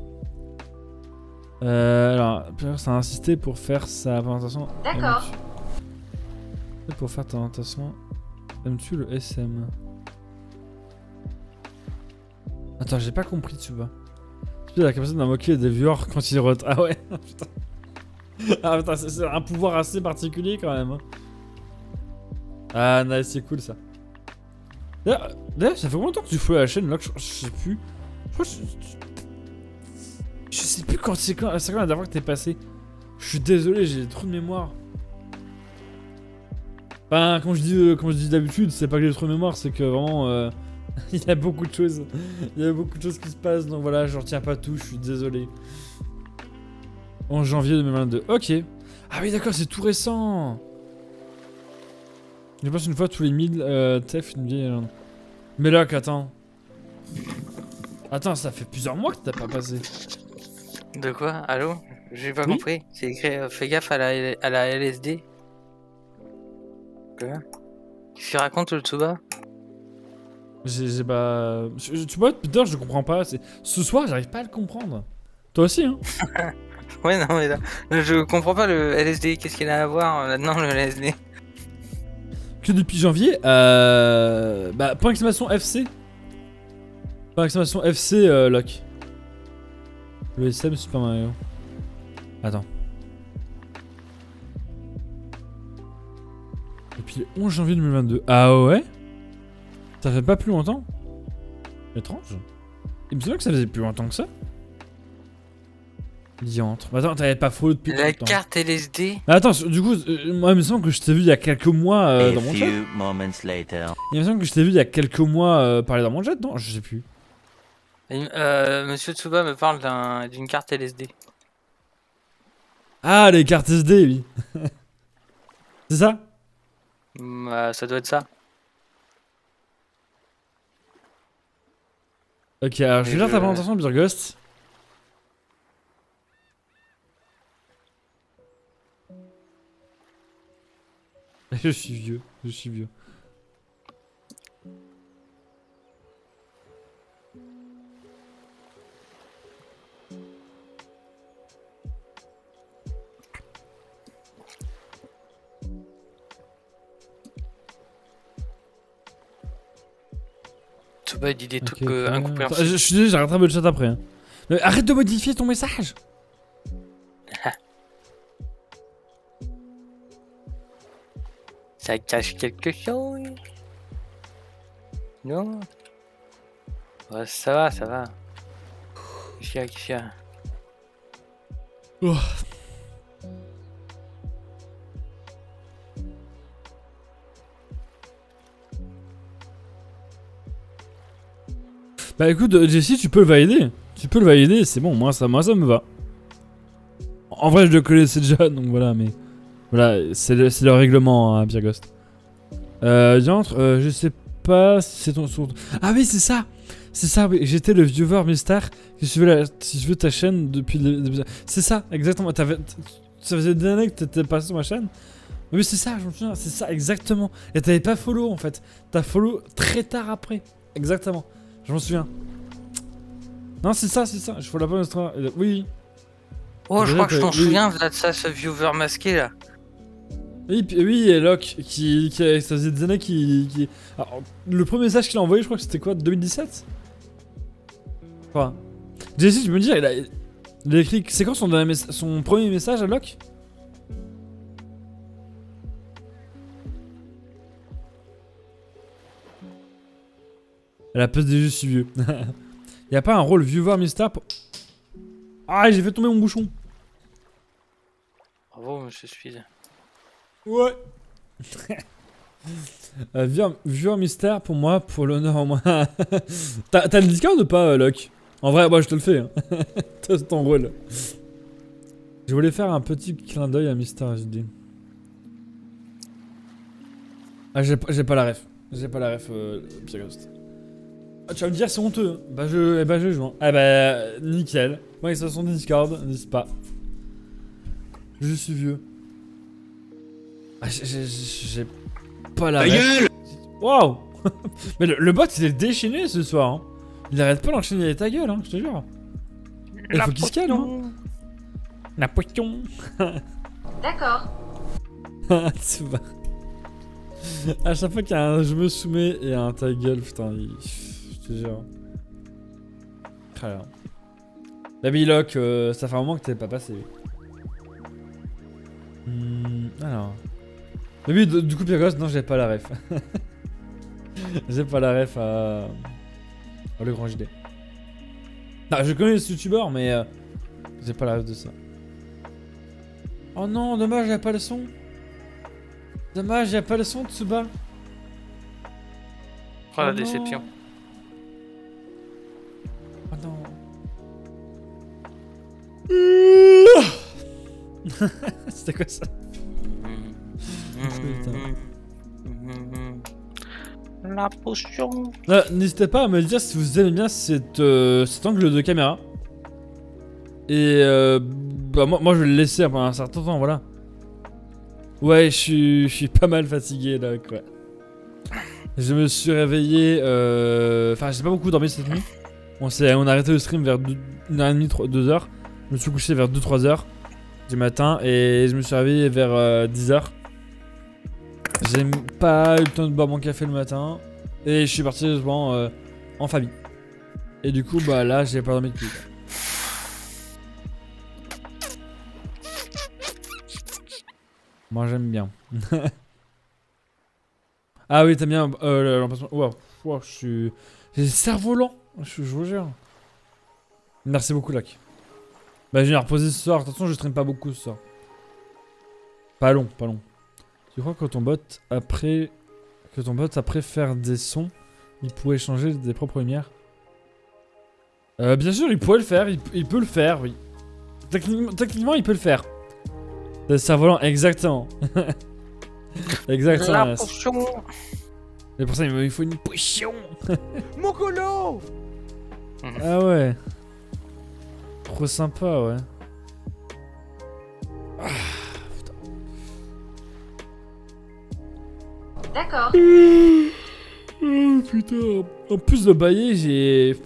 Alors, Pierre, ça a insisté pour faire sa présentation. D'accord. Pour faire ta présentation, aimes-tu le SM? Attends, j'ai pas compris, tu vois. Tu as la capacité d'invoquer des viewers quand ils rotent. Ah ouais, putain. Ah putain, c'est un pouvoir assez particulier quand même. Hein. Ah, nice, c'est cool ça. D'ailleurs, ça fait combien de temps que tu fais la chaîne là? Je sais plus. Je sais plus quand c'est quand la dernière fois que t'es passé. Je suis désolé, j'ai trop de mémoire. Enfin, quand je dis d'habitude, c'est pas que j'ai trop de mémoire, c'est que vraiment il y a beaucoup de choses. Il y a beaucoup de choses qui se passent, donc voilà, je retiens pas tout, je suis désolé. En janvier 2022. Ok. Ah oui, d'accord, c'est tout récent. Je passe une fois tous les 1000 TF une vieille. Mais là, attends. Attends, ça fait plusieurs mois que t'as pas passé. De quoi? Allô? J'ai pas Oui compris. C'est écrit fais gaffe à la LSD. Quoi? Qu'est-ce qu'il raconte le Tsuba? J'ai pas. Tu vois, Peter, je comprends pas. Ce soir, j'arrive pas à le comprendre. Toi aussi, hein? Ouais, non, mais là, je comprends pas le LSD. Qu'est-ce qu'il a à voir là-dedans, le LSD? Que depuis janvier, bah, point d'exclamation FC. Point d'exclamation FC, Lock. Le SM Super Mario. Attends. Depuis le 11 janvier 2022. Ah ouais? Ça fait pas plus longtemps? Étrange. Il me semble que ça faisait plus longtemps que ça. Diantre. Attends, t'avais pas follow depuis La longtemps. carte LSD? Mais attends, du coup, moi, il me semble que je t'ai vu il y a quelques mois A dans mon chat. few moments later. Il me semble que je t'ai vu il y a quelques mois parler dans mon chat, non? Je sais plus. Monsieur Tsuba me parle d'une carte LSD. Ah, les cartes SD, oui. C'est ça? Ça doit être ça. Ok, alors je vais faire ta présentation, Birghost. Je suis vieux, je suis vieux. Tsuba dit des trucs Attends, incompréhensibles. je suis désolé, j'arrêterai le chat après. Hein. Mais arrête de modifier ton message. Ça cache quelque chose? Non? Ouais, ça va, ça va. Qu'est-ce qu'il y a? Oh. Bah écoute, Jesse, tu peux le valider. Tu peux le valider, c'est bon, moi ça me va. En vrai, je le connaissais déjà, donc voilà, mais... Voilà, c'est le règlement, hein, Birghost. Diantre, je sais pas si c'est ton... Ah oui, c'est ça. C'est ça, oui. J'étais le viewer mystère qui suivait ta chaîne depuis le début. C'est ça, exactement. Ça faisait des années que t'étais passé sur ma chaîne. Oui, c'est ça, je me souviens, c'est ça, exactement. Et t'avais pas follow, en fait. T'as follow très tard après. Exactement. Je m'en souviens. Non, c'est ça. Je follow la bonne histoire. Oui. Oh, je crois que je m'en oui. souviens de ça, ce viewer masqué là. Oui, et Locke, ça faisait des années qui... Alors, le premier message qu'il a envoyé, je crois que c'était quoi, 2017 Enfin... Jesse, tu me dis, il a écrit... C'est quand son premier message à Locke? Elle a pas des yeux si vieux. Y a pas un rôle viewer mystère pour... Ah, j'ai fait tomber mon bouchon. Bravo, monsieur Speed. Ouais. Viewer mystère pour moi, pour l'honneur au moins. T'as le Discord ou pas, Locke? En vrai, moi je te le fais. Hein. C'est ton rôle. Je voulais faire un petit clin d'œil à Mystère, je dis. Ah, j'ai pas la ref. J'ai pas la ref, Pierre Ghost. Ah, tu vas me dire, c'est honteux. Bah, je joue. Ah, bah, nickel. Moi, ils sont sur Discord, n'hésite pas. Je suis vieux. Ah, j'ai pas la ref. Waouh. Mais le bot, il est déchaîné ce soir. Hein. Il arrête pas d'enchaîner avec ta gueule, hein, je te jure. Il faut qu'il se calme. Hein. La potion. D'accord. Tu vas. À chaque fois qu'il y a un je me soumets et un ta gueule, putain, je te jure. Très bien. Baby Lock, ça fait un moment que t'es pas passé. Alors. Mais oui, du coup, Pierre Ghost, non, j'ai pas la ref. J'ai pas la ref à. Le grand JD. Non, je connais les youtubeurs, mais. J'ai pas la ref de ça. Oh non, dommage, y'a pas le son. Dommage, y'a pas le son, Tsuba. Oh la déception. Oh non. C'était quoi ça? La potion. N'hésitez pas à me dire si vous aimez bien cet angle de caméra. Et bah moi je vais le laisser pendant un certain temps, voilà. Ouais, je suis pas mal fatigué là, quoi. Je me suis réveillé, enfin j'ai pas beaucoup dormi cette nuit. On a arrêté le stream vers 1h30, 2h. Je me suis couché vers 2-3h du matin et je me suis réveillé vers 10h. J'ai pas eu le temps de boire mon café le matin et je suis parti justement en famille. Et du coup bah là j'ai pas dormi depuis. Moi j'aime bien. Ah oui, t'aimes bien l'emplacement. Wow, je suis. J'ai le cerveau lent. Je vous jure. Merci beaucoup, Lac. Bah, je viens reposer ce soir. Attention, je stream pas beaucoup ce soir. Pas long, pas long. Tu crois que ton bot après. Faire des sons, il pourrait changer des propres lumières? Bien sûr, il pourrait le faire. Il peut le faire, oui. Techniquement, il peut le faire. Le cerf-volant, exactement. Exactement. La potion. Et pour ça, il faut une potion. Mon colo. Ah ouais. Trop sympa, ouais. Ah, putain. D'accord. Oh putain. En plus de bailler, j'ai...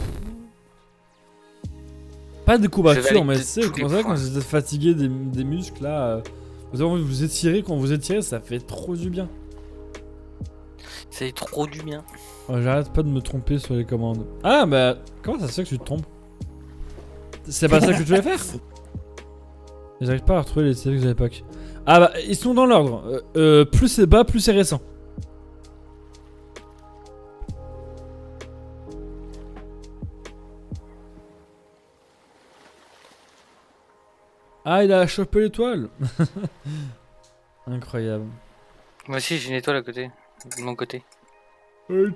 Pas de courbature, mais tu sais, quand vous êtes fatigué des muscles, là... Vous avez envie de vous étirer, quand vous étirez, ça fait trop du bien. Ça fait trop du bien. Oh, j'arrête pas de me tromper sur les commandes. Ah bah, comment ça se fait que tu te trompes? C'est pas ça que tu voulais faire? J'arrive pas à retrouver les séries que j'avais pas. Ah bah, ils sont dans l'ordre. Plus c'est bas, plus c'est récent. Ah, il a chopé l'étoile. Incroyable. Moi aussi j'ai une étoile à côté. De mon côté. Je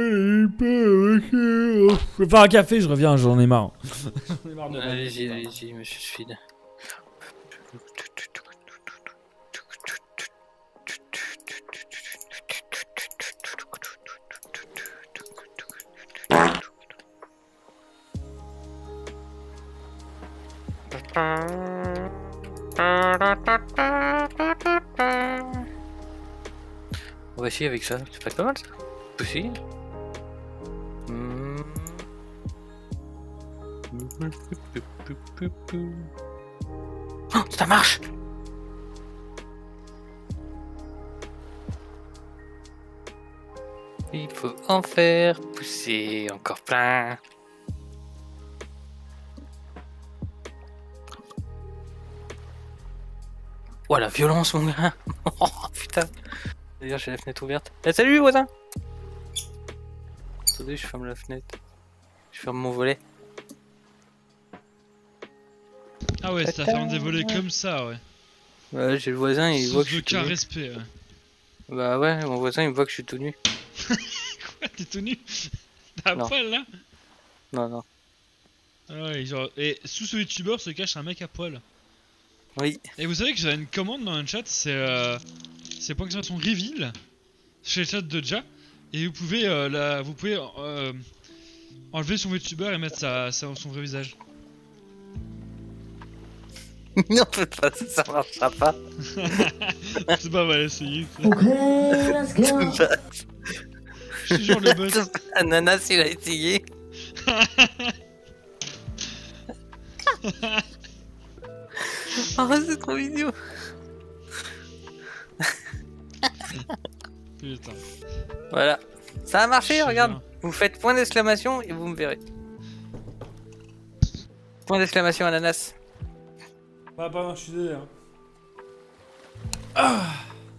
vais faire un café, je reviens, j'en ai marre. J'en ai marre de Allez-y, monsieur Speed. On va essayer avec ça, c'est pas mal ça. Aussi. Oh, ça marche. Il faut en faire pousser encore plein. Oh la violence mon gars. Oh putain. D'ailleurs j'ai la fenêtre ouverte. Eh, salut voisin. Attendez, je ferme la fenêtre. Je ferme mon volet. Ah ouais, ça ferme des volets comme ça, ouais. Ouais, j'ai le voisin, il voit que je suis aucun tout nu. respect, ouais. Bah ouais, mon voisin il me voit que je suis tout nu. Quoi, t'es tout nu? T'as un Non. poil là? Non, non. Ah ouais, genre, et sous ce youtubeur se cache un mec à poil. Oui. Et vous savez que j'ai une commande dans le chat, c'est point d'exclamation reveal chez le chat de Ja. Et vous pouvez enlever son youtubeur et mettre son vrai visage. Non, faites pas ça, ça marchera pas. C'est pas mal essayé. Ok, let's go. Je te jure le boss. Ananas il a essayé. Oh, c'est trop mignon. Putain. Voilà. Ça a marché, Je te regarde. jure. Vous faites point d'exclamation et vous me verrez. Point d'exclamation ananas. Ah, pardon, je suis désolé. Hein. Ah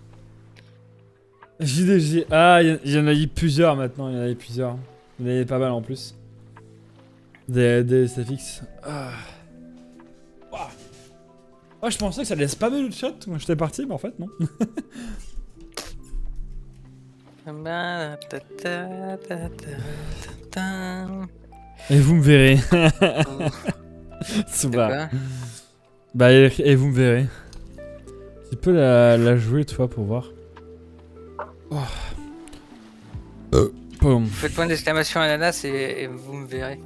JDG. Ah, il y en a eu plusieurs maintenant, il y en a eu plusieurs. Il y en avait pas mal en plus. Des SFX. Ah. Ouah. Oh, je pensais que ça allait spammer le chat quand j'étais parti, mais en fait, non. Et vous me verrez. C'est pas. Bah, et vous me verrez. Tu peux la jouer, toi, pour voir. Oh. Boum. Faites point d'exclamation ananas et vous me verrez.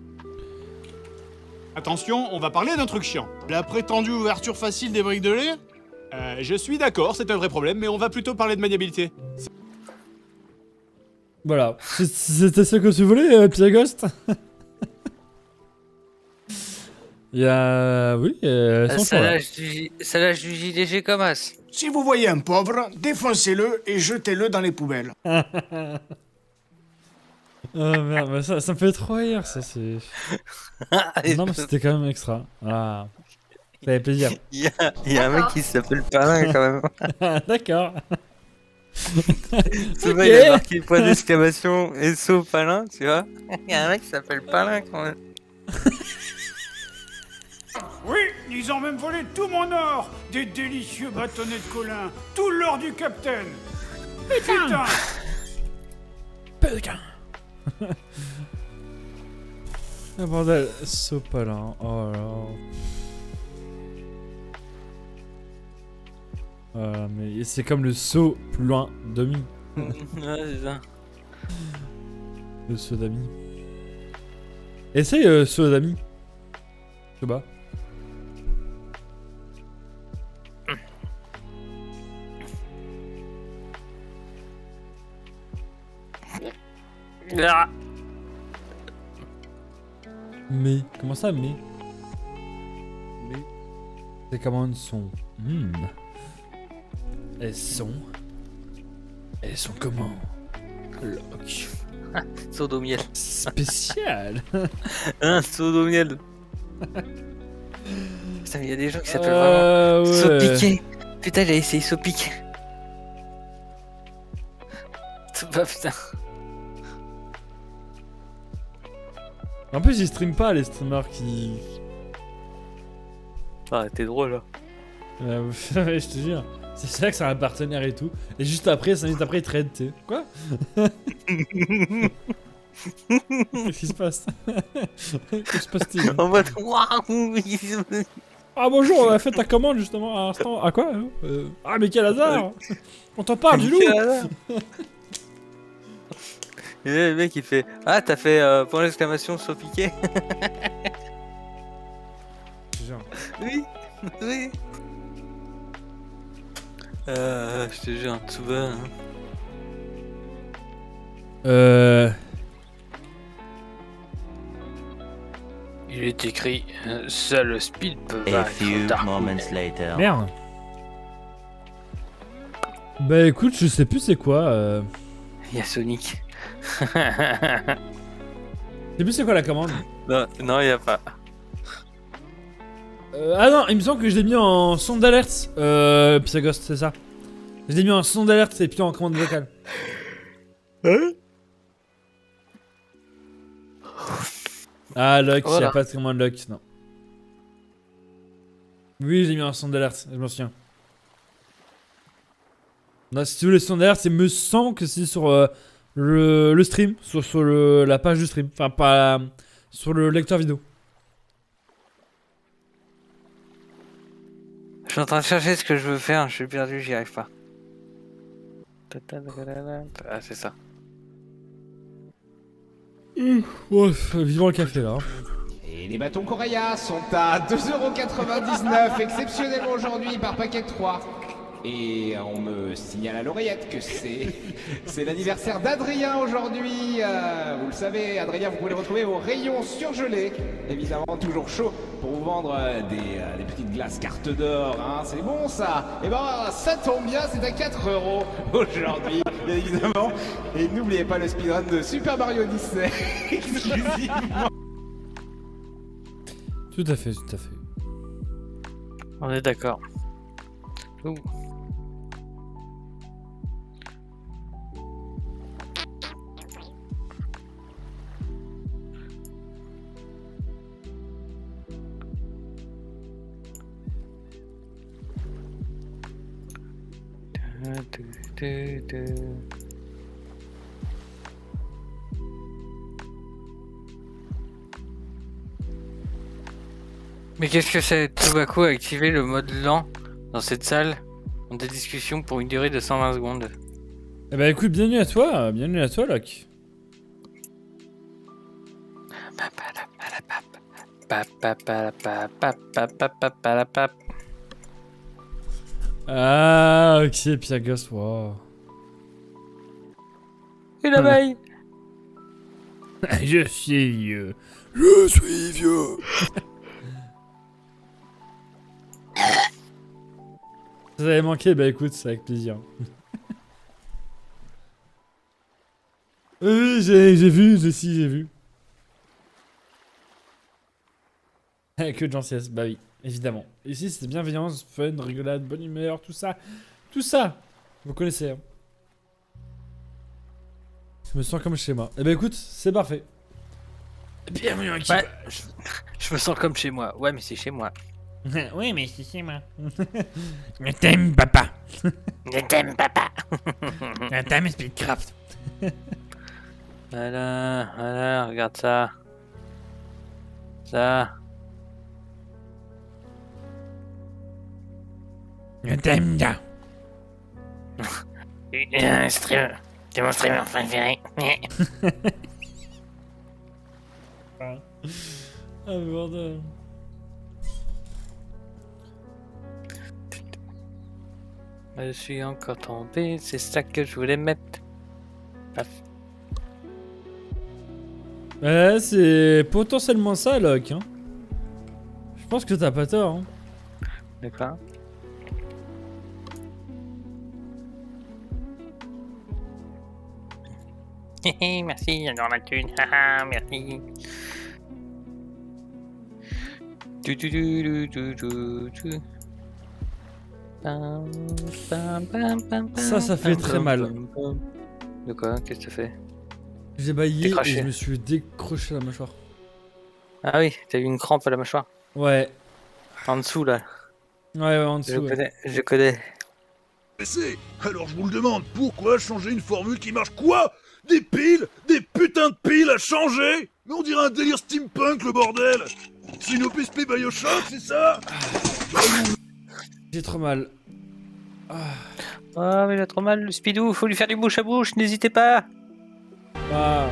Attention, on va parler d'un truc chiant. La prétendue ouverture facile des briques de lait. Je suis d'accord, c'est un vrai problème, mais on va plutôt parler de maniabilité. Voilà. C'était ce que tu voulais, Pierre Ghost. Il y a... Oui, Ça lâche du JDG comme as. Si vous voyez un pauvre, défoncez-le et jetez-le dans les poubelles. Oh merde, mais ça me fait trop rire, ça c'est... Non mais c'était quand même extra. Ah, ça fait plaisir. Il y a un mec qui s'appelle Palin quand même. D'accord. Tu vois, il a marqué point d'exclamation et saut Palin, tu vois. Il y a un mec qui s'appelle Palin quand même. Oui, ils ont même volé tout mon or. Des délicieux bâtonnets de Colin. Tout l'or du capitaine. Putain. Putain. Ah bordel, Sopalin, oh là. Mais c'est comme le saut plus loin demi. Ouais, c'est ça. Le saut d'ami. Essaye saut d'ami. Je sais pas. Ah. Mais, comment ça, mais ces commandes sont... Elles sont comment? Lock. Saut au miel. Spécial. Un saut au miel. Putain, il y a des gens qui s'appellent vraiment ouais. saut piqué. Putain, j'ai essayé saut piqué. C'est pas putain. En plus, ils streament pas, les streamers qui... Ah, t'es drôle, là. Ouais, je te jure. C'est ça que c'est un partenaire et tout. Et juste après, 5 minutes après, ils trade, tu sais. Quoi? Qu'est-ce qui se passe? Qu'est-ce qui se passe-t-il? En mode, waouh. Ah bonjour, on a fait ta commande justement à l'instant. À quoi? Ah mais quel hasard! On t'en parle du loup! Et là, le mec il fait ah t'as fait point d'exclamation saut piqué. Genre. Oui, oui. Je te jure, tout bas. Hein. Il est écrit seul Speed peut A vaincre few Dark moments Knight. later. Merde! Bah écoute, je sais plus c'est quoi. Il y a Sonic. Je sais plus c'est quoi la commande. Non, non, il y a pas. Ah non, il me semble que je l'ai mis en son d'alerte. Psyghost, c'est ça. Je l'ai mis en son d'alerte et puis en commande vocale. Hein? Ah, Lock, Voilà. y a pas de commande Lock, non. Oui, j'ai mis un son d'alerte, je m'en souviens. Non, si tu veux les sons derrière, c'est me semble que c'est sur le stream, sur la page du stream, enfin pas sur le lecteur vidéo. Je suis en train de chercher ce que je veux faire, je suis perdu, j'y arrive pas. Ah, c'est ça. Ouais, vivant le café là. Et les bâtons Coraya sont à 2,99€ exceptionnellement aujourd'hui par paquet de 3. Et on me signale à l'oreillette que c'est l'anniversaire d'Adrien aujourd'hui. Vous le savez, Adrien, vous pouvez le retrouver au rayon surgelé. Évidemment, toujours chaud pour vous vendre des petites glaces carte d'or. Hein. C'est bon ça. Et ben ça tombe bien, c'est à 4€ aujourd'hui, bien évidemment. Et n'oubliez pas le speedrun de Super Mario Odyssey. Exclusivement. Tout à fait, tout à fait. On est d'accord. Ouh. Mais qu'est-ce que c'est? Tobacco a activé le mode lent dans cette salle de discussion pour une durée de 120 secondes. Eh bah écoute, bienvenue à toi, Locke. Ah, ok, Pierre Gosse, wow. Une abeille. Je suis vieux. Je suis vieux. Ça avait manqué, bah écoute, c'est avec plaisir. Oui, j'ai vu, j'ai vu. Que de gentillesse, bah oui, évidemment. Ici, c'est bienveillance, fun, rigolade, bonne humeur, tout ça. Tout ça, vous connaissez. Hein. Je me sens comme chez moi. Eh bah écoute, c'est parfait. Bienvenue à qui? Ouais, je me sens comme chez moi. Ouais, mais c'est chez moi. Oui, mais c'est chez moi. Je t'aime, papa. Je t'aime, papa. Je t'aime, Speedcraft. Voilà, regarde ça. Ça. Je t'aime bien. Streamer. C'est mon streamer préféré. Ah, bordel. Je suis encore tombé, c'est ça que je voulais mettre. Paf. Ouais, c'est potentiellement ça, Locke. Hein. Je pense que t'as pas tort. Hein. D'accord. Merci, j'adore la thune. Merci. Ça fait très mal. De quoi? Qu'est-ce que ça fait? J'ai baillé et je me suis décroché la mâchoire. Ah oui, t'as eu une crampe à la mâchoire? Ouais. En dessous là. Ouais, en dessous. Je connais. Alors je vous le demande, pourquoi changer une formule qui marche quoi? Des piles? Des putains de piles à changer? Mais on dirait un délire steampunk le bordel! C'est une OPSP Bioshock, c'est ça? J'ai trop mal. Ah mais il a trop mal le Speedou, faut lui faire du bouche à bouche, n'hésitez pas. Ah.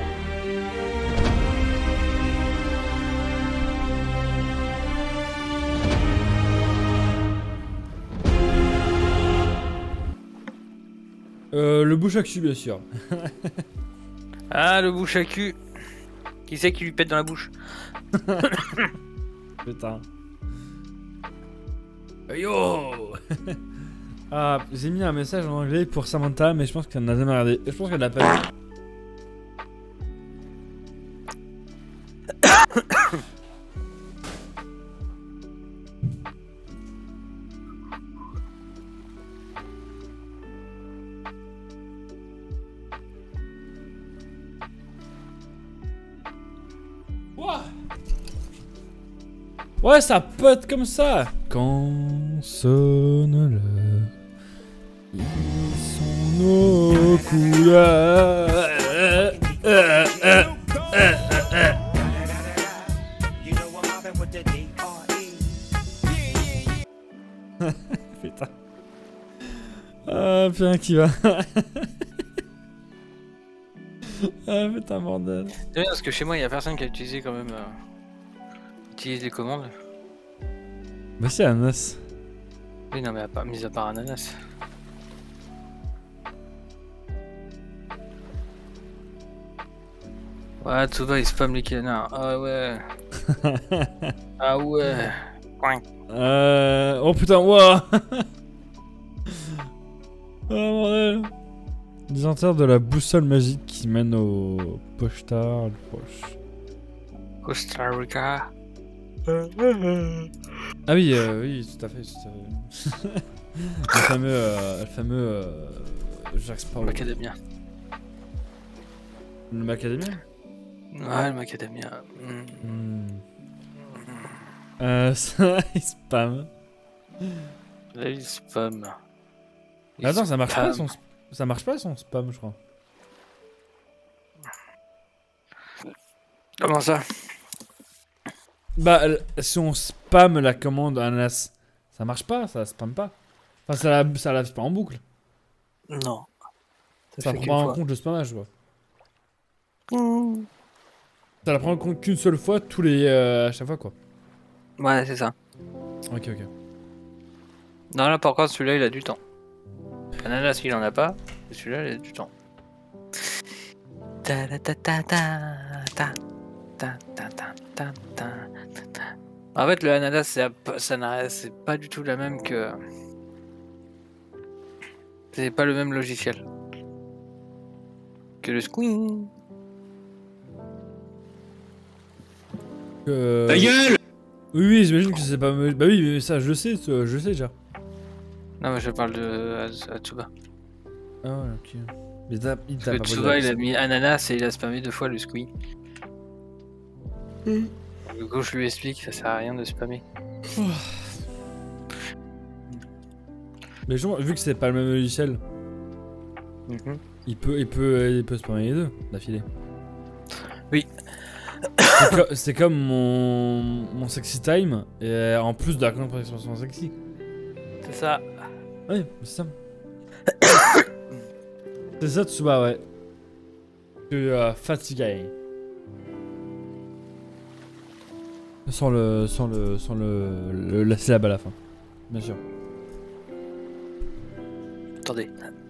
Le bouche à cul bien sûr. Ah le bouche à cul. Qui c'est qui lui pète dans la bouche? Putain. Yo. Ah, j'ai mis un message en anglais pour Samantha, mais je pense qu'elle n'a jamais regardé. Je pense qu'elle l'a pas vu. Ouais, ça pote comme ça. Quand sonne l'heure, ils sont nos couleurs. Putain. Ah putain qui va. Ah putain bordel. C'est bien parce que chez moi il y a personne qui a utilisé quand même utilise les commandes. Bah c'est Ananas. Oui non mais mis à part Ananas. Ouais Tsuba il spam les canards. Ah ouais. Ah ouais. Oh putain ouah. Oh bordel. Des inters de la boussole magique qui mène au Postar proche. Costa Rica. Ah oui, oui, tout à fait. Le fameux Jack Sparrow. Macadamia. Le Macadamia? Ouais, le Macadamia. Ça, il spam. Là, il spam. Attends, ça marche pas son spam. Ça marche pas son spam, je crois. Comment ça? Bah, si on spam la commande Ananas, ça marche pas, ça spam pas. Enfin, ça lave pas en boucle. Non. Ça prend pas en compte le spammage, quoi. Ça la prend en compte qu'une seule fois, à chaque fois, quoi. Ouais, c'est ça. Ok. Non, là, par contre, celui-là, il a du temps. Ananas, il en a pas. Et celui-là, il a du temps. En fait, le ananas, c'est pas du tout la même que... C'est pas le même logiciel que le Squeen. Ta gueule! Oui, j'imagine que c'est pas... Bah oui, mais ça, je sais déjà. Non, mais je parle de Atsuba. Ah ouais, ok. Mais il Parce que Tsuba, il a mis ananas et il a spammé 2 fois le Squee. Du coup, je lui explique, ça sert à rien de spammer. Mais vu que c'est pas le même logiciel, il peut spammer les deux d'affilée. Oui. C'est comme mon sexy time, et en plus de la compréhension sexy. C'est ça. Oui, c'est ça. C'est ça, Tsuba, ouais. Tu es fatigué. Sans la syllabe à la fin. Bien sûr. Attendez.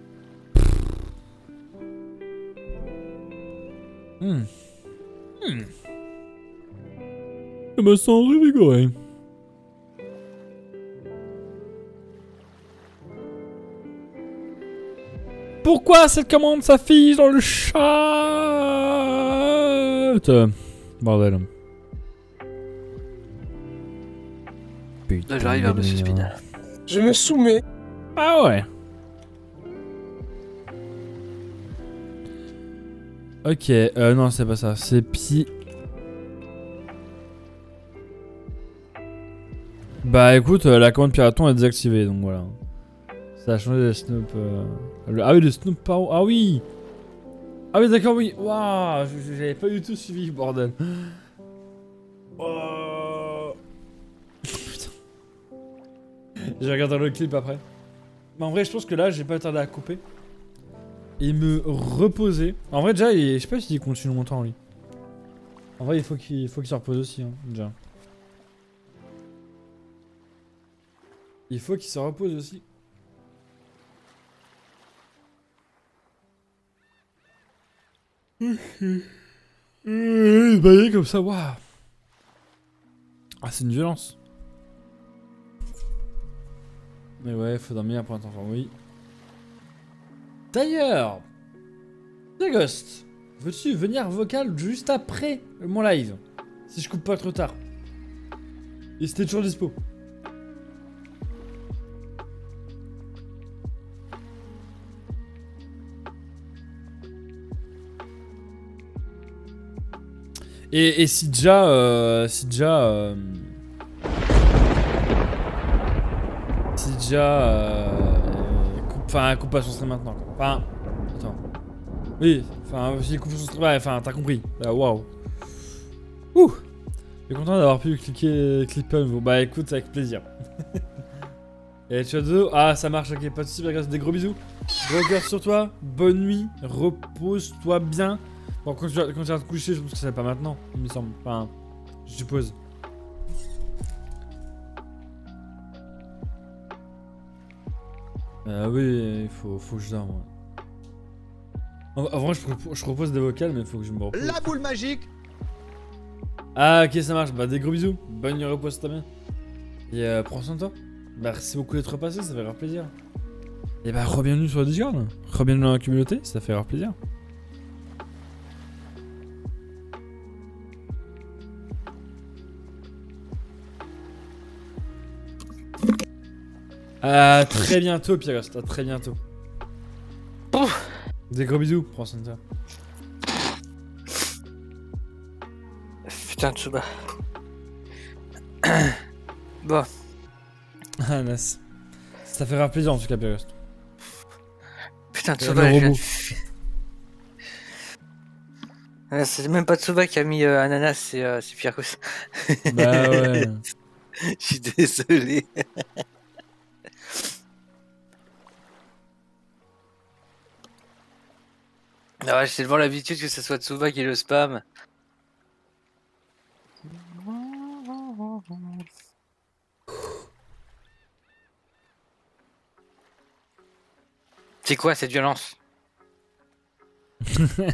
Je me sens revigoré. Pourquoi cette commande s'affiche dans le chat? Bordel. Là, j'arrive à Monsieur Speed. Je me soumets. Ah ouais. Ok, non, c'est pas ça. C'est Pi. Bah écoute, la commande piraton est désactivée, donc voilà. Ça a changé de Snoop. Ah oui, le Snoop Power. Ah oui! Ah oui, d'accord, oui. Waouh, j'avais pas du tout suivi, bordel. Oh. Putain. J'ai regardé le clip après. Mais en vrai, je pense que là, j'ai pas tardé à couper. Et me reposer. En vrai, déjà, je sais pas s'il continue longtemps, lui. En vrai, il faut qu'il se repose aussi, hein, déjà. Il faut qu'il se repose aussi. Bah, comme ça, waouh. Ah, c'est une violence. Mais ouais, faut dormir pour un temps. Oui. D'ailleurs, Ghost, veux-tu venir vocal juste après mon live? Si je coupe pas trop tard. Et c'était toujours dispo. Et si déjà coupe Enfin, coupe pas son stream maintenant. Quoi. Enfin, attends. Oui, enfin, si coupe son stream. Ouais, enfin, t'as compris. Waouh. Ouh. Je suis content d'avoir pu cliquer nouveau. Bah écoute, avec plaisir. Et tu as deux. Ah, ça marche, ok, pas de soucis, des gros bisous. Gros cœur sur toi. Bonne nuit. Repose-toi bien. Bon, quand tu vas te coucher, je pense que c'est pas maintenant, il me semble. Enfin, je suppose. Oui, il faut que je dorme. Ouais. En vrai, je propose des vocales, mais il faut que je me repose. La boule magique. Ah, ok, ça marche. Bah, des gros bisous. Bonne nuit, repose-toi bien. Et prends soin de toi. Merci beaucoup d'être passé, ça fait grave plaisir. Et bah, re-bienvenue sur le Discord. Re-bienvenue dans la communauté, ça fait grave plaisir. À très bientôt, Pyros. À très bientôt. Des gros bisous. Prends soin de toi. Putain, Tsuba. Bon. Ah, nice. Ça fait grave plaisir en tout cas, Pyros. Putain, Tsuba, c'est même pas Tsuba qui a mis ananas, c'est Pyrrhus. Bah ouais. Je suis désolé. Ah ouais, j'ai tellement l'habitude que ce soit Tsuba qui le spam. C'est quoi cette violence? Le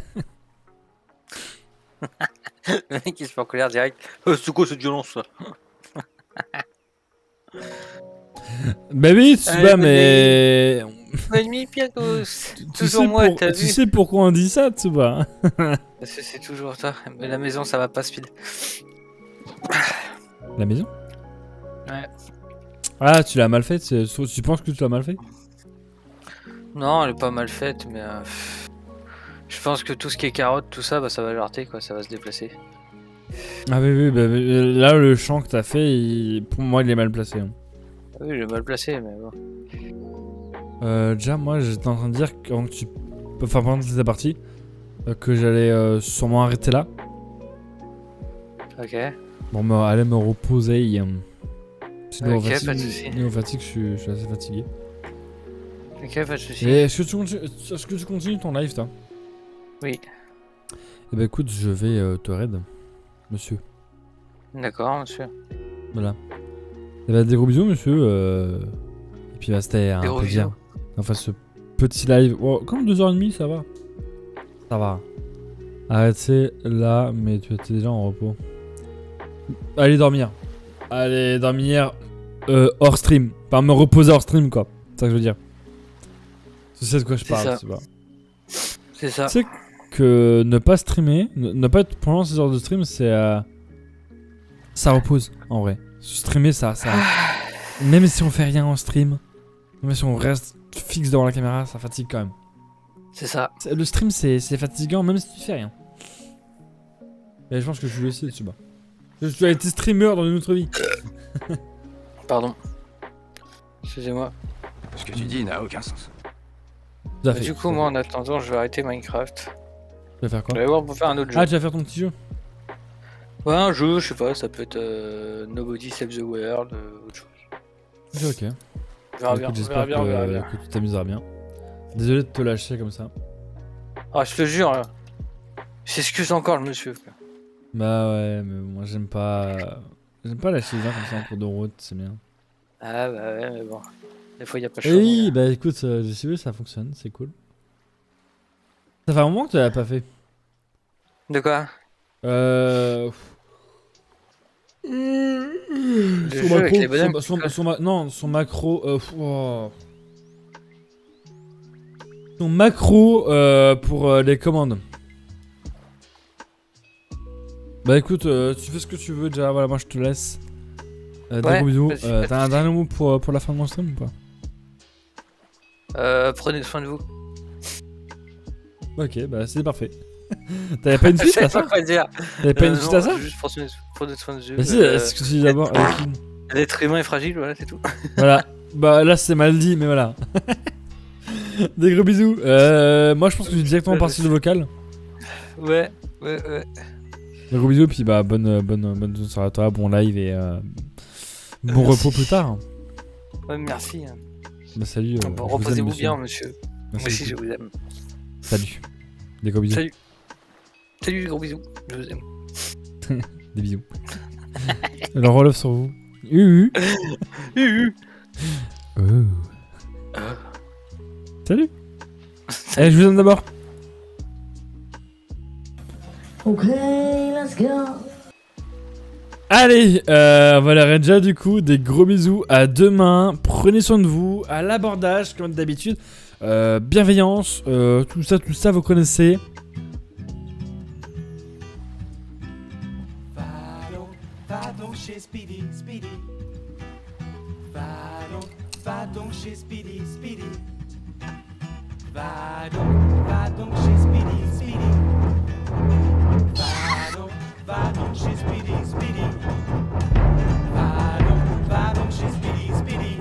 mec il se fait en colère direct. C'est quoi cette violence ça? Bah oui, Tsuba, mais... Bonne nuit, Pyrrhus. Toujours moi, t'as vu? Tu sais pourquoi on dit ça, Tsuba? Parce que c'est toujours toi. Mais la maison, ça va pas, Speed. La maison? Ouais. Ah, tu l'as mal faite? Tu penses que tu l'as mal fait? Non, elle est pas mal faite, mais... je pense que tout ce qui est carotte, tout ça, bah ça va jarter, quoi. Ça va se déplacer. Ah oui, bah, là, le champ que t'as fait, pour moi, il est mal placé. Hein. Oui, il est mal placé, mais bon. Déjà, moi, j'étais en train de dire que enfin, pendant cette partie, que j'allais sûrement arrêter là. Ok. Bon, aller me reposer. Sinon, ok, pas de soucis. Niveau fatigue, je suis assez fatigué. Ok, pas de soucis. Et est-ce que tu continues ton live, toi? Oui. Eh ben, écoute, je vais te raid, monsieur. D'accord, monsieur. Voilà. Eh ben, des gros bisous, monsieur. Et puis, bah, c'était un plaisir. Enfin, ce petit live. Oh, comme 2h30, ça va. Ça va. Arrêtez là, mais tu étais déjà en repos. Allez dormir. Allez dormir hors stream. Enfin, me reposer hors stream, quoi. C'est ça que je veux dire. Tu sais de quoi je parle, tu vois. C'est ça. Tu sais que ne pas streamer, ne pas être pendant ces heures de stream, c'est... ça repose, en vrai. Streamer, ça... Même si on fait rien en stream, même si on reste fixe devant la caméra, ça fatigue quand même. C'est ça. Le stream, c'est fatigant, même si tu fais rien. Et je pense que je suis aussi dessus bas. Tu as été streamer dans une autre vie. Pardon. Excusez-moi. Ce que tu dis n'a aucun sens. Du coup, moi, en attendant, je vais arrêter Minecraft. Tu vas faire quoi? Je vais voir pour faire un autre jeu. Ah, tu vas faire ton petit jeu? Ouais, un jeu, je sais pas, ça peut être Nobody Save the World, autre chose. Ok. On verra bien, J'espère que tu t'amuseras bien. Désolé de te lâcher comme ça. Ah, je te jure, là. J'excuse encore le monsieur. Bah ouais, mais moi j'aime pas... J'aime pas lâcher les gens comme ça en cours de route, c'est bien. Ah bah ouais, mais bon. Des fois, y a pas de oui, bah écoute, j'ai suivi, ça fonctionne, c'est cool. Ça fait un moment que tu l'as pas fait. De quoi? Son macro... Son macro pour les commandes. Bah écoute, tu fais ce que tu veux déjà, voilà, moi je te laisse. Des gros bisous. T'as un dernier mot pour la fin de mon stream ou pas? Prenez soin de vous. Ok, bah c'est parfait. T'avais pas une suite à ça? T'avais pas une suite à ça? Juste prenez soin de vous. Vas-y, est-ce que tu dis d'abord l'être humain est fragile, voilà, c'est tout. Voilà, bah là c'est mal dit, mais voilà. Des gros bisous. Moi je pense que je suis directement parti de vocal. Ouais. Des gros bisous, puis bah bonne soirée à toi, bon live et bon repos plus tard. Ouais, merci. Bah salut. Bon, reposez-vous bien, monsieur. Moi aussi, je vous aime. Salut. Des gros bisous. Salut. Salut, des gros bisous. Je vous aime. Des bisous. Alors, relève sur vous. Salut. Allez, je vous aime d'abord. Ok, let's go. Allez, voilà Renja du coup, des gros bisous, à demain, prenez soin de vous, à l'abordage comme d'habitude, bienveillance, tout ça vous connaissez. Va donc chez Speedy, Speedy. Va donc chez Speedy, Speedy. Va donc chez Speedy, Speedy. Va donc chez Speedy, Speedy. Va donc chez Speedy, Speedy.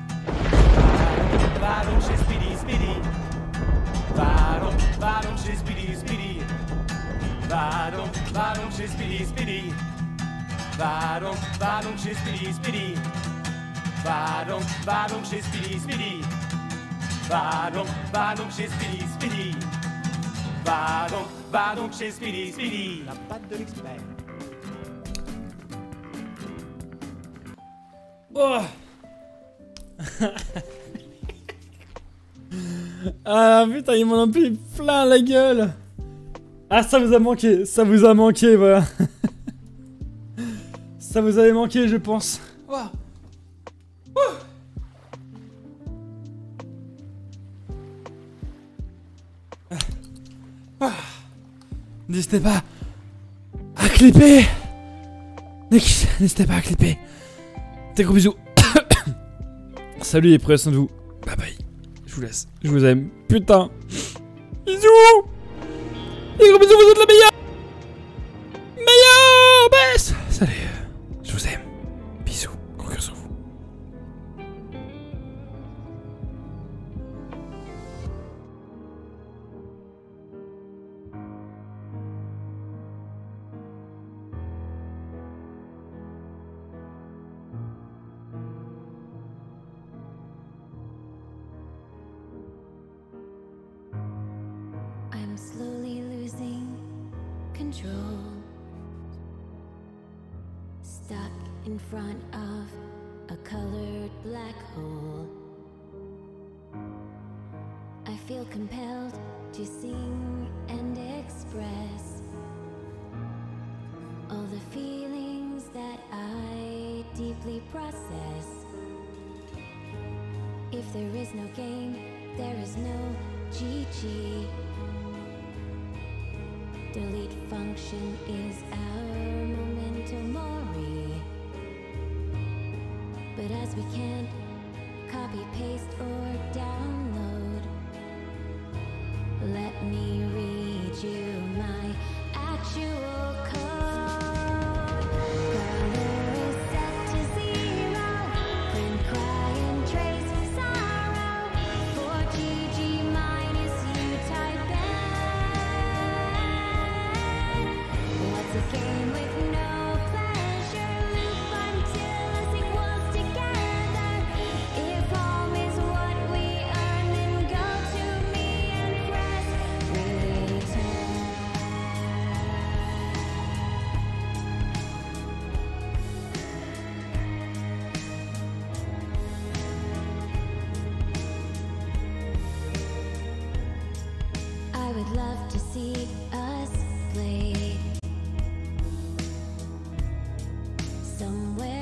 Va donc chez Speedy, Speedy. Va donc chez Speedy, Speedy. Va donc chez Speedy, Speedy. Va donc chez Speedy, Speedy. Va donc chez Speedy, Speedy. Va donc chez Speedy, Speedy. Va donc chez Speedy, Speedy. La patte de l'expert. Oh. Ah putain, ils m'en ont pris plein la gueule. Ah, ça vous a manqué, voilà. Ça vous avait manqué, je pense. Oh. N'hésitez pas à clipper. N'hésitez pas à clipper. Des gros bisous. Salut et prenez soin de vous. Bye bye. Je vous laisse. Je vous aime. Putain. Bisous. Les gros bisous, vous êtes la meilleure. Best. Salut. Je vous aime. Bisous. Gros cœur sur vous. I'm slowly losing control. Stuck in front of a colored black hole. I feel compelled to sing and express all the feelings that I deeply process. If there is no game, there is no GG. Delete function is our memento mori. But as we can't copy, paste, or download, let me read you my actual code. Color is set to 0. Print, cry, and trace sorrow. For GG minus you type N. What's a game with no pleasure? Loop until us equals together. If home is what we earn, then go to me and press return. I would love to see us play somewhere